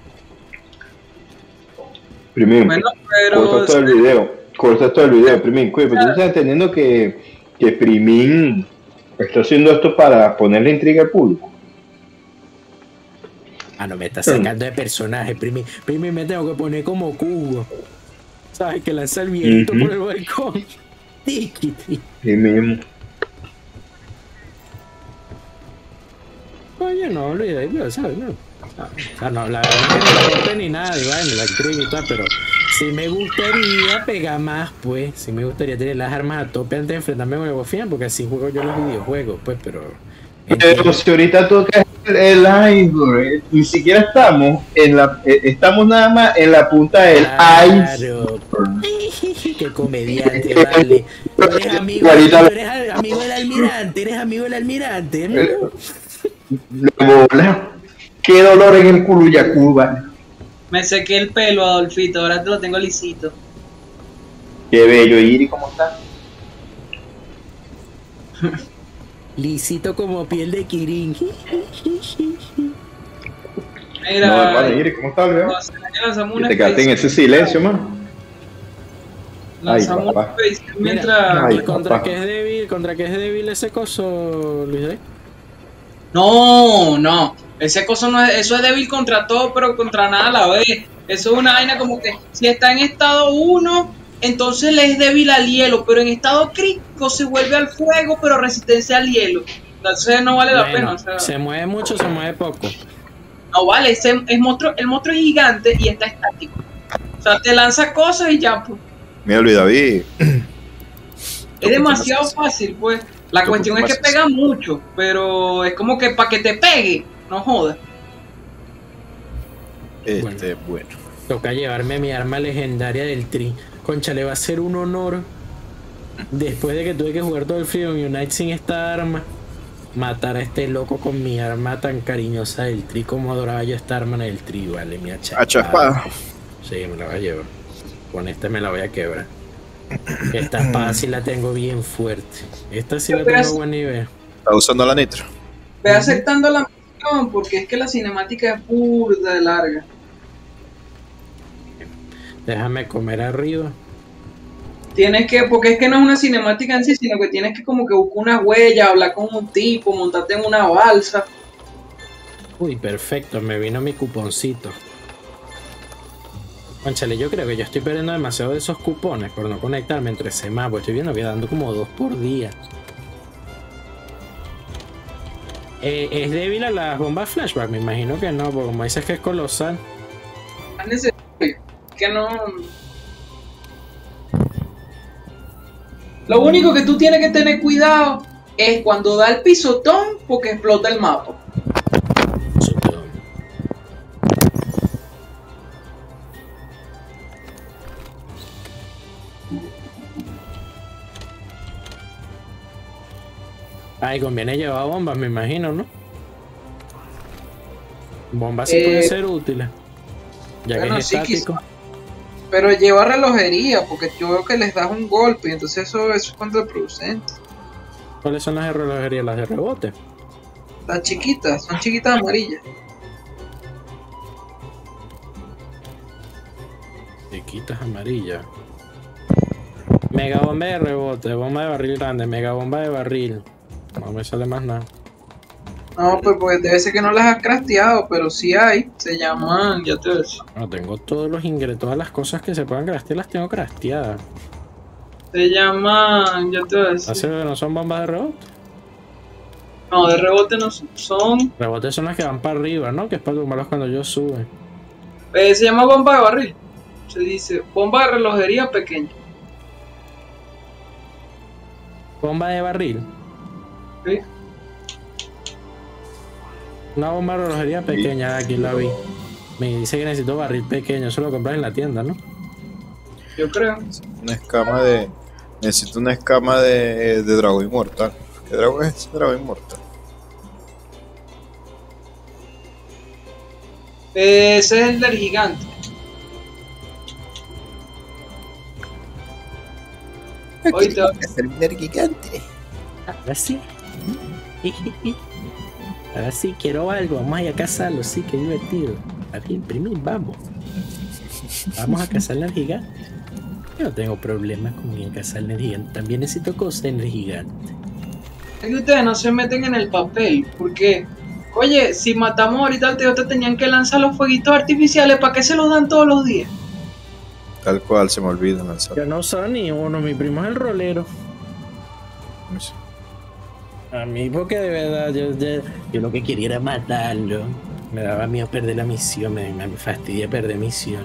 Primero, Bueno, pero. corta todo el video. Corta todo el video, Primín. Cuida, pero tú estás entendiendo que, que Primín está haciendo esto para ponerle intriga al público. Ah, no, me está sacando de personaje. Primero, primero me tengo que poner como cubo. ¿Sabes? Que lanza el viento Ujú. por el balcón. Tiki, tiki. Sí mismo. Oye, no olvidé, ¿sabes? No. O sea, no, la verdad no me importa ni nada, bueno, la actriz y tal, pero sí me gustaría pegar más, pues. Sí me gustaría tener las armas a tope antes de enfrentarme con el bofián, porque así juego yo los videojuegos, pues, pero. Pero si ahorita toca el, el iceberg, ni siquiera estamos en la, eh, estamos nada más en la punta del Claro. iceberg. Qué comediante, vale. Tú eres amigo, tú eres amigo del almirante, eres amigo del almirante, ¿no? De bola. Qué dolor en el culo, Yacuba. Me sequé el pelo, Adolfito. Ahora te lo tengo lisito. Qué bello, Iri, ¿cómo está? Lisito como piel de Kirin. Mira, No, hermano, Iri, ¿cómo está, Leo? José, lanzamos Que una te quedaste en ese silencio, man. Lanzamos Ay, una papá. expedición Mira, mientras. Ay, ¿y contra papá. qué es débil? ¿Contra qué es débil ese coso, Luis Day? No, no. Ese coso no es, eso es débil contra todo, pero contra nada a la vez. Eso es una vaina como que si está en estado uno, entonces le es débil al hielo, pero en estado crítico se vuelve al fuego, pero resistencia al hielo. Entonces no vale la Bueno, pena. O sea, se mueve mucho, se mueve poco. no vale, ese, es monstruo, el monstruo es gigante y está estático. O sea, te lanza cosas y ya, pues. Mira, Luis David. Es demasiado fácil, pues. La Toco cuestión es que más. pega mucho, pero es como que para que te pegue, no jodas. Este, bueno. Toca llevarme mi arma legendaria del Tri. Concha, le va a ser un honor. Después de que tuve que jugar todo el Freedom Unite sin esta arma, matar a este loco con mi arma tan cariñosa del Tri. Como adoraba yo esta arma del Tri, vale, mi hacha. Hacha espada. Sí, me la voy a llevar. Con esta me la voy a quebrar. Esta espada sí la tengo bien fuerte. Esta sí la tengo a buen nivel. Está usando la nitro. Ve aceptando la misión porque es que la cinemática es burda de larga. Déjame comer arriba. Tienes que, porque es que no es una cinemática en sí, sino que tienes que como que buscar una huella, hablar con un tipo, montarte en una balsa. Uy, perfecto, me vino mi cuponcito. Conchale, yo creo que yo estoy perdiendo demasiado de esos cupones por no conectarme entre semanas, porque estoy viendo que dando como dos por día. Eh, ¿Es débil a las bombas flashback? Me imagino que no, porque como dices que es colosal. Es necesario. Que no. Lo único que tú tienes que tener cuidado es cuando da el pisotón porque explota el mapa. Ay, conviene llevar bombas, me imagino, ¿no? Bombas sí Eh, pueden ser útiles. Ya bueno, que es sí, estático. quizá. Pero lleva relojería, porque yo veo que les das un golpe, y entonces eso, eso es contraproducente. ¿Cuáles son las de relojería? Las de rebote. Las chiquitas, son chiquitas amarillas. Chiquitas amarillas. Mega bomba de rebote, bomba de barril grande, mega bomba de barril. No me sale más nada. No, pues, pues debe ser que no las has crafteado, pero sí hay. Se llaman, ya te ves. No, tengo todos los ingresos, todas las cosas que se puedan craftear las tengo crafteadas. Se llaman, ya te ves. ¿Hace no son bombas de rebote? No, de rebote no son. son Rebotes son las que van para arriba, ¿no? Que es para tumbarlos cuando yo sube. eh, se llama bomba de barril. Se dice bomba de relojería pequeña. Bomba de barril. ¿Sí? Una bomba de relojería pequeña, aquí la vi. Me dice que necesito barril pequeño, eso lo compras en la tienda, ¿no? Yo creo. Una escama de. Necesito una escama de, de dragón inmortal. ¿Qué dragón es? Dragón inmortal. Eh, ese es el del gigante. Oíste, Es el del gigante. Ahora sí. Ahora sí, quiero algo. Vamos a ir a cazarlo, sí, qué divertido. A ver, imprimir, vamos. Vamos a cazarle al gigante. Yo no tengo problemas con ir a cazarle al gigante. También necesito cosas en el gigante. es que ustedes no se meten en el papel, porque, oye, si matamos ahorita al tío, te tenían que lanzar los fueguitos artificiales, ¿para qué se los dan todos los días? Tal cual, se me olvida lanzar. Yo no uso ni uno, mi primo es el rolero. No sé. A mí, porque de verdad, yo, yo, yo lo que quería era matarlo. Me daba miedo perder la misión, me, me fastidia perder misiones.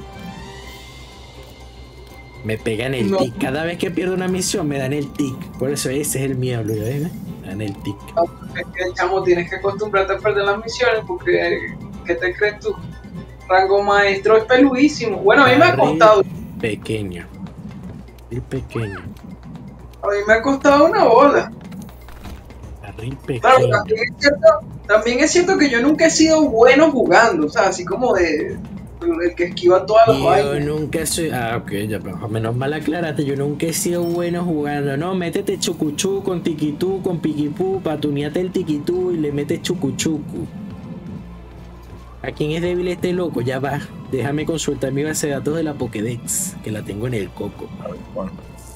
Me pegan el No. tic. Cada vez que pierdo una misión me dan el tic. Por eso ese es el miedo, ¿lo ves? Me dan el tic. Es que, chamo, tienes que acostumbrarte a perder las misiones, porque, ¿qué te crees tú? Rango maestro es peluísimo. Bueno, a mí me ha costado, Pequeño. El pequeño. a mí me ha costado una bola. Barril Claro, pequeño. también es cierto, también es cierto que yo nunca he sido bueno jugando, o sea, así como de el que esquiva todas las Yo vainas. nunca soy. Ah, ok, ya, pero menos mal aclárate. Yo nunca he sido bueno jugando. No, métete chucuchú con tiquitú, con piquipú, patuneate el tiquitú y le metes chucuchucu. ¿A quién es débil este loco? Ya va. Déjame consultar mi base de datos de la Pokédex, que la tengo en el coco. A ver, bueno.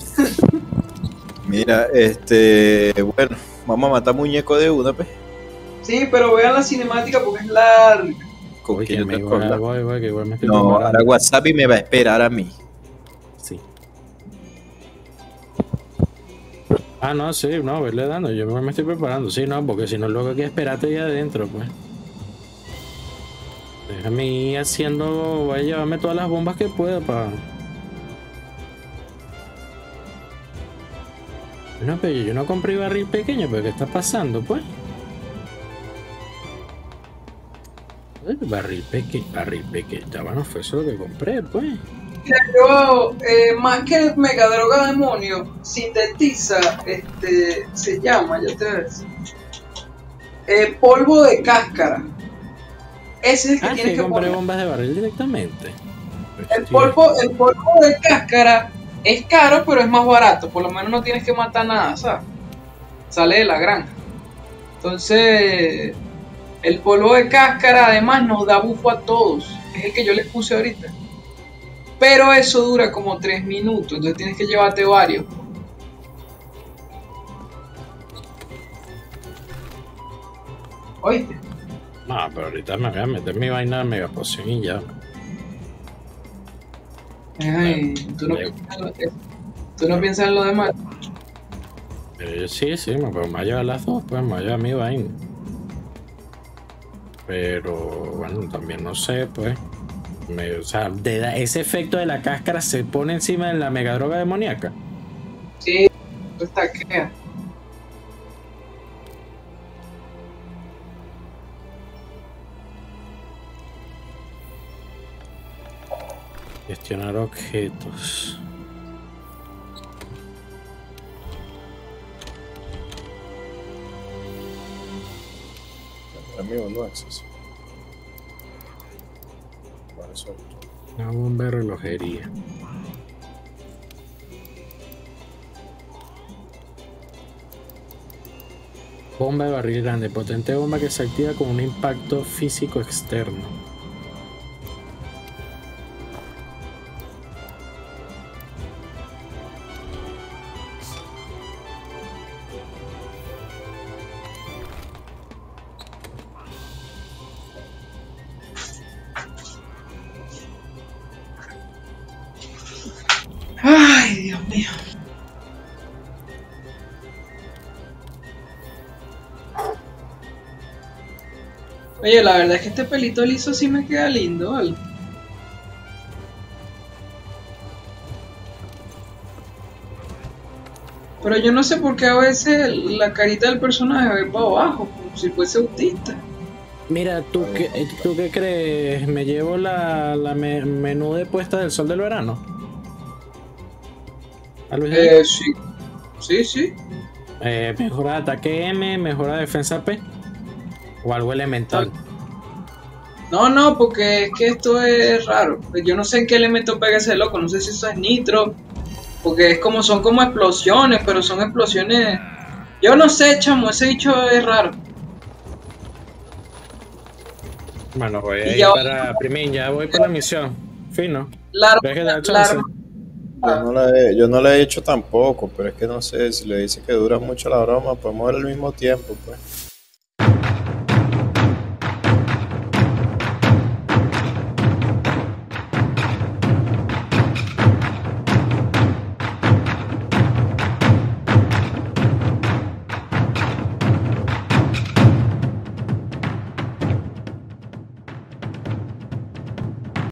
Mira, este. Bueno, vamos a matar muñeco de una, pues. Sí, pero vean la cinemática porque es larga. Con Oye, que que yo me te voy, acuerdo. voy, voy, que igual me estoy No, preparando. ahora WhatsApp y me va a esperar a mí. Sí. Ah, no, sí, no, verle dando. Yo me estoy preparando. Sí, no, porque si no, luego hay que esperarte ahí adentro, pues. Déjame ir haciendo. Voy a llevarme todas las bombas que pueda para. No, pero yo no compré barril pequeño, pero ¿qué está pasando, pues? Eh, Barril pequeño, barril pequeño. Ya bueno, fue eso lo que compré, pues. Mira, yo, eh, más que el mega droga demonio, sintetiza, este, se llama, ya te voy a decir, eh, polvo de cáscara. Ese es el que Ah, tienes que que compré poner. bombas de barril directamente. El polvo, el polvo de cáscara es caro, pero es más barato. Por lo menos no tienes que matar nada, ¿sabes? Sale de la granja. Entonces, el polvo de cáscara además nos da bufo a todos. Es el que yo les puse ahorita. Pero eso dura como tres minutos. Entonces tienes que llevarte varios. ¿Oíste? No, pero ahorita me voy a meter mi vaina de mega poción y ya. Ay, ¿tú, no Luego. piensas en lo, tú no piensas en lo demás. Pero yo sí, sí, me puedo llevar las dos, pues me voy a llevar mi vaina. Pero bueno, también no sé, pues. Me- o sea, de da- ese efecto de la cáscara se pone encima de la mega droga demoníaca. Sí, eso está que. Gestionar objetos. Amigo, no acceso. Para eso. Una bomba de relojería. Bomba de barril grande, potente bomba que se activa con un impacto físico externo. Oye, la verdad es que este pelito liso sí me queda lindo, ¿vale? Pero yo no sé por qué a veces la carita del personaje ve para abajo, como si fuese autista. Mira, ¿tú qué, ¿tú qué crees? ¿Me llevo la, la me- menú de puesta del sol del verano? ¿A Luis David? Eh, sí. Sí, sí. Eh, mejora de ataque M, mejora de defensa P. O algo elemental. No, no, porque es que esto es raro. Yo no sé en qué elemento pega ese loco, no sé si eso es nitro. Porque es como, son como explosiones, pero son explosiones. Yo no sé, chamo, ese bicho es raro. Bueno, voy Y a ir ya- para Primín, ya voy para la misión. Fino. La ¿Ves que da arma, chance? la arma- Yo no, la he, yo no la he hecho tampoco, pero es que no sé, si le dice que dura mucho la broma, podemos ver al mismo tiempo, pues.